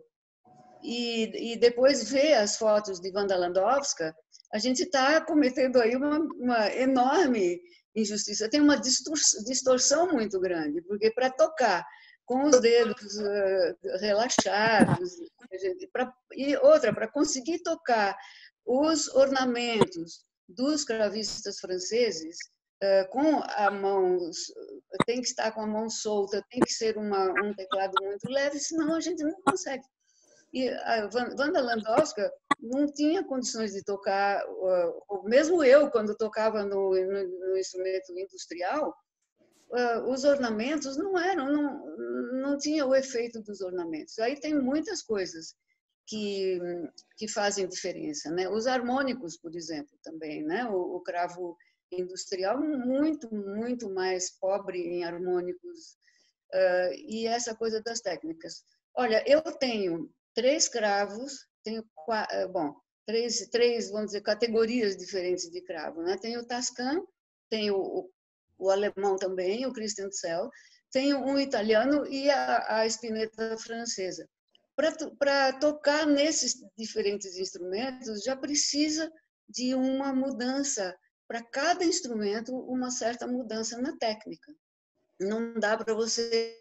e, e depois vê as fotos de Wanda Landowska, a gente está cometendo aí uma, uma enorme injustiça. Tem uma distorção muito grande, porque para tocar com os dedos uh, relaxados, pra, e outra, para conseguir tocar os ornamentos dos cravistas franceses, uh, com a mão, tem que estar com a mão solta, tem que ser uma, um teclado muito leve, senão a gente não consegue. E a Wanda Landowska não tinha condições de tocar, uh, mesmo eu, quando tocava no, no, no instrumento industrial, Uh, os ornamentos não eram, não, não tinha o efeito dos ornamentos. Aí tem muitas coisas que, que fazem diferença, né? Os harmônicos, por exemplo, também, né? O, o cravo industrial muito, muito mais pobre em harmônicos, uh, e essa coisa das técnicas. Olha, eu tenho três cravos, tenho quatro, bom, três, três, vamos dizer, categorias diferentes de cravo, né? Tenho o Tascam, tenho o o alemão também, o Christian Zell, tem um italiano e a, a espineta francesa. Para tocar nesses diferentes instrumentos, já precisa de uma mudança, para cada instrumento, uma certa mudança na técnica. Não dá para você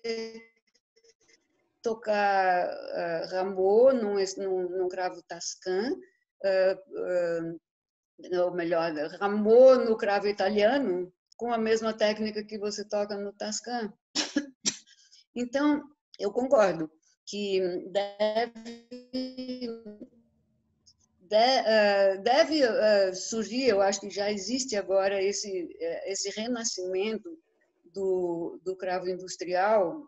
tocar uh, Rameau num, num, num cravo Tascam, uh, uh, ou melhor, Rameau no cravo italiano, com a mesma técnica que você toca no Tascam. Então, eu concordo que deve, deve surgir, eu acho que já existe agora esse, esse renascimento do, do cravo industrial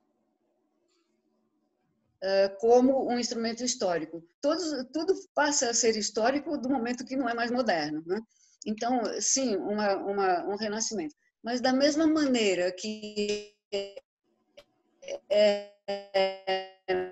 como um instrumento histórico. Todos, tudo passa a ser histórico do momento que não é mais moderno, né? Então, sim, uma, uma, um renascimento. Mas, da mesma maneira que é, é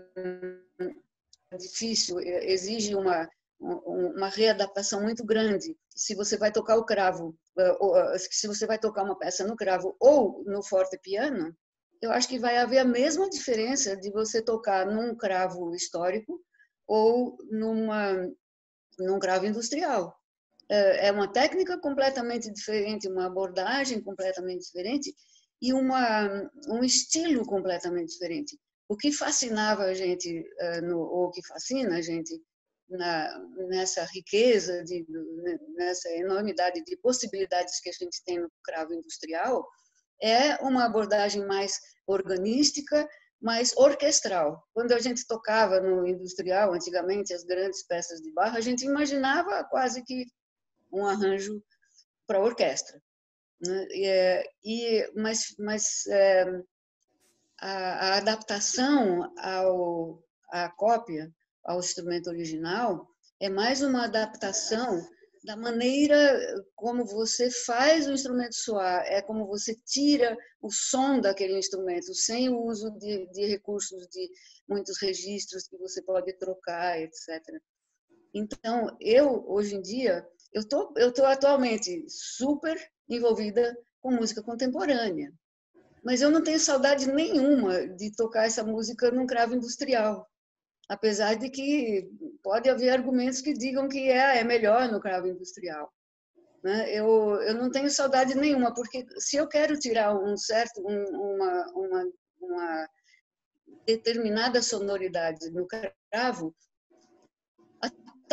difícil, exige uma, uma readaptação muito grande, se você vai tocar o cravo, se você vai tocar uma peça no cravo ou no fortepiano, eu acho que vai haver a mesma diferença de você tocar num cravo histórico ou numa, num cravo industrial. É uma técnica completamente diferente, uma abordagem completamente diferente e uma, um estilo completamente diferente. O que fascinava a gente, no, ou que fascina a gente na, nessa riqueza, de, nessa enormidade de possibilidades que a gente tem no cravo industrial, é uma abordagem mais organística, mais orquestral. Quando a gente tocava no industrial, antigamente, as grandes peças de Bach, a gente imaginava quase que um arranjo para orquestra, né? E, e mas, mas é, a, a adaptação ao à cópia, ao instrumento original, é mais uma adaptação da maneira como você faz o instrumento soar, é como você tira o som daquele instrumento sem o uso de, de recursos de muitos registros que você pode trocar, etcétera. Então, eu hoje em dia Eu tô, eu tô atualmente super envolvida com música contemporânea, mas eu não tenho saudade nenhuma de tocar essa música num cravo industrial, apesar de que pode haver argumentos que digam que é, é melhor no cravo industrial, né? Eu, eu não tenho saudade nenhuma, porque se eu quero tirar um certo, um, uma, uma, uma determinada sonoridade no cravo,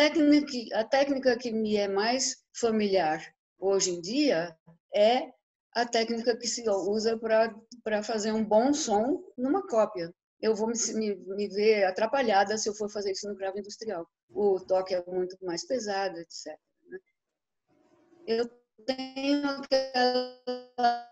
técnica, a técnica que me é mais familiar hoje em dia é a técnica que se usa para fazer um bom som numa cópia. Eu vou me, me, me ver atrapalhada se eu for fazer isso no cravo industrial. O toque é muito mais pesado, etcétera. Né? Eu tenho aquela,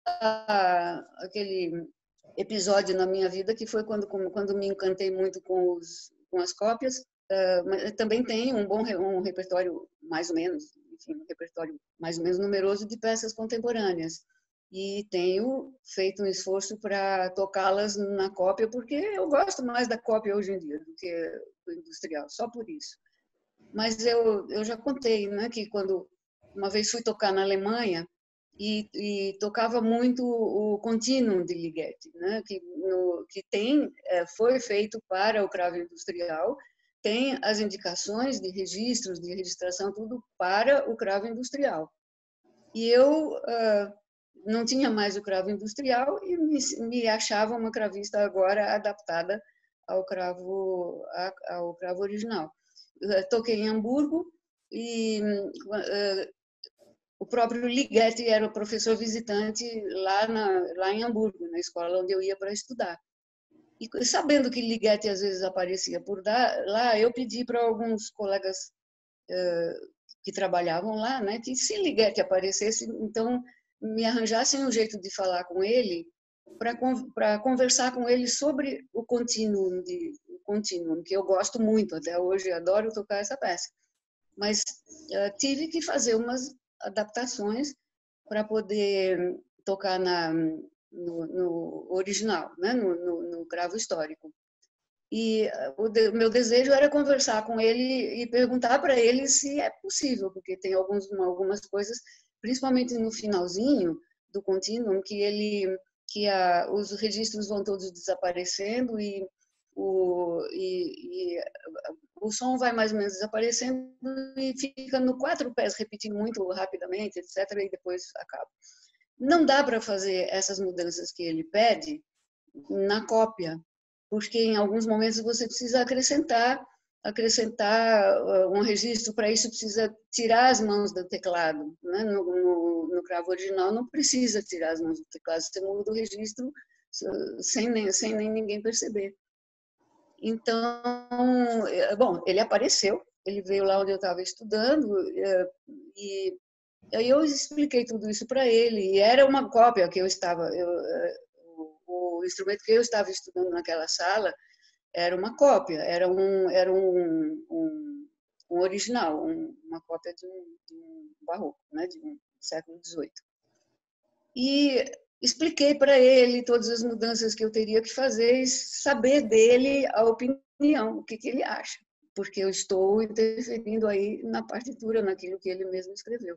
aquele episódio na minha vida que foi quando, quando me encantei muito com, os, com as cópias. Uh, mas também tenho um bom um repertório, mais ou menos, enfim, um repertório mais ou menos numeroso de peças contemporâneas. E tenho feito um esforço para tocá-las na cópia, porque eu gosto mais da cópia hoje em dia do que do industrial, só por isso. Mas eu, eu já contei, né, que quando uma vez fui tocar na Alemanha e, e tocava muito o Continuum de Ligeti, né, que, no, que tem, foi feito para o cravo industrial, tem as indicações de registros, de registração, tudo para o cravo industrial. E eu uh, não tinha mais o cravo industrial e me, me achava uma cravista agora adaptada ao cravo, ao cravo original. Eu toquei em Hamburgo e uh, o próprio Ligeti era o professor visitante lá, na, lá em Hamburgo, na escola onde eu ia para estudar. E sabendo que Ligeti às vezes aparecia por lá, eu pedi para alguns colegas uh, que trabalhavam lá, né, que se Ligeti aparecesse, então me arranjassem um jeito de falar com ele para conversar com ele sobre o Continuum, de, o Continuum, que eu gosto muito, até hoje adoro tocar essa peça. Mas uh, tive que fazer umas adaptações para poder tocar na... No, no original, né? no, no, no cravo histórico. E o de, meu desejo era conversar com ele e perguntar para ele se é possível, porque tem alguns, algumas coisas, principalmente no finalzinho do Continuum, que, ele, que a, os registros vão todos desaparecendo e o, e, e o som vai mais ou menos desaparecendo e fica no quatro pés, repetindo muito rapidamente, etcétera, e depois acaba. Não dá para fazer essas mudanças que ele pede na cópia, porque em alguns momentos você precisa acrescentar, acrescentar um registro, para isso precisa tirar as mãos do teclado. Né? No, no, no cravo original não precisa tirar as mãos do teclado, você muda o registro sem nem, sem nem ninguém perceber. Então, bom, ele apareceu, ele veio lá onde eu estava estudando e aí eu expliquei tudo isso para ele, e era uma cópia que eu estava, eu, o, o instrumento que eu estava estudando naquela sala era uma cópia, era um, era um, um, um original, um, uma cópia de um, de um barroco, né, de um século dezoito. E expliquei para ele todas as mudanças que eu teria que fazer e saber dele a opinião, o que, que ele acha, porque eu estou interferindo aí na partitura, naquilo que ele mesmo escreveu.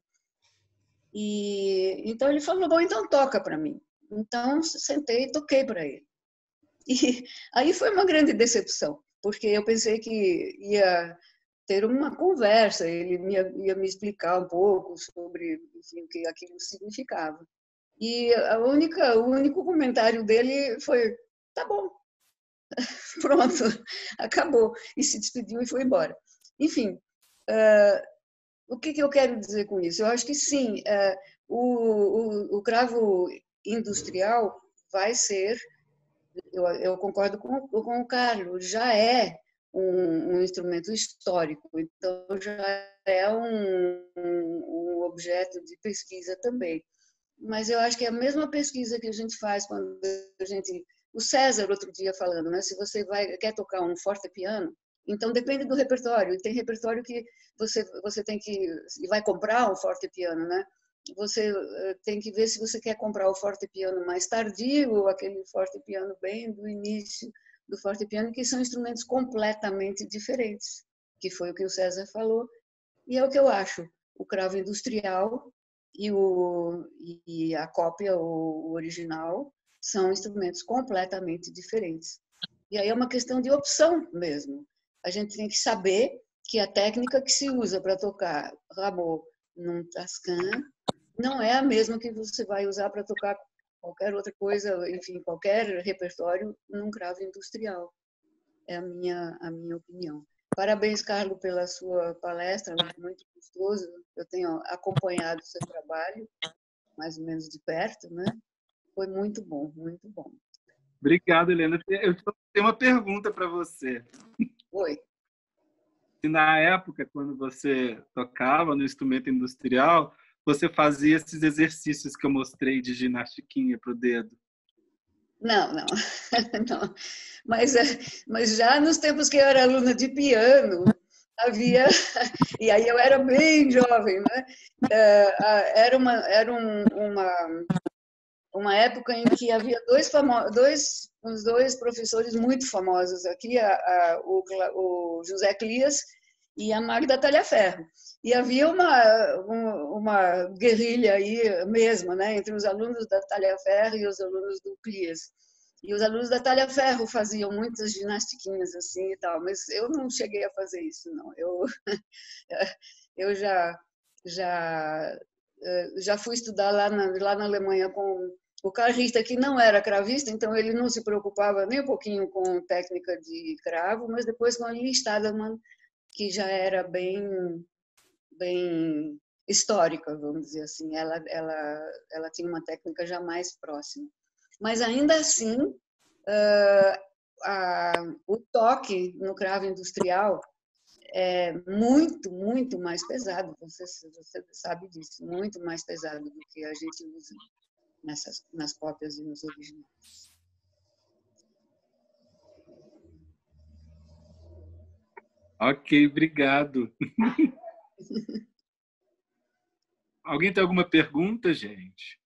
E então ele falou, bom, então toca para mim. Então sentei e toquei para ele. E aí foi uma grande decepção, porque eu pensei que ia ter uma conversa, ele ia, ia me explicar um pouco sobre, enfim, o que aquilo significava. E a única, o único comentário dele foi, tá bom, pronto, acabou. E se despediu e foi embora. Enfim, uh, o que, que eu quero dizer com isso? Eu acho que sim, é, o, o, o cravo industrial vai ser, eu, eu concordo com, com o Carlos, já é um, um instrumento histórico, então já é um, um, um objeto de pesquisa também. Mas eu acho que é a mesma pesquisa que a gente faz quando a gente... O César, outro dia falando, né? Se você vai, quer tocar um fortepiano, então depende do repertório. Tem repertório que você você tem que e vai comprar um fortepiano, né? Você tem que ver se você quer comprar o fortepiano mais tardio ou aquele fortepiano bem do início do fortepiano, que são instrumentos completamente diferentes, que foi o que o César falou. E é o que eu acho. O cravo industrial e o e a cópia, o original, são instrumentos completamente diferentes. E aí é uma questão de opção mesmo. A gente tem que saber que a técnica que se usa para tocar Rameau num Tascam não é a mesma que você vai usar para tocar qualquer outra coisa, enfim, qualquer repertório num cravo industrial. É a minha, a minha opinião. Parabéns, Carlos, pela sua palestra, muito gostoso. Eu tenho acompanhado o seu trabalho, mais ou menos de perto, né? Foi muito bom, muito bom. Obrigado, Helena. Eu tenho uma pergunta para você. Oi. E na época, quando você tocava no instrumento industrial, você fazia esses exercícios que eu mostrei de ginastiquinha para o dedo? Não, não, não. Mas, mas já nos tempos que eu era aluna de piano, havia, e aí eu era bem jovem, né? Era uma, era um, uma, uma época em que havia dois, famo dois, uns dois professores muito famosos aqui, a, a, o, o José Clias e a Magda Talhaferro. E havia uma, uma guerrilha aí mesmo, né, entre os alunos da Talhaferro e os alunos do Clias. E os alunos da Talhaferro faziam muitas ginastiquinhas assim e tal, mas eu não cheguei a fazer isso, não. Eu, eu já, já, já fui estudar lá na, lá na Alemanha com o Karl Richter, que não era cravista, então ele não se preocupava nem um pouquinho com técnica de cravo, mas depois com a Lili Stadelmann, que já era bem, bem histórica, vamos dizer assim. Ela, ela, ela tinha uma técnica já mais próxima. Mas, ainda assim, uh, a, o toque no cravo industrial é muito, muito mais pesado. Você, você sabe disso, muito mais pesado do que a gente usa nessas, nas cópias e nos originais. Ok, obrigado. Alguém tem alguma pergunta, gente?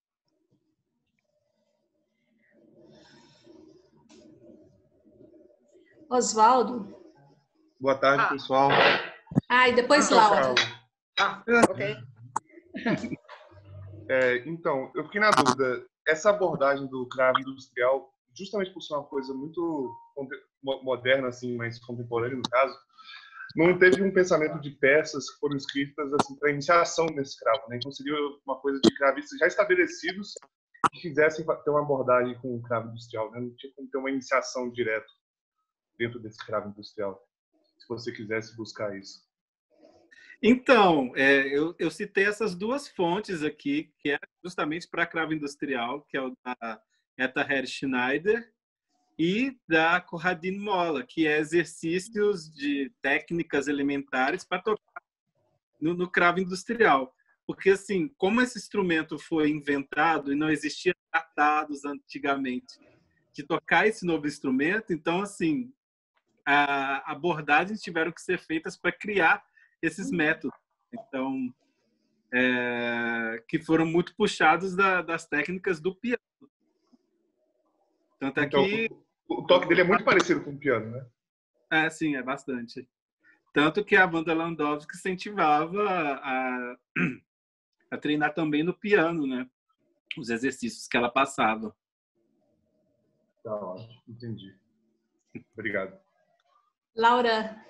Oswaldo? Boa tarde, ah. pessoal. Ah, e depois Laura. Ah, ok. É, então, eu fiquei na dúvida. Essa abordagem do cravo industrial, justamente por ser uma coisa muito moderna, assim, mais contemporânea no caso, não teve um pensamento de peças que foram escritas assim, para iniciação nesse cravo, né? Então seria uma coisa de cravistas já estabelecidos que quisessem ter uma abordagem com o cravo industrial, né? Não tinha como ter uma iniciação direta dentro desse cravo industrial, se você quisesse buscar isso. Então, é, eu, eu citei essas duas fontes aqui, que é justamente para cravo industrial, que é o da Etta Herr Schneider e da Corradine Molla, que é exercícios de técnicas elementares para tocar no, no cravo industrial. Porque, assim, como esse instrumento foi inventado e não existia tratados antigamente de tocar esse novo instrumento, então, assim, a abordagens tiveram que ser feitas para criar esses métodos. Então, é, que foram muito puxados da, das técnicas do piano. Tanto aqui... Então, o toque dele é muito parecido com o piano, né? É, sim, é bastante. Tanto que a Wanda Landowski incentivava a, a treinar também no piano, né? Os exercícios que ela passava. Tá, ótimo. Entendi. Obrigado. Laura.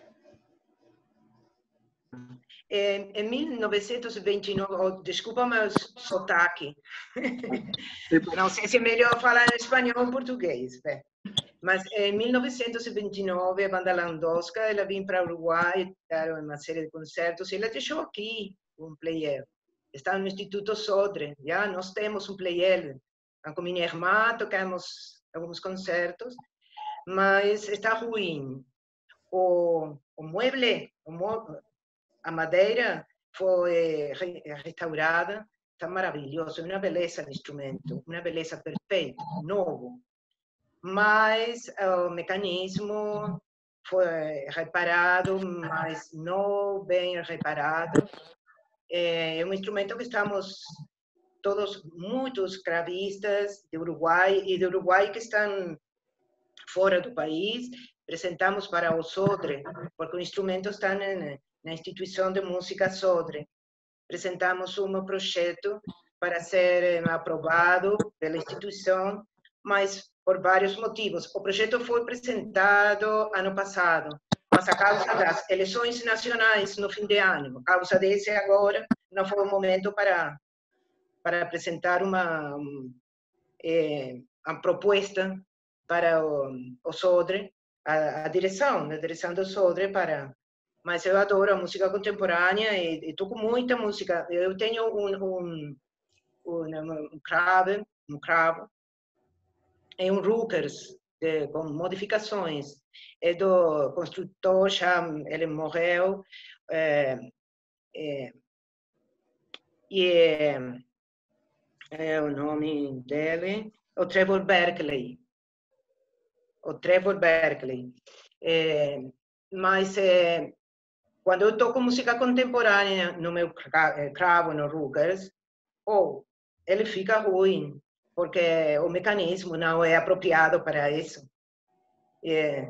Em mil novecentos e vinte e nove, oh, desculpa meu sotaque, não sei se é melhor falar em espanhol ou português, bem. Mas em mil novecentos e vinte e nove, a Wanda Landowska, ela veio para o Uruguai, dar uma série de concertos, e ela deixou aqui um player. Está no Instituto Sodre, já nós temos um player. Com minha irmã tocamos alguns concertos, mas está ruim. O, o mueble, o mueble, a madeira foi restaurada, está maravilhoso, uma beleza de instrumento, uma beleza perfeita, novo. Mas o mecanismo foi reparado, mas não bem reparado. É um instrumento que estamos todos, muitos cravistas de Uruguai e de Uruguai que estão fora do país, apresentamos para o Sodre, porque o instrumento está na, na instituição de música Sodre. Apresentamos um projeto para ser aprovado pela instituição, mas por vários motivos. O projeto foi apresentado ano passado, mas a causa das eleições nacionais no fim de ano, a causa desse agora, não foi o momento para, para apresentar uma, é, uma proposta para o, o Sodre, a, a direção, a direção do Sodre para, mas eu adoro a música contemporânea e, e toco muita música. Eu tenho um, um, um, um cravo, um cravo e um Rookers de, com modificações. É do construtor, já ele morreu, é, é, e é, é o nome dele, o Trevor Berkeley. O Trevor Berkeley. É, mas é, quando eu toco música contemporânea no meu cravo, no Rookers, ou ele fica ruim, porque o mecanismo não é apropriado para isso. É,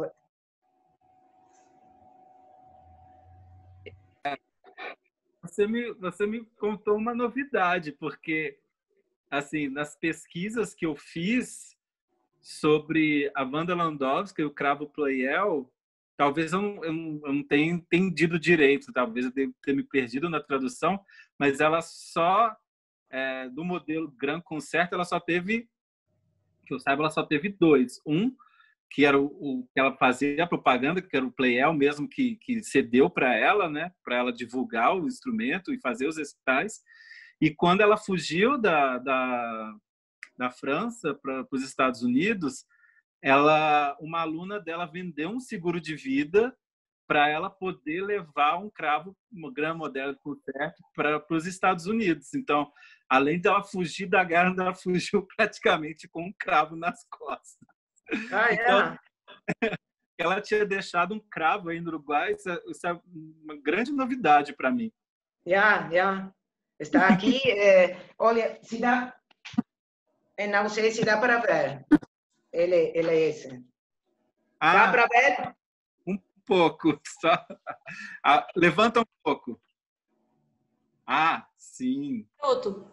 Você me, você me contou uma novidade, porque assim, nas pesquisas que eu fiz sobre a Wanda Landowska e o cravo Pleyel, talvez eu não, eu não, eu não tenha entendido direito, talvez eu tenha ter me perdido na tradução, mas ela só, é, do modelo Grand Concert, ela só teve, que eu saiba, ela só teve dois. Um, que era o, o que ela fazia a propaganda, que era o Pleyel mesmo, que, que cedeu para ela, né, para ela divulgar o instrumento e fazer os recitais. E quando ela fugiu da, da, da França para os Estados Unidos, ela, uma aluna dela vendeu um seguro de vida para ela poder levar um cravo, um Grand Model Concert, para os Estados Unidos. Então, além dela fugir da guerra, ela fugiu praticamente com um cravo nas costas. Ah, então, é. Ela tinha deixado um cravo aí no Uruguai. Isso é, isso é uma grande novidade para mim. Já, já. Está aqui. É, olha, se dá... Não sei se dá para ver. Ele, ele é esse. Ah, dá para ver? Um pouco. Só... Ah, levanta um pouco. Ah, sim. Outro.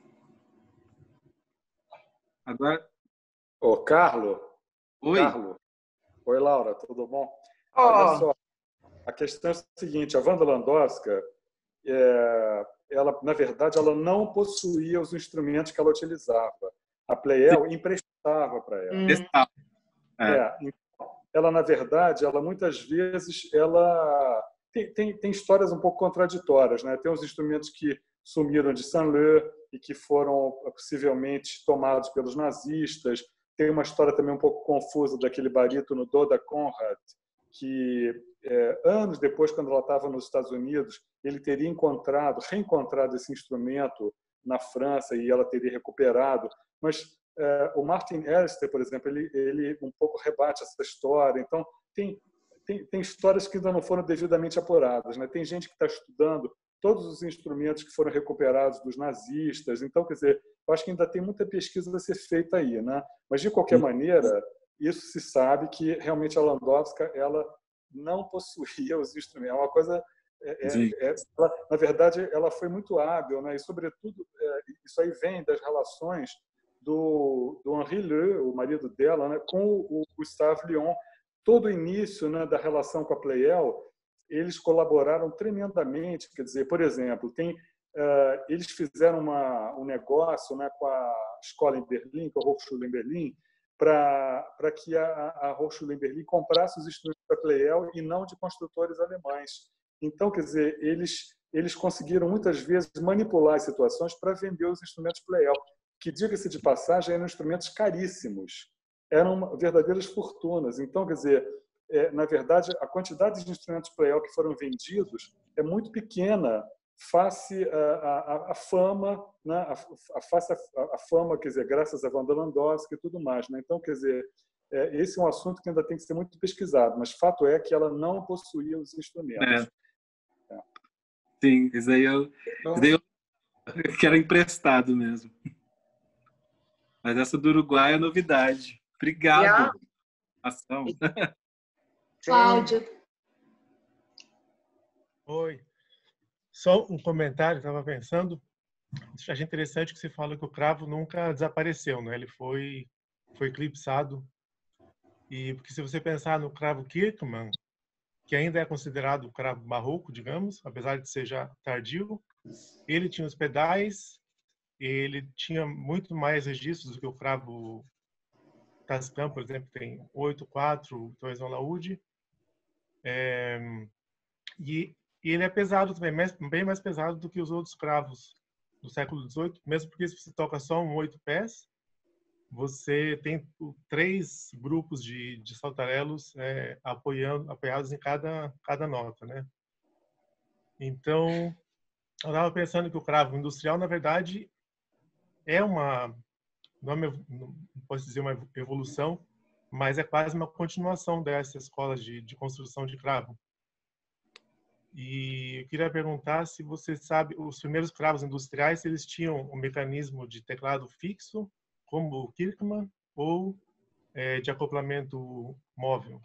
Agora... Ô, Carlos. Oi. Carlos. Oi, Laura, tudo bom? Oh. Olha só, a questão é a seguinte, a Wanda Landowska, é, ela, na verdade, ela não possuía os instrumentos que ela utilizava. A Pleyel emprestava para ela. Hum. É. É, então, ela, na verdade, ela muitas vezes ela tem, tem, tem histórias um pouco contraditórias, né? Tem os instrumentos que sumiram de Saint-Lô e que foram possivelmente tomados pelos nazistas. Tem uma história também um pouco confusa daquele barítono Doda Conrad, que é, anos depois, quando ela estava nos Estados Unidos, ele teria encontrado, reencontrado esse instrumento na França e ela teria recuperado. Mas é, o Martin Elster, por exemplo, ele, ele um pouco rebate essa história. Então, tem, tem, tem histórias que ainda não foram devidamente apuradas, né? Tem gente que está estudando todos os instrumentos que foram recuperados dos nazistas. Então, quer dizer, eu acho que ainda tem muita pesquisa a ser feita aí, né? Mas, de qualquer maneira, isso se sabe que realmente a Landowska ela não possuía os instrumentos. É uma coisa... É, é, ela, na verdade, ela foi muito hábil, né? E, sobretudo, é, isso aí vem das relações do, do Henri Leu, o marido dela, né? Com o, o Gustave Lyon. Todo o início, né, da relação com a Pleyel, eles colaboraram tremendamente. Quer dizer, por exemplo, tem, uh, eles fizeram uma, um negócio, né, com a escola em Berlim, com a Hochschule em Berlim, para que a, a Hochschule em Berlim comprasse os instrumentos da Pleyel e não de construtores alemães. Então, quer dizer, eles, eles conseguiram muitas vezes manipular as situações para vender os instrumentos Pleyel, que, diga-se de passagem, eram instrumentos caríssimos, eram verdadeiras fortunas. Então, quer dizer, é, na verdade, a quantidade de instrumentos Pleyel que foram vendidos é muito pequena face à fama, né? a, a, face a, a fama, quer dizer, graças a Wanda Landowska e tudo mais, né? Então, quer dizer, é, esse é um assunto que ainda tem que ser muito pesquisado, mas fato é que ela não possuía os instrumentos. É. É. Sim, isso aí eu, isso aí eu que era emprestado mesmo. Mas essa do Uruguai é novidade. Obrigado. Yeah. Ação. Cláudia. Oi. Só um comentário, estava pensando. Achei interessante que você fala que o cravo nunca desapareceu, né? Ele foi, foi eclipsado. E porque se você pensar no cravo Kirkman, que ainda é considerado o cravo barroco, digamos, apesar de ser já tardio, ele tinha os pedais, ele tinha muito mais registros do que o cravo Tascam, por exemplo, tem oito, quatro, dois no laúde. É, E, e ele é pesado também, bem mais pesado do que os outros cravos do século dezoito, mesmo porque se você toca só um oito pés, você tem três grupos de, de saltarelos é, apoiando, apoiados em cada, cada nota, né? Então, eu estava pensando que o cravo industrial, na verdade, é uma, não, é uma, não posso dizer uma evolução, mas é quase uma continuação dessa escola de, de construção de cravo. E eu queria perguntar se você sabe, os primeiros cravos industriais, eles tinham um mecanismo de teclado fixo, como o Kirkman, ou é, de acoplamento móvel?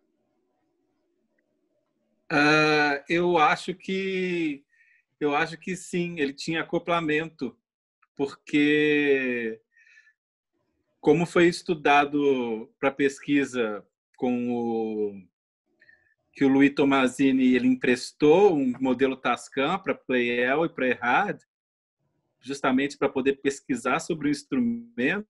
Uh, eu acho que eu acho que sim, ele tinha acoplamento, porque como foi estudado para pesquisa com o que o Luiz Tommasini ele emprestou um modelo Tascam para Pleyel e para Erhard, justamente para poder pesquisar sobre o instrumento.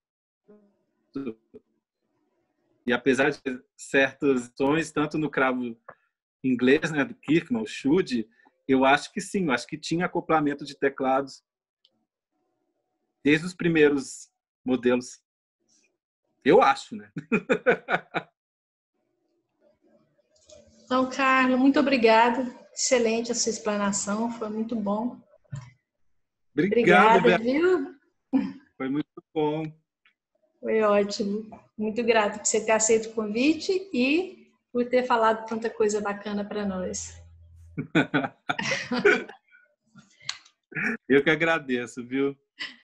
E apesar de certos sons, tanto no cravo inglês, né, do Kirkman, o Schude, eu acho que sim, eu acho que tinha acoplamento de teclados desde os primeiros modelos. Eu acho, né? Então, Carlos, muito obrigada. Excelente a sua explanação, foi muito bom. Obrigado, obrigada, viu? Foi muito bom. Foi ótimo. Muito grato por você ter aceito o convite e por ter falado tanta coisa bacana para nós. Eu que agradeço, viu?